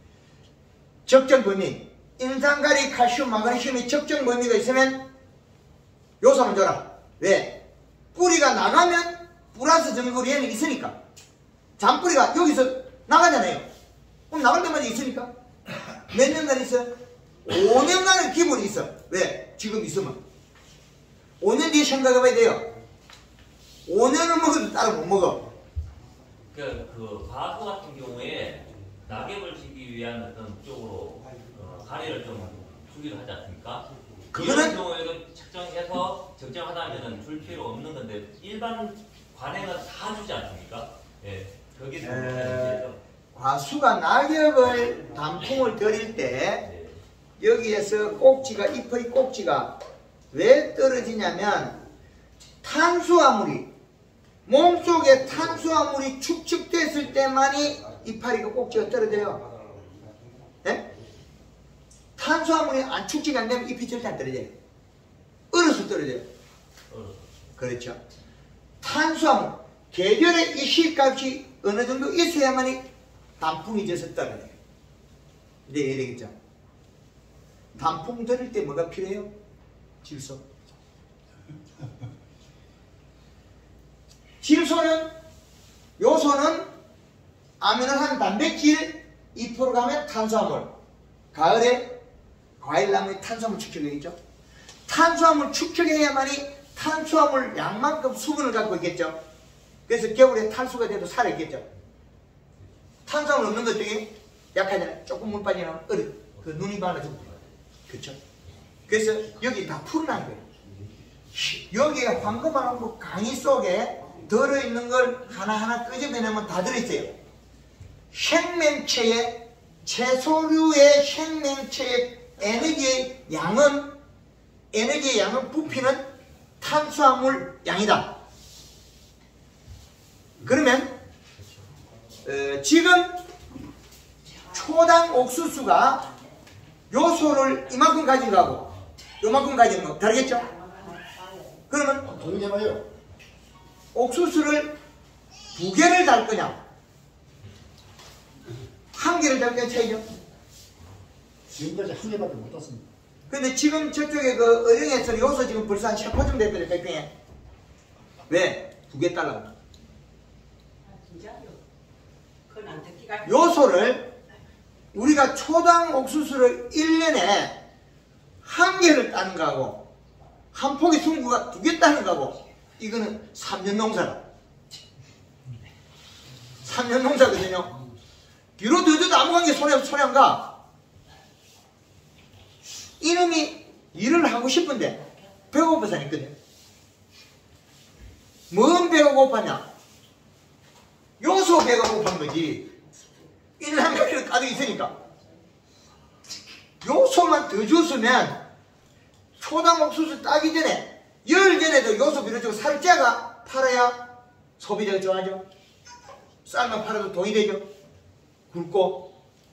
적정 범위, 인산가리, 칼슘, 마그네슘이 적정 범위가 있으면 요소만 줘라. 왜? 뿌리가 나가면 플러스 전골이 얘는 있으니까. 잔뿌리가 여기서 나가잖아요. 그럼 나갈 때마다 있으니까. 몇 년간 있어? 오 년간의 기본이 있어. 왜? 지금 있으면. 오 년 뒤에 생각해봐야 돼요. 오 년을 먹어도 따로 못 먹어. 그, 그 과수 같은 경우에 낙엽을 지기 위한 어떤 쪽으로 어, 가리를 좀 주기로 하지 않습니까? 그거는- 이런 경우에도 측정해서 적정하다면 줄 필요 없는 건데 일반 관행은 다 주지 않습니까? 예, 거기서 에... 과수가 낙엽을 단풍을 들일 때 여기에서 꼭지가 잎의 꼭지가 왜 떨어지냐면 탄수화물이 몸속에 탄수화물이 축적됐을 때만이 이파리가 꼭지가 떨어져요. 네? 탄수화물이 안 축적이 안 되면 잎이 절대 안 떨어져요. 얼어서 떨어져요. 그렇죠. 탄수화물 계절의 이식값이 어느 정도 있어야만이 단풍이 져서 떨어져요. 이제 이해되겠죠? 단풍 들을 때 뭐가 필요해요? 질소. 질소는 요소는 아미노산 단백질 이 퍼센트 가면 탄수화물. 가을에 과일나무에 탄수화물 축적이겠죠? 탄수화물 축적해야만이 탄수화물 양만큼 수분을 갖고 있겠죠? 그래서 겨울에 탈수가 돼도 살아있겠죠? 탄수화물 없는 것 중에 약하잖아요. 조금 물 빠지면 얼어. 그 눈이 많아지고. 그렇죠? 그래서 여기 다 풀어난 거예요. 여기에 황금알하고 강의 속에 들어있는 걸 하나하나 끄집어내면 다 들어있어요. 생명체의 채소류의 생명체의 에너지의 양은 에너지의 양은 부피는 탄수화물 양이다. 그러면 어, 지금 초당 옥수수가 요소를 이만큼 가지고 가고 요만큼 가지는 거 다르겠죠? 그러면 조용히 해봐요. 옥수수를 두 개를 달 거냐 한 개를 달 거냐 차이죠? 지금까지 한 개밖에 못 땄습니다. 근데 지금 저쪽에 그 어령에서 요소 지금 벌써 한 십 퍼센트 정도 됐거든요. 백병에. 왜? 두 개 달라고. 아, 진짜요? 그건 안 듣기가. 요소를 우리가 초당 옥수수를 일 년에 한 개를 따는 거하고 한 포기 순구가 두 개 따는 거하고 이거는 삼 년 농사다. 삼 년 농사거든요. 비로 더줘도 아무 관계 손해, 손해 안 가. 이놈이 일을 하고 싶은데 배고파서 안 했거든. 뭔 배가 고팠냐? 요소 배가 고픈 거지. 일 한 가지를 가득 있으니까. 요소만 더 줬으면 초당 옥수수 따기 전에 열 전에도 요소 빌어주고 살짝가 팔아야 소비자가 좋아하죠. 쌀만 팔아도 돈이 되죠. 굵고.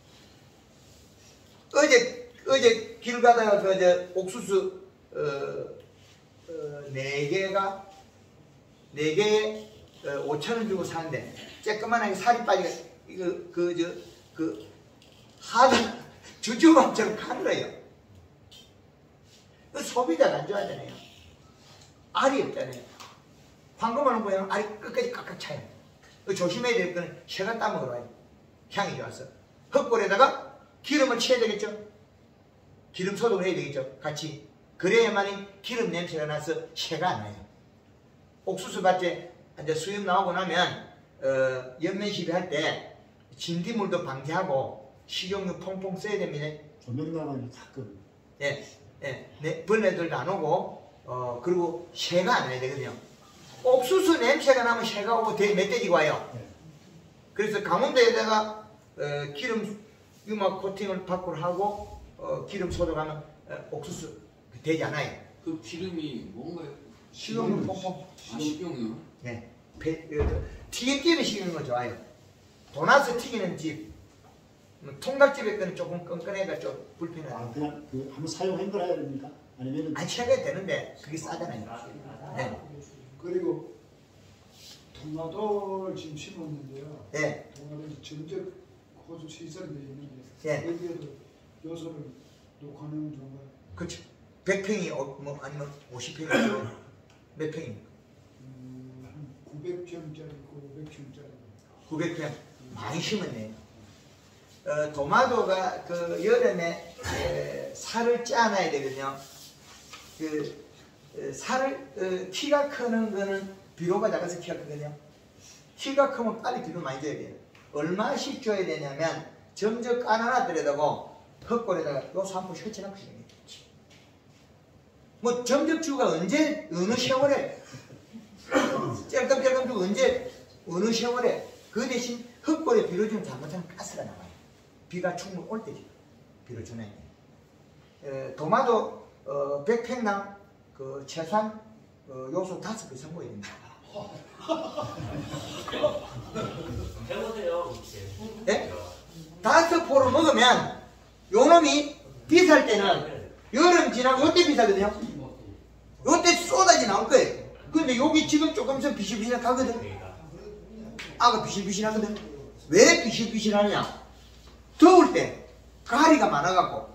어제 어제 길 가다가 그 저 옥수수 어, 어, 네 개가 네 개에 어, 오천 원 주고 사는데 쬐끄만하게 살이 빠지가 이거 그 저 그 하루 주주맘처럼 가늘어요. 그 소비자가 안 좋아하잖아요. 알이 없잖아요. 황금알 모양 알이 끝까지 깍깍 차요. 그 조심해야 될 거는 새가 따먹으러 와요. 향이 좋아서. 흙골에다가 기름을 쳐야 되겠죠. 기름 소독을 해야 되겠죠. 같이. 그래야만이 기름 냄새가 나서 새가 안 나요. 옥수수 밭에 이제 수염 나오고 나면 어, 연면 시비할 때 진딧물도 방지하고 식용유 퐁퐁 써야 됩니다. 조명나면 가끔. 예, 예, 네, 벌레들도 안 오고 어 그리고 새가 안 와야 되거든요. 옥수수 냄새가 나면 새가 오고 되게 멧돼지가 와요. 네. 그래서 강원도에다가 어, 기름 유막 코팅을 밖으로 하고 어, 기름 소독하면 어, 옥수수 되지 않아요. 그 기름이 뭔가요? 식용유 퐁퐁. 아, 식용유? 네. 배, 어, 튀김 튀는 식용유가 좋아요. 도나스 튀기는 집, 뭐 통닭집에 거는 조금 끈끈해가 좀 아, 불편해요. 그냥 그 한번 사용한 걸 해야 됩니까? 아니면은 안 취하게 되는데 그게 싸잖아요. 네. 그리고 토마토를 지금 심었는데요. 네. 토마토는 전적 호수 시설이 되어 있는데 네. 여기에도 요소를 녹화하는 정말 그렇죠. 백 평이 어, 뭐 아니면 오십 평이죠. 몇 평입니까? 음, 한 구백 평짜리고 오백 평짜리. 구백 평. 많이 심었네요. 어, 토마토가 그 여름에 에, 살을 짜놔야 되거든요. 그 에, 살을 어, 키가 크는 거는 비료가 작아서 키가 크거든요. 키가 크면 빨리 비료 많이 줘야 돼요. 얼마씩 줘야 되냐면 점적 까놔놨더라도 흙골에다가 요소 한 번씩 흩어놓고 싶어요. 뭐 점적주가 언제 어느 세월에 짤끔짤끔 주고 언제 어느 세월에 그 대신 흙골에 비료 주면 잘못하면 가스가 나와요. 비가 충분히 올 때죠. 비료 주네. 에, 토마토 어, 백 평당 그 최소한 어, 요소 다섯 개 선보여야 됩니다. 해보세요. 네? 다섯 포를 먹으면 요놈이 비쌀 때는 여름 지나고 요때 비싸거든요. 요때 쏟아지 나올 거예요. 근데 여기 지금 조금 있으면 비실비실 가거든. 아가 비실비실하거든. 왜 비실비실하냐? 더울 때 가리가 많아갖고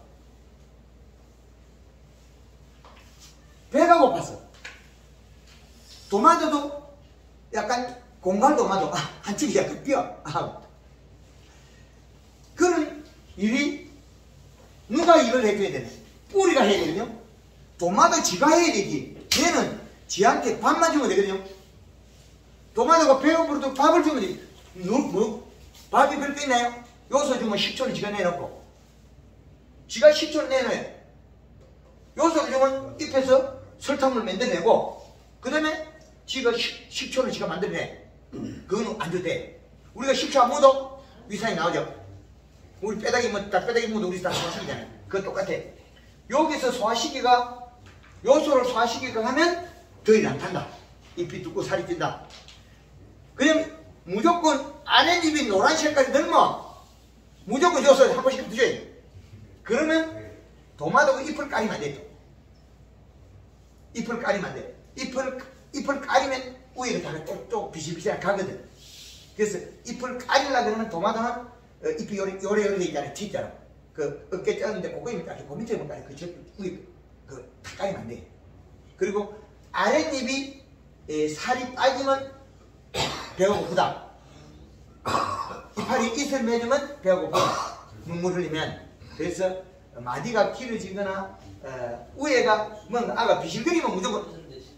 배가 고팠어. 도마도도 약간 공갈 도마도 한쪽이 약간 뼈. 아. 그런 일이 누가 일을 해줘야 되네. 뿌리가 해야 되거든요. 도마도 지가 해야 되지. 걔는 지한테 밥만 주면 되거든요. 도마도가 배고프도 밥을 주면 되지. 뭐, 뭐 밥이 별거 있나요? 요소 주면 식초를 지가 내놓고 지가 식초를 내놔요. 요소를 주면 잎에서 설탕을 만들어내고 그 다음에 지가 식, 식초를 지가 만들어내. 그거는 안 좋대. 우리가 식초 안 묻어 위산이 나오죠. 우리 뼈다귀 뭐 딱 뼈다귀 묻어 우리 다 소화시키잖아요. 그거 똑같아. 여기서 소화시키가 요소를 소화시키가 하면 더 일 안 탄다. 잎이 두고 살이 찐다. 그냥 무조건 아랫잎이 노란 색깔이 들면 무조건 요소를 한 번씩 드셔야 돼. 그러면 도마도가 잎을 까리면 안 돼. 잎을 까리면 안 돼. 잎을, 잎을 까리면 위에가 다 쪽쪽 비실비실하게 가거든. 그래서 잎을 까리려고 그러면 도마도는 어, 잎이 요래 요래 요래 돼 있잖아요. 티 있잖아. 그 어깨 쩌는데 그거입니까 그 밑에 보면 그 위에 그다 까리면 안 돼. 그리고 아랫잎이 에, 살이 빠지면 배가 고프다. 이파리 잇을 맺으면 배가 고프다. 눈물 흘리면. 그래서 마디가 길어지거나 어, 위에가 뭔가 아가 비실거리면 무조건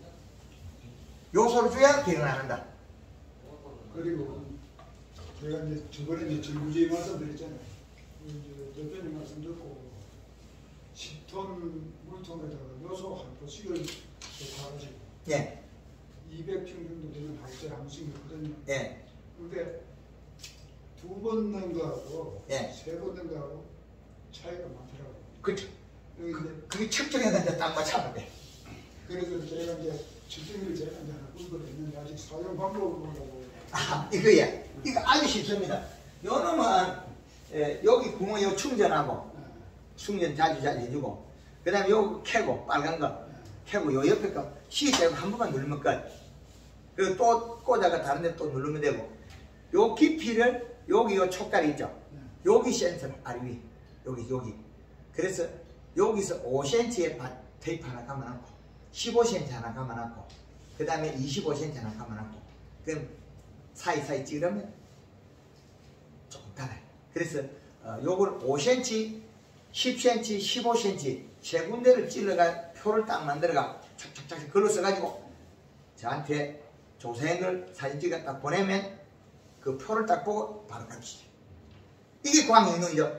요소를 줘야 개는 안 한다. 그리고 제가 이제 저번에 이제 전구주의 말씀드렸잖아요. 이제 대표님 말씀 듣고 십 톤 물통에다가 요소 한 포씩을 사가지고 예. 이백 평 정도 되는 할때 한 번씩 넣거든요. 예. 근데 두 번 넣은 거하고 예. 세 번 넣은 거하고 차이가 많더라고요. 그렇죠. 여기 이제 그게 측정해서 이제 딱 맞춰면 돼. 그래서 제가 이제 측정기를 제가 이제 하나 구입을 했는데 아직 사용 방법을 모르고 아, 이거야. 이거 아주 쉽습니다. 요 놈은 에, 여기 구멍 요 충전하고 충전 자주 자주 해주고 그 다음에 요 캐고 빨간 거 캐고 요 옆에 거 시계 떼고 한 번만 누르면 끝. 그리고 또 꽂아가 다른 데 또 누르면 되고 요 깊이를 여기 요 촉다리 있죠. 여기 센터 아래 위 여기 여기 그래서 여기서 오 센티미터의 테이프 하나 감아놨고 십오 센티미터 하나 감아놨고 그 다음에 이십오 센티미터 하나 감아놨고 그럼 사이사이 찌르면 조금 달라요. 그래서 어, 요걸 오 센티미터, 십 센티미터, 십오 센티미터 세 군데를 찔러가 표를 딱 만들어가 착착착 글로 써가지고 저한테 조사행을 사진 찍어 딱 보내면 그 표를 딱 보고 바로 가르치죠. 이게 광역능이죠.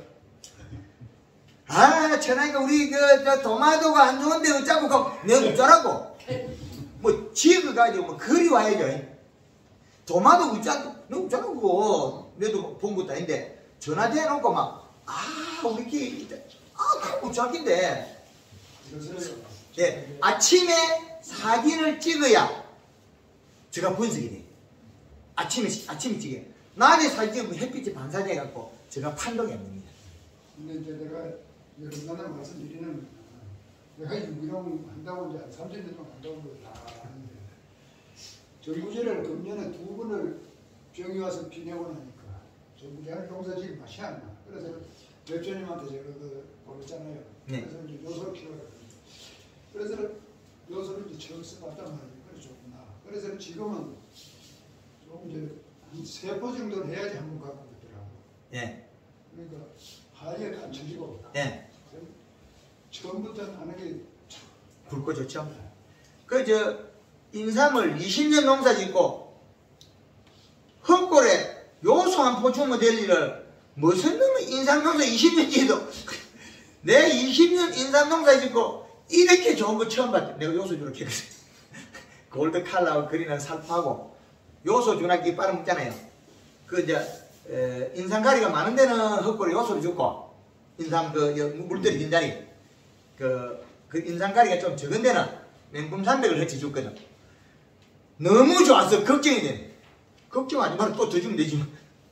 아, 천하니까 우리 그 저 도마도가 안 좋은데 어쩌고 그 내가 어쩌라고? 뭐 지역을 가지고 뭐 거리 와야죠. 도마도 어쩌고 너 어쩌라고? 내도 본 것도 아닌데 전화대 놓고 막 아 우리끼리 아 너무 자기인데. 예, 아침에 사진을 찍어야 제가 분석이 돼. 아침에 아침에 찍어. 낮에 사진 찍으면 햇빛이 반사돼 갖고 제가 판독이 안 됩니다. 근데 이제 내가 여러 가지 말씀드리는 내가 유기농 한다고 이제 삼십 년 동안 한다고 다 하는데 정부제를 금년에 두 번을 병이 와서 비내고 나니까 정부제는 농사지기 맛이 안 나. 그래서 대표님한테 제가 그 보냈잖아요. 네. 그래서 이제 요소를 키워라. 그래서 요소를 이제 처음 써봤단 말이에요. 그래서 좋구나. 그래서 지금은 조금 이제 한 세 포 정도는 해야지 한 번 갖고 있더라고. 예. 그러니까 하얘 감춰지고. 예. 처음부터 하는 게 굵고 좋죠. 그 저 인삼을 이십 년 농사 짓고 헛골에 요소 한 포 주면 될 일을 무슨 놈의 인삼 농사 이십 년 짓도 내 이십 년 인삼 농사 짓고 이렇게 좋은 거 처음 봤대. 내가 요소 주로 캐거든. 골드 칼라하고 그리는 살포하고 요소 주나 깃발을 묻잖아요. 그 이제 에, 인삼가리가 많은 데는 헛골에 요소를 주고 인삼 그 물들이 빈 자리 그, 그 인삼가리가 좀 적은 데는 맹금 삼백을 같이 줬거든. 너무 좋아서 걱정이 돼. 걱정하지 말고 또 더 주면 되지.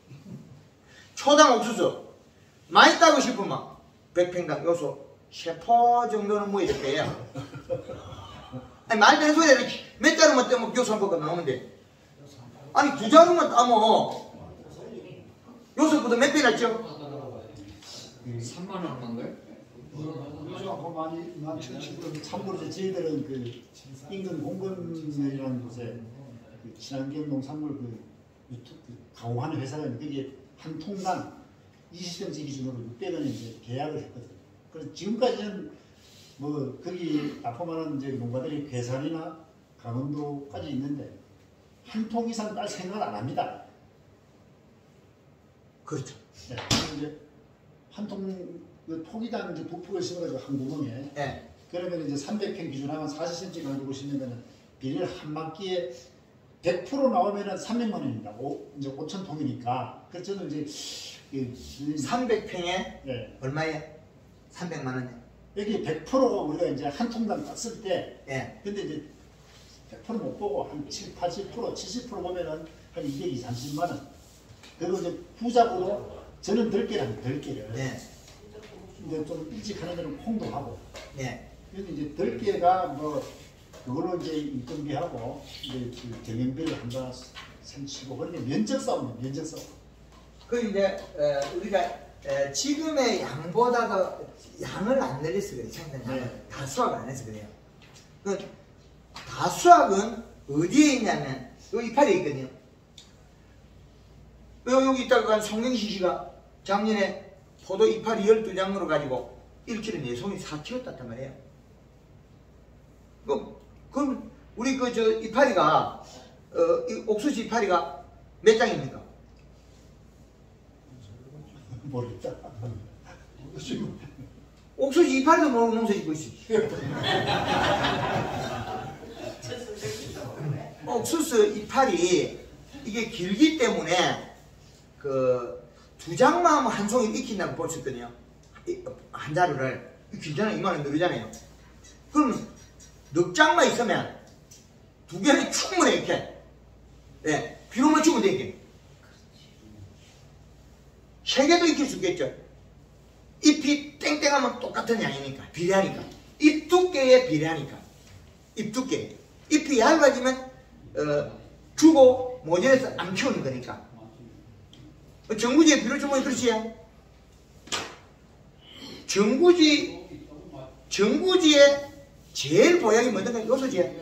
초당 옥수수 많이 따고 싶으면 백 평당 요소 세 포 정도는 모여야 될 거예요. 아니 말도 안 소리야. 몇 자루만 따면 요소 한 포가 나오면 돼. 아니 두 자루만 따면 요소보다 몇 배 낫죠? 삼만 원만 거요? 요즘 많이 많죠. 참고로 저희들은 그 인근 공건이라는 곳에 그 친환경 농산물 그 유튜브 그 가공하는 회사가 있는데 그게 한 통당 이십 센티미터 기준으로 육백 원에 이제 계약을 했거든. 그래서 지금까지는 뭐 거기 납품하는 이제 농가들이 괴산이나 강원도까지 있는데 한 통 이상 딸 생각을 안 합니다. 그렇죠. 네. 이제 한 통 그 통이당 이제 두 폭을 심어가지고 한 구멍에. 네. 그러면 이제 삼백 평 기준하면 사십 센티미터 가지고 심으면은 비닐 한 바퀴에 백 퍼센트 나오면은 삼백만 원입니다. 오, 이제 오천 통이니까. 그래서 저는 이제 이, 삼백 평에 네. 얼마에? 삼백만 원에. 여기 백 퍼센트가 우리가 이제 한 통당 땄을 때. 예. 근데 이제 백 퍼센트 못 보고 한 칠, 팔십 퍼센트, 칠십 퍼센트 보면은 한 이백이십, 삼십만 원. 그리고 이제 부작으로 저는 덜기를 합니다. 덜기를. 예. 근데 좀 일찍 하는 데는 콩도 하고. 예. 그래서 이제 덜기가 뭐 그걸로 이제 인건비하고 이제 그 경영비를 한가 삼치고 그러니까 면적 싸움이에요. 면적 싸움. 그 이제 에, 우리가 에, 지금의 양보다도 양을 안 늘려서 그래요. 생산 양을. 네. 다수확을 안 해서 그래요. 그 다수확은 어디에 있냐면 여기 이파리에 있거든요. 여, 여기 있다가 송영시 씨가 작년에 포도 이파리 열두 장으로 가지고 일 킬로그램 네 송이 사 킬로그램 땄단 말이에요. 그, 그럼 우리 그 저 이파리가 어, 이 옥수수 이파리가 몇 장입니까? 모르겠다. 옥수수 이파리도 모르고 농사 짓고 있어. 옥수수 이파리 이게 길기 때문에 그 두 장만 하면 한 송이 익힌다고 볼 수 있거든요. 한 자루를 길잖아요. 이만한 누르잖아요. 그럼 넉 장만 있으면 두 개는 충분히 이렇게. 예. 비로 맞추면 되게. 세 개도 익힐 수 있겠죠. 잎이 땡땡하면 똑같은 양이니까, 비례하니까. 잎 두께에 비례하니까. 잎 두께. 잎이 얇아지면 어, 주고 모자라서 안 키우는 거니까. 정구지에 비료 주면 그렇지. 정구지, 정구지에 제일 보약이 뭔가 요소지.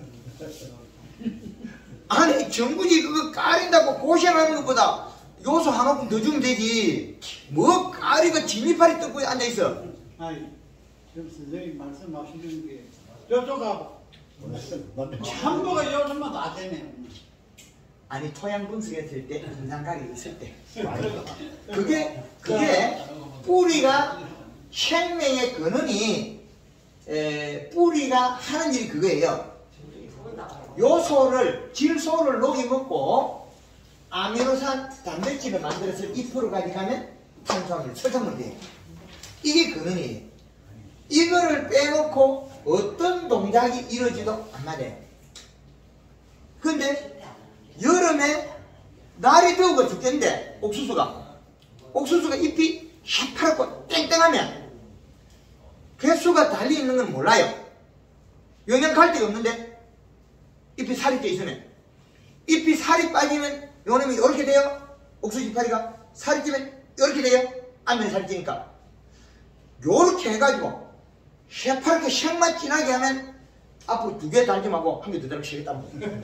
아니 정구지 그거 까린다고 고생하는 것보다 요소 하나 더 주면 되지. 뭐 까리가 진이파리 뜯고 앉아있어. 아니 지금 선생님 말씀하시는 게 요소가 전부가 요소만 다 되네. 아니 토양 분석했을 때 인상각이 있을 때 그게 그게 뿌리가 생명의 근원이 에, 뿌리가 하는 일이 그거예요. 요소를 질소를 녹이 먹고 아미노산 단백질을 만들어서 잎으로 가져가면 탄수화물, 설탕물 돼요. 이게 근원이에요. 이거를 빼놓고 어떤 동작이 이루어지도 안 맞아요. 근데 여름에 날이 더우고 죽겠는데 옥수수가 옥수수가 잎이 시퍼렇고 땡땡하면 개수가 달리 있는 건 몰라요. 영양 갈 데가 없는데 잎이 살이 쪄 있으면 잎이 살이 빠지면 요놈이 이렇게 돼요. 옥수수 이파리가 살이 찌면 이렇게 돼요. 안면에 살이 찌니까 요렇게 해가지고 새파랗게 색만 진하게 하면 앞으로 두 개 달지 말고 한 개 더 달고 시겠다.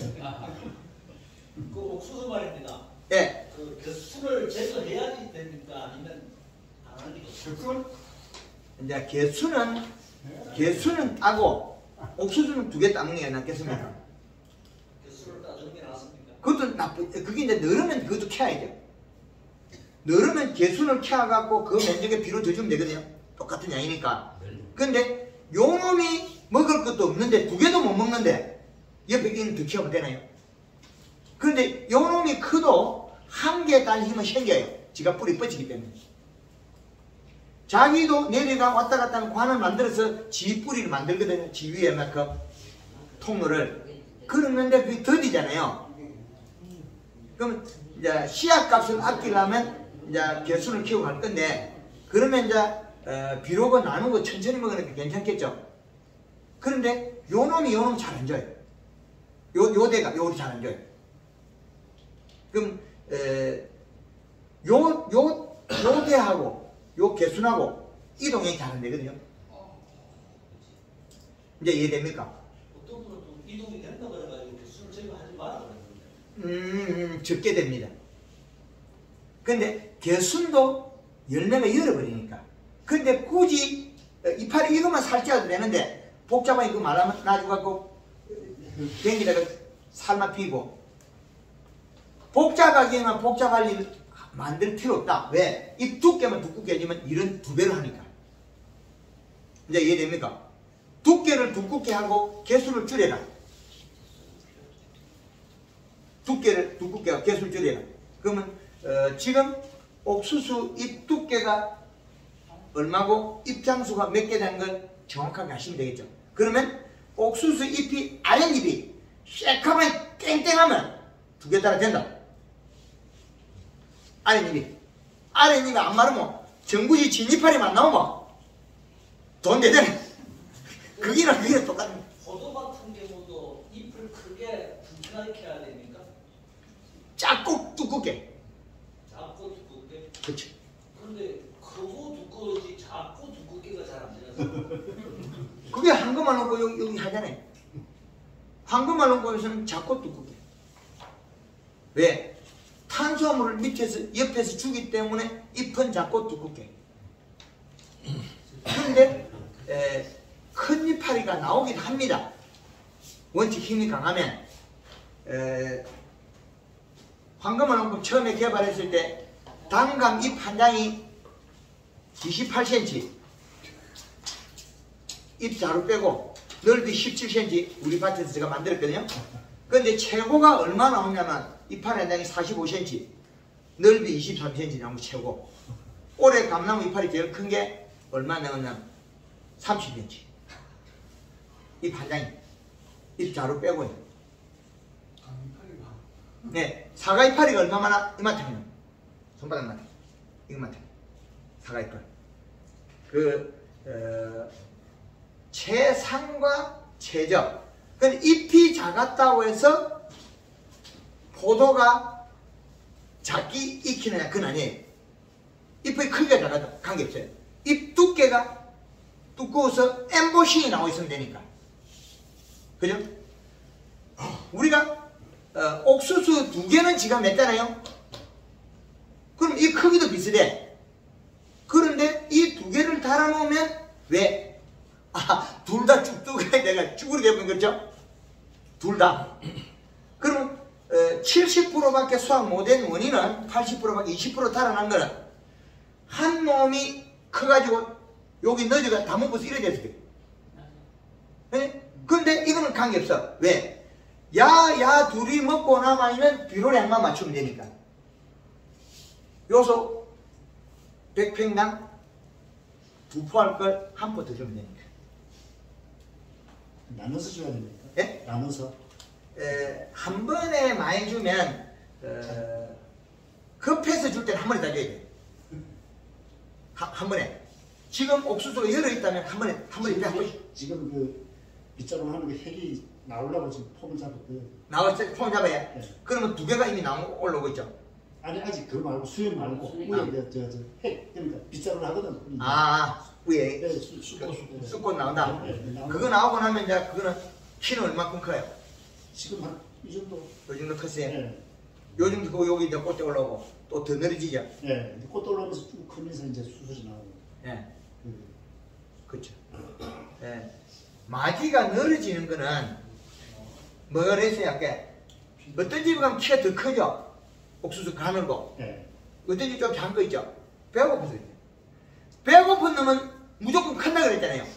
그 옥수수 말입니다. 예. 그 개수를 제거해야지 됩니까? 아니면 안 하는 게 개수는? 이제 개수는 개수는 따고 옥수수는 두 개 따는 게 낫겠습니까? 개수를 따주는 게 낫습니까? 그것도 나쁘. 그게 이제 너르면 그것도 캐야죠. 너르면 개수를 캐갖고 그 면적에 비료 더 주면 되거든요. 똑같은 양이니까. 근데 요놈이 먹을 것도 없는데 두 개도 못 먹는데 옆에 있는 더 키우면 되나요? 근데 요놈이 커도 한 개 딸 힘은 생겨요. 지가 뿌리 뻗치기 때문에. 자기도 내려가 왔다 갔다 하는 관을 만들어서 지 뿌리를 만들거든요. 지 위에 만큼 통로를. 그러는데 그게 더디잖아요. 그럼 이제 씨앗값을 아끼려면 이제 개수를 키우고 갈 건데, 그러면 이제 어, 비료가 나누고 천천히 먹으니까 괜찮겠죠. 그런데 요 놈이 요 놈 잘 안 줘요. 요, 요 대가 요리 잘 안 줘요. 그럼 에, 요, 요, 요 대하고 요 개순하고 이동이 잘 안 되거든요. 이제 이해됩니까? 어떤 분은 또 이동이 된다 그래가지고 개수를 제거하지 마라 그러는데. 음, 음, 적게 됩니다. 근데 개순도 열매가 열어버리니까. 근데 굳이 이파리 이것만 살찌어도 되는데 복잡한 이거 말하면 놔줘갖고 댕기다가 살만 피고, 복잡하게만 복잡할 일 만들 필요 없다. 왜? 이 두께만 두껍게 해주면 일은 두 배로 하니까. 이제 이해됩니까? 두께를 두껍게 하고 개수를 줄여라. 두께를 두껍게 하고 개수를 줄여라. 그러면 어, 지금 옥수수 잎 두께가 얼마고 잎장수가 몇 개 되는 걸 정확하게 아시면 되겠죠. 그러면 옥수수 잎이 아랫잎이 새카만 땡땡하면 두 개 따라 된다. 아랫잎이 아랫잎이 안 마르면 정구지 진이파리만 나오면 돈 되잖아. 그기랑 그게 똑같은. 포도 같은 경우도 잎을 크게 굵게 해야 됩니까? 작고 두껍게. 작고 두껍게. 그렇죠. 그런데 크고 두꺼워지 작고 두껍게가 잘 안 되어서. 그게 한것만 놓고 여기, 여기 하잖아요. 한것만 놓고 여기서는 작고 두껍게. 왜? 탄수화물을 밑에서 옆에서 주기 때문에 잎은 작고 두껍게. 그런데 에, 큰 이파리가 나오긴 합니다. 원칙 힘이 강하면. 에, 황금알홍콩 처음에 개발했을 때 단감 잎 한 장이 이십팔 센티미터, 잎 자루 빼고 넓이 십칠 센티미터 우리 밭에서 제가 만들었거든요. 그런데 최고가 얼마 나오냐면 이파리 한 장이 사십오 센티미터, 넓이 이십삼 센티미터 나온 게 최고. 올해 감나무 이파리 제일 큰 게 얼마 나오냐면 삼십 센티미터. 잎 한 장이 잎 자루 빼고요. 네, 사과 이파리가 얼마나 이만큼이요. 손바닥만 이것만큼 사과 이파리. 그 어, 최상과 최저. 근데 잎이 작았다고 해서 포도가 작기 익히느냐 그건 아니에요. 잎의 크기가 작아도 관계없어요. 잎 두께가 두꺼워서 엠보싱이 나와 있으면 되니까. 그죠? 우리가 어, 옥수수 두 개는 지가 맺잖아요. 그럼 이 크기도 비슷해. 그런데 이 두 개를 달아놓으면 왜? 아, 둘 다 쭉쭉해. 내가 쭈그리게 해보면 그렇죠? 둘 다. 그럼 어, 칠십 퍼센트밖에 수확 못된 원인은 팔십 퍼센트밖에 이십 퍼센트 달아난 거는 한 놈이 커가지고 여기 너지가 다 먹어서 이래 됐을 때. 네? 근데 이거는 관계없어. 왜? 야, 야 둘이 먹고 남아있는 비료의 양만 맞추면 되니까. 요소 백 평당 두 포 할 걸 한 포 더 주면 되니까. 나눠서 줘야 됩니까? 예? 나눠서. 에, 한 번에 많이 주면 어, 급해서 줄 때는 한 번에 다 줘야 돼. 하, 한 번에. 지금 옥수수가 열어 있다면 한 번에 한 번에 한 번씩. 지금 그 빗자루 하는 그 핵이 나오려고 지금 폼을 잡았고요. 나왔어? 폼 잡아야? 네. 그러면 두 개가 이미 나오 올라오고 있죠. 아니 아직 그거 말고 수염 말고 수염. 위에 저저 핵 그러니까 빗자루를 하거든. 아 위에 네, 수, 수꽃 수꽃. 쑥꽃 나온다. 네, 네, 나오고. 그거 나오고 나면 이제 그거는 키는 얼마큼 커요? 지금 한 이 정도. 요 정도 컸어요. 네. 요즘 그 여기 이제 꽃이 올라오고 또 더 늘어지죠. 네. 이제 꽃 올라오면서 쭉 크면서 이제 수술이 나오고. 예. 그, 그렇죠. 예. 마디가 늘어지는 거는 뭐가 있어요? 아까 어떤 집에 가면 키가 더 크죠. 옥수수 가늘고. 네. 어떤 집 좀 작은 거 있죠. 배고파서 그래요. 배고픈 놈은 무조건 큰다 그랬잖아요.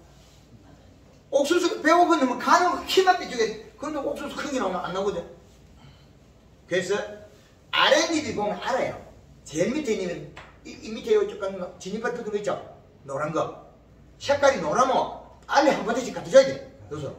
옥수수 배고픈 놈은 가는 거 키만 빼주게. 그런데 옥수수 큰 게 나오면 안 나오거든. 그래서 아랫잎이 보면 알아요. 제일 밑에 있는 이, 이 밑에 요 조금 진입발 뜯은 거 있죠. 노란 거. 색깔이 노라면 빨리 한 바퀴씩 갖다 줘야 돼. 여기서.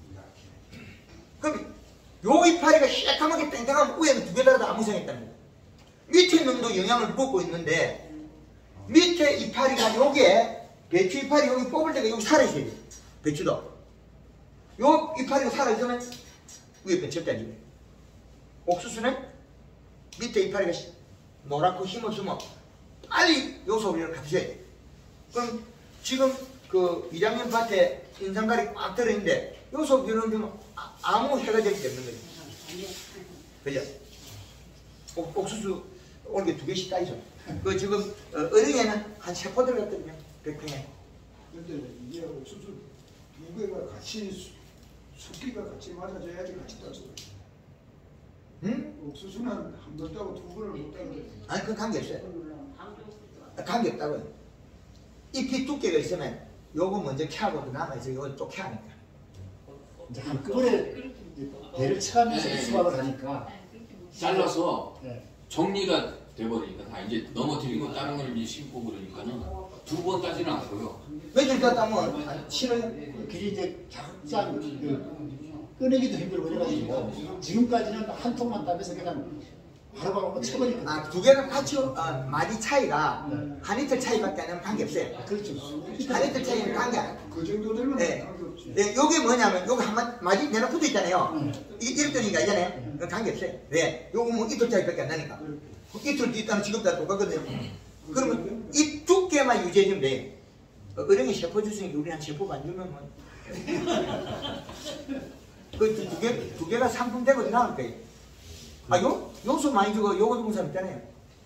그럼 요 이파리가 새까맣게 땡땡하면 위에는 두 개 달아도 아무 이상 있다는 거예요. 밑에 놈도 영향을 받고 있는데 밑에 이파리가 여기에 배추 이파리 여기 뽑을 때가 여기 살아있어야 돼. 배추도. 요 이파리가 살아있으면 위에 건 절대 안 죽어요. 옥수수는 밑에 이파리가 노랗고 힘없으면 빨리 요소 우리를 갖다 줘야 돼. 그럼 지금 그 일 학년 밭에 인상가리 꽉 들어있는데 요소 비료는 주면 아무 해가 되지 않는 거죠. 그죠? 옥, 옥수수 올게 두 개씩 따이죠. 그 지금 어, 어ring에는 한 세 포 들어갔거든요. 백 평에. 근데 이게 옥수수 두 개가 같이 숫기가 같이 맞아줘야지 같이 따서. 응? 옥수수는 한 번 따고 두 번을 못 따고. 아니 그건 관계없어요. 관계없다고요. 잎이 두께가 있으면 요거 먼저 캐하고 남아있어 요거 또 캐하니까. 이제 한꺼번에 대를 쳐가면서 수확을 하니까 잘라서 네. 정리가 돼버리니까 다 이제 넘어뜨리고 다른 걸 이제 심고 그러니까는 두 번 따지는 않고요. 며칠 더 따면 한 칠 월. 그게 이제 작작 그 꺼내기도 힘들고 그래가지고 지금까지는 한 통만 따면서 그냥 바로바로 쳐버리거든요. 아, 두 개가 같이 어, 마디 차이가 네. 한 이틀 차이밖에 안 나면 관계없어요. 아, 그렇죠. 한 이틀 차이는 관계 안 해요. 그 정도 되면 네. 관계없지. 네, 요게 뭐냐면 요거 한 마, 마디 내가 붙어 있잖아요. 네. 이게 이렇게 있잖아요. 그건 관계없어요. 왜? 요거 뭐 이틀 차이밖에 안 나니까. 이틀 뒤있다는 지금 다 똑같거든요. 그러면 이 두께만 유지해주면 돼요. 어, 어른이 세포 주시니까 우리 한 세포 안 주면 뭐. 그 두 개, 두 개가 상품되고 나올 거예요. 아, 요, 요소 많이 주고 요거 주는 사람 있잖아요.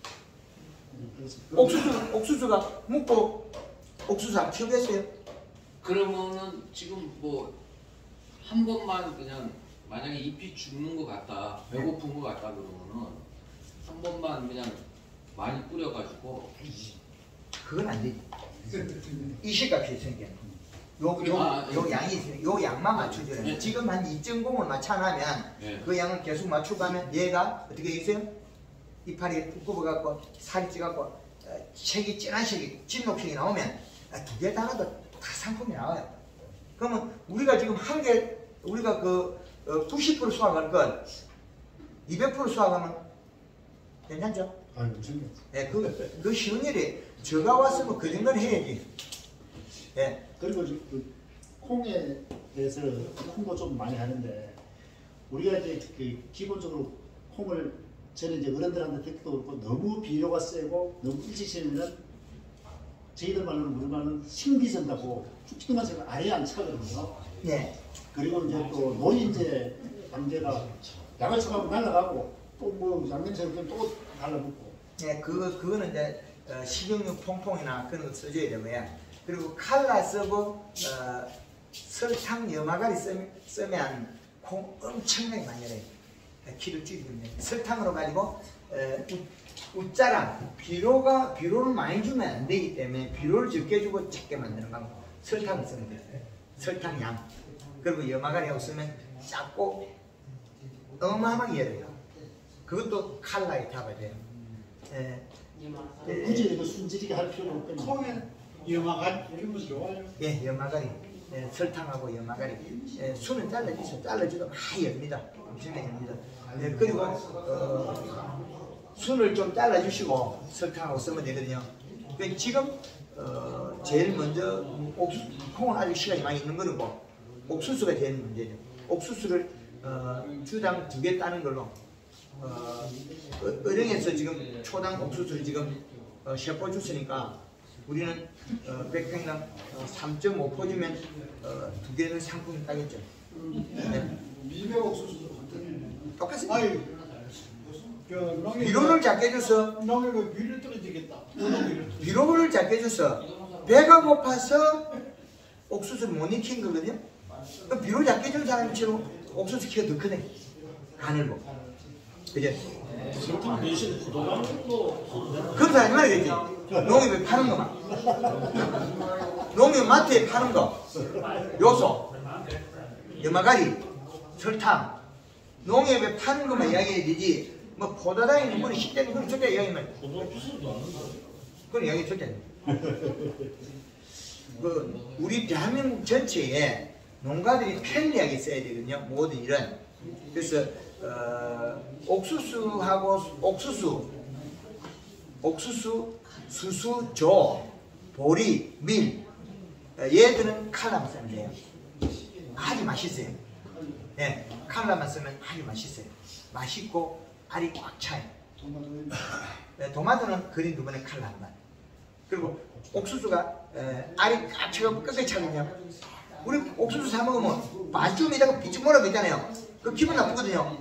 옥수수, 옥수수가 묵고 옥수수 안 키우겠어요? 그러면은 지금 뭐 한 번만 그냥 만약에 잎이 죽는 것 같다, 배고픈 것 같다 그러면은 한 번만 그냥 많이 뿌려가지고. 그건 안 되지. 이식값이 있으니까. 요, 요, 아, 요 양이 있으니까 요 양만 맞춰줘야 돼. 네. 지금 한 이 점 공을 맞춰놔면 네. 그 양을 계속 맞춰가면 얘가 어떻게 있어요? 이파리 굽어갖고 살이 찌갖고 어, 색이 진한 색이 진녹색이 나오면 아, 두 개 달아도 다 상품이 나와요. 그러면 우리가 지금 한 개, 우리가 그 어, 구십 퍼센트 수확할 걸 이백 퍼센트 수확하면 괜찮죠? 아, 괜찮네. 예, 그, 그 쉬운 일이 저가 왔으면 그 정도는 해야지. 예. 그리고 그 콩에 대해서 홍보 좀 많이 하는데 우리가 이제 그 기본적으로 콩을 저는 이제 어른들한테 듣기도 그렇고 너무 비료가 세고 너무 일찍 심으면 저희들 말로는 우리 말로는 신기전다고 죽지만 아예 안 차거든요. 네. 그리고 이제 또 노인재 단계가 약을 쳐가고 날아가고 또 뭐 양념처럼 또 달라붙고. 네, 그거 그거는 이제 어, 식용유 퐁퐁이나 그런 거 써줘야 되고요. 그리고 칼라 쓰고 어, 설탕 염화가리 쓰면, 쓰면 콩 엄청나게 많이 열어요. 키를 줄이면 돼요. 설탕으로 가지고 어, 웃자랑 비료가 비료를 많이 주면 안 되기 때문에 비료를 적게 주고 작게 만드는 방법. 설탕을 쓰면 돼요. 설탕 양. 그리고 염화가리하고 쓰면 작고 어마어마하게 열어요. 그것도 칼라에 잡아야 돼요. 예. 굳이 이거 순지리게 할 필요는 없겠네. 콩에 염화가리 이런 거 좋아요. 예, 염화가리. 예, 설탕하고 염화가리. 예, 순은 잘라주세요. 잘라주도 많이 엽니다. 엄청나게 엽니다. 예, 그리고 어, 순을 좀 잘라주시고 설탕하고 쓰면 되거든요. 그러니까 지금 어, 제일 먼저 옥수수, 콩은 아직 시간이 많이 있는 거고 옥수수가 제일 문제죠. 옥수수를 어, 주당 두 개 따는 걸로 어, 어령에서 지금 초당 옥수수를 지금 어, 세 포 줬으니까 우리는 어, 백 평당 어, 삼 점 오 포 주면 어, 두 개는 상품이 따겠죠. 네. 미백 옥수수도 똑같습니다. 아유, 저 농협 비료를 작게 줘서 농협에 비료 떨어지겠다. 비료를 작게 줘서 배가 고파서 옥수수를 못 익힌 거거든요. 그 비료 작게 준 사람이 치고 옥수수 키가 더 크네. 가늘고. 그죠? 설탕 대신 포도당 정도 그런 사람이 말이겠지. 농협에 파는 거만. 농협 마트에 파는 거. 요소, 염화가리, 설탕. 농협에 파는 것만 이야기해야 되지. 뭐 포도당에 있는 거는 식대는 그런 절대 이야기하면 포도 비싸도 않는데. 그건 이야기 절대 안 돼. 그 우리 대한민국 전체에 농가들이 편리하게 써야 되거든요. 모든 일은. 그래서 어, 옥수수하고 옥수수, 옥수수, 수수, 조, 보리, 밀 어, 얘들은 칼라만 쓰면 돼요. 아주 맛있어요. 예, 칼라만 쓰면 아주 맛있어요. 맛있고 알이 꽉 차요. 네, 토마토는 그린 두 번에 칼라 한 번. 그리고 옥수수가 에, 알이 꽉 차고 끝까지 차거든요. 우리 옥수수 사 먹으면 반쯤에다가 비쭉 몰아가 있잖아요. 그 기분 나쁘거든요.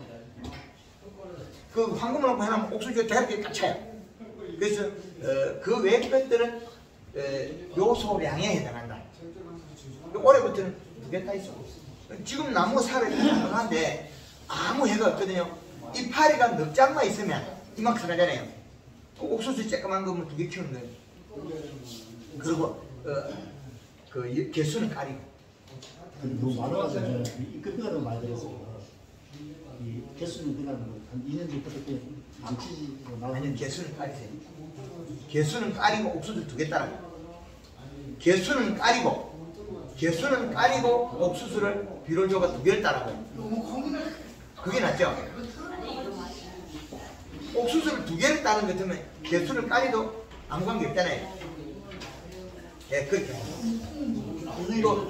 그 황금을 놓고 해놓으면 옥수수가 대략 꽉 차요. 그래서 어, 그 외의 것들은 에, 요소량에 해당한다. 올해부터는 두 개 다 있어. 지금 나무 살을 한데 아무 해가 없거든요. 이파리가 넉 장만 있으면 이만큼 나잖아요. 그 옥수수 쬐끄만 거면 두 개 키우는 거예요. 그리고 어, 그 개수는 까리고. 너무 많아가지고 이 급비가 너무 많이 들어서 이 개수는 그냥 한 이 년 전부터 그냥 망치지. 아니 개수는 까리세요. 개수는 까리고 옥수수 두 개 따라. 개수는 까리고 개수는 까리고 옥수수를 비료를 줘가 두 개를 따라가요. 그게 낫죠? 옥수수를 두 개를 따는 것 같으면 개수를 까리도 아무 관계 없잖아요. 예, 그렇게. 이거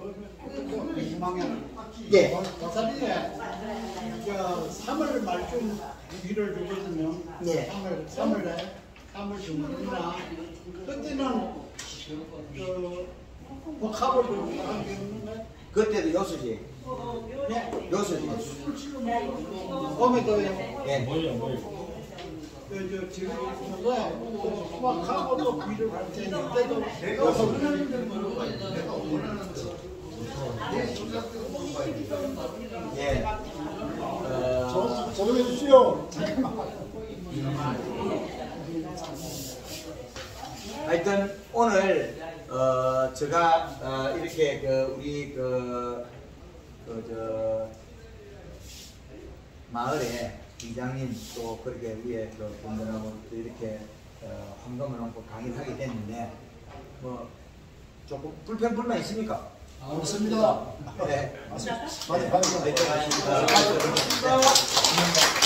예. 와사비에 저 삼월 말쯤 비를 주거든요. 예. 삼월 삼월에 삼월 중순이나 그때는 그 복합을 좀 하는 게 있는데. 그때도 요수지. 네. 요수지. 봄에도 예. 뭐예요, 뭐예요? 그 지금 그거 수확하고 또 비를 할 때 이때도 예. 어, 저번에 주시오. 잠깐만. 하여튼 오늘 어 제가 어 이렇게 그 우리 그 그 저 마을에 이장님 또 그렇게 위에 그 분들하고 또 이렇게 어 황금을 얹고 강의를 하게 됐는데 뭐 조금 불편 불만 있습니까? 없습니다. 네. 맞습니다. 맞습니다. 네, 고맙습니다.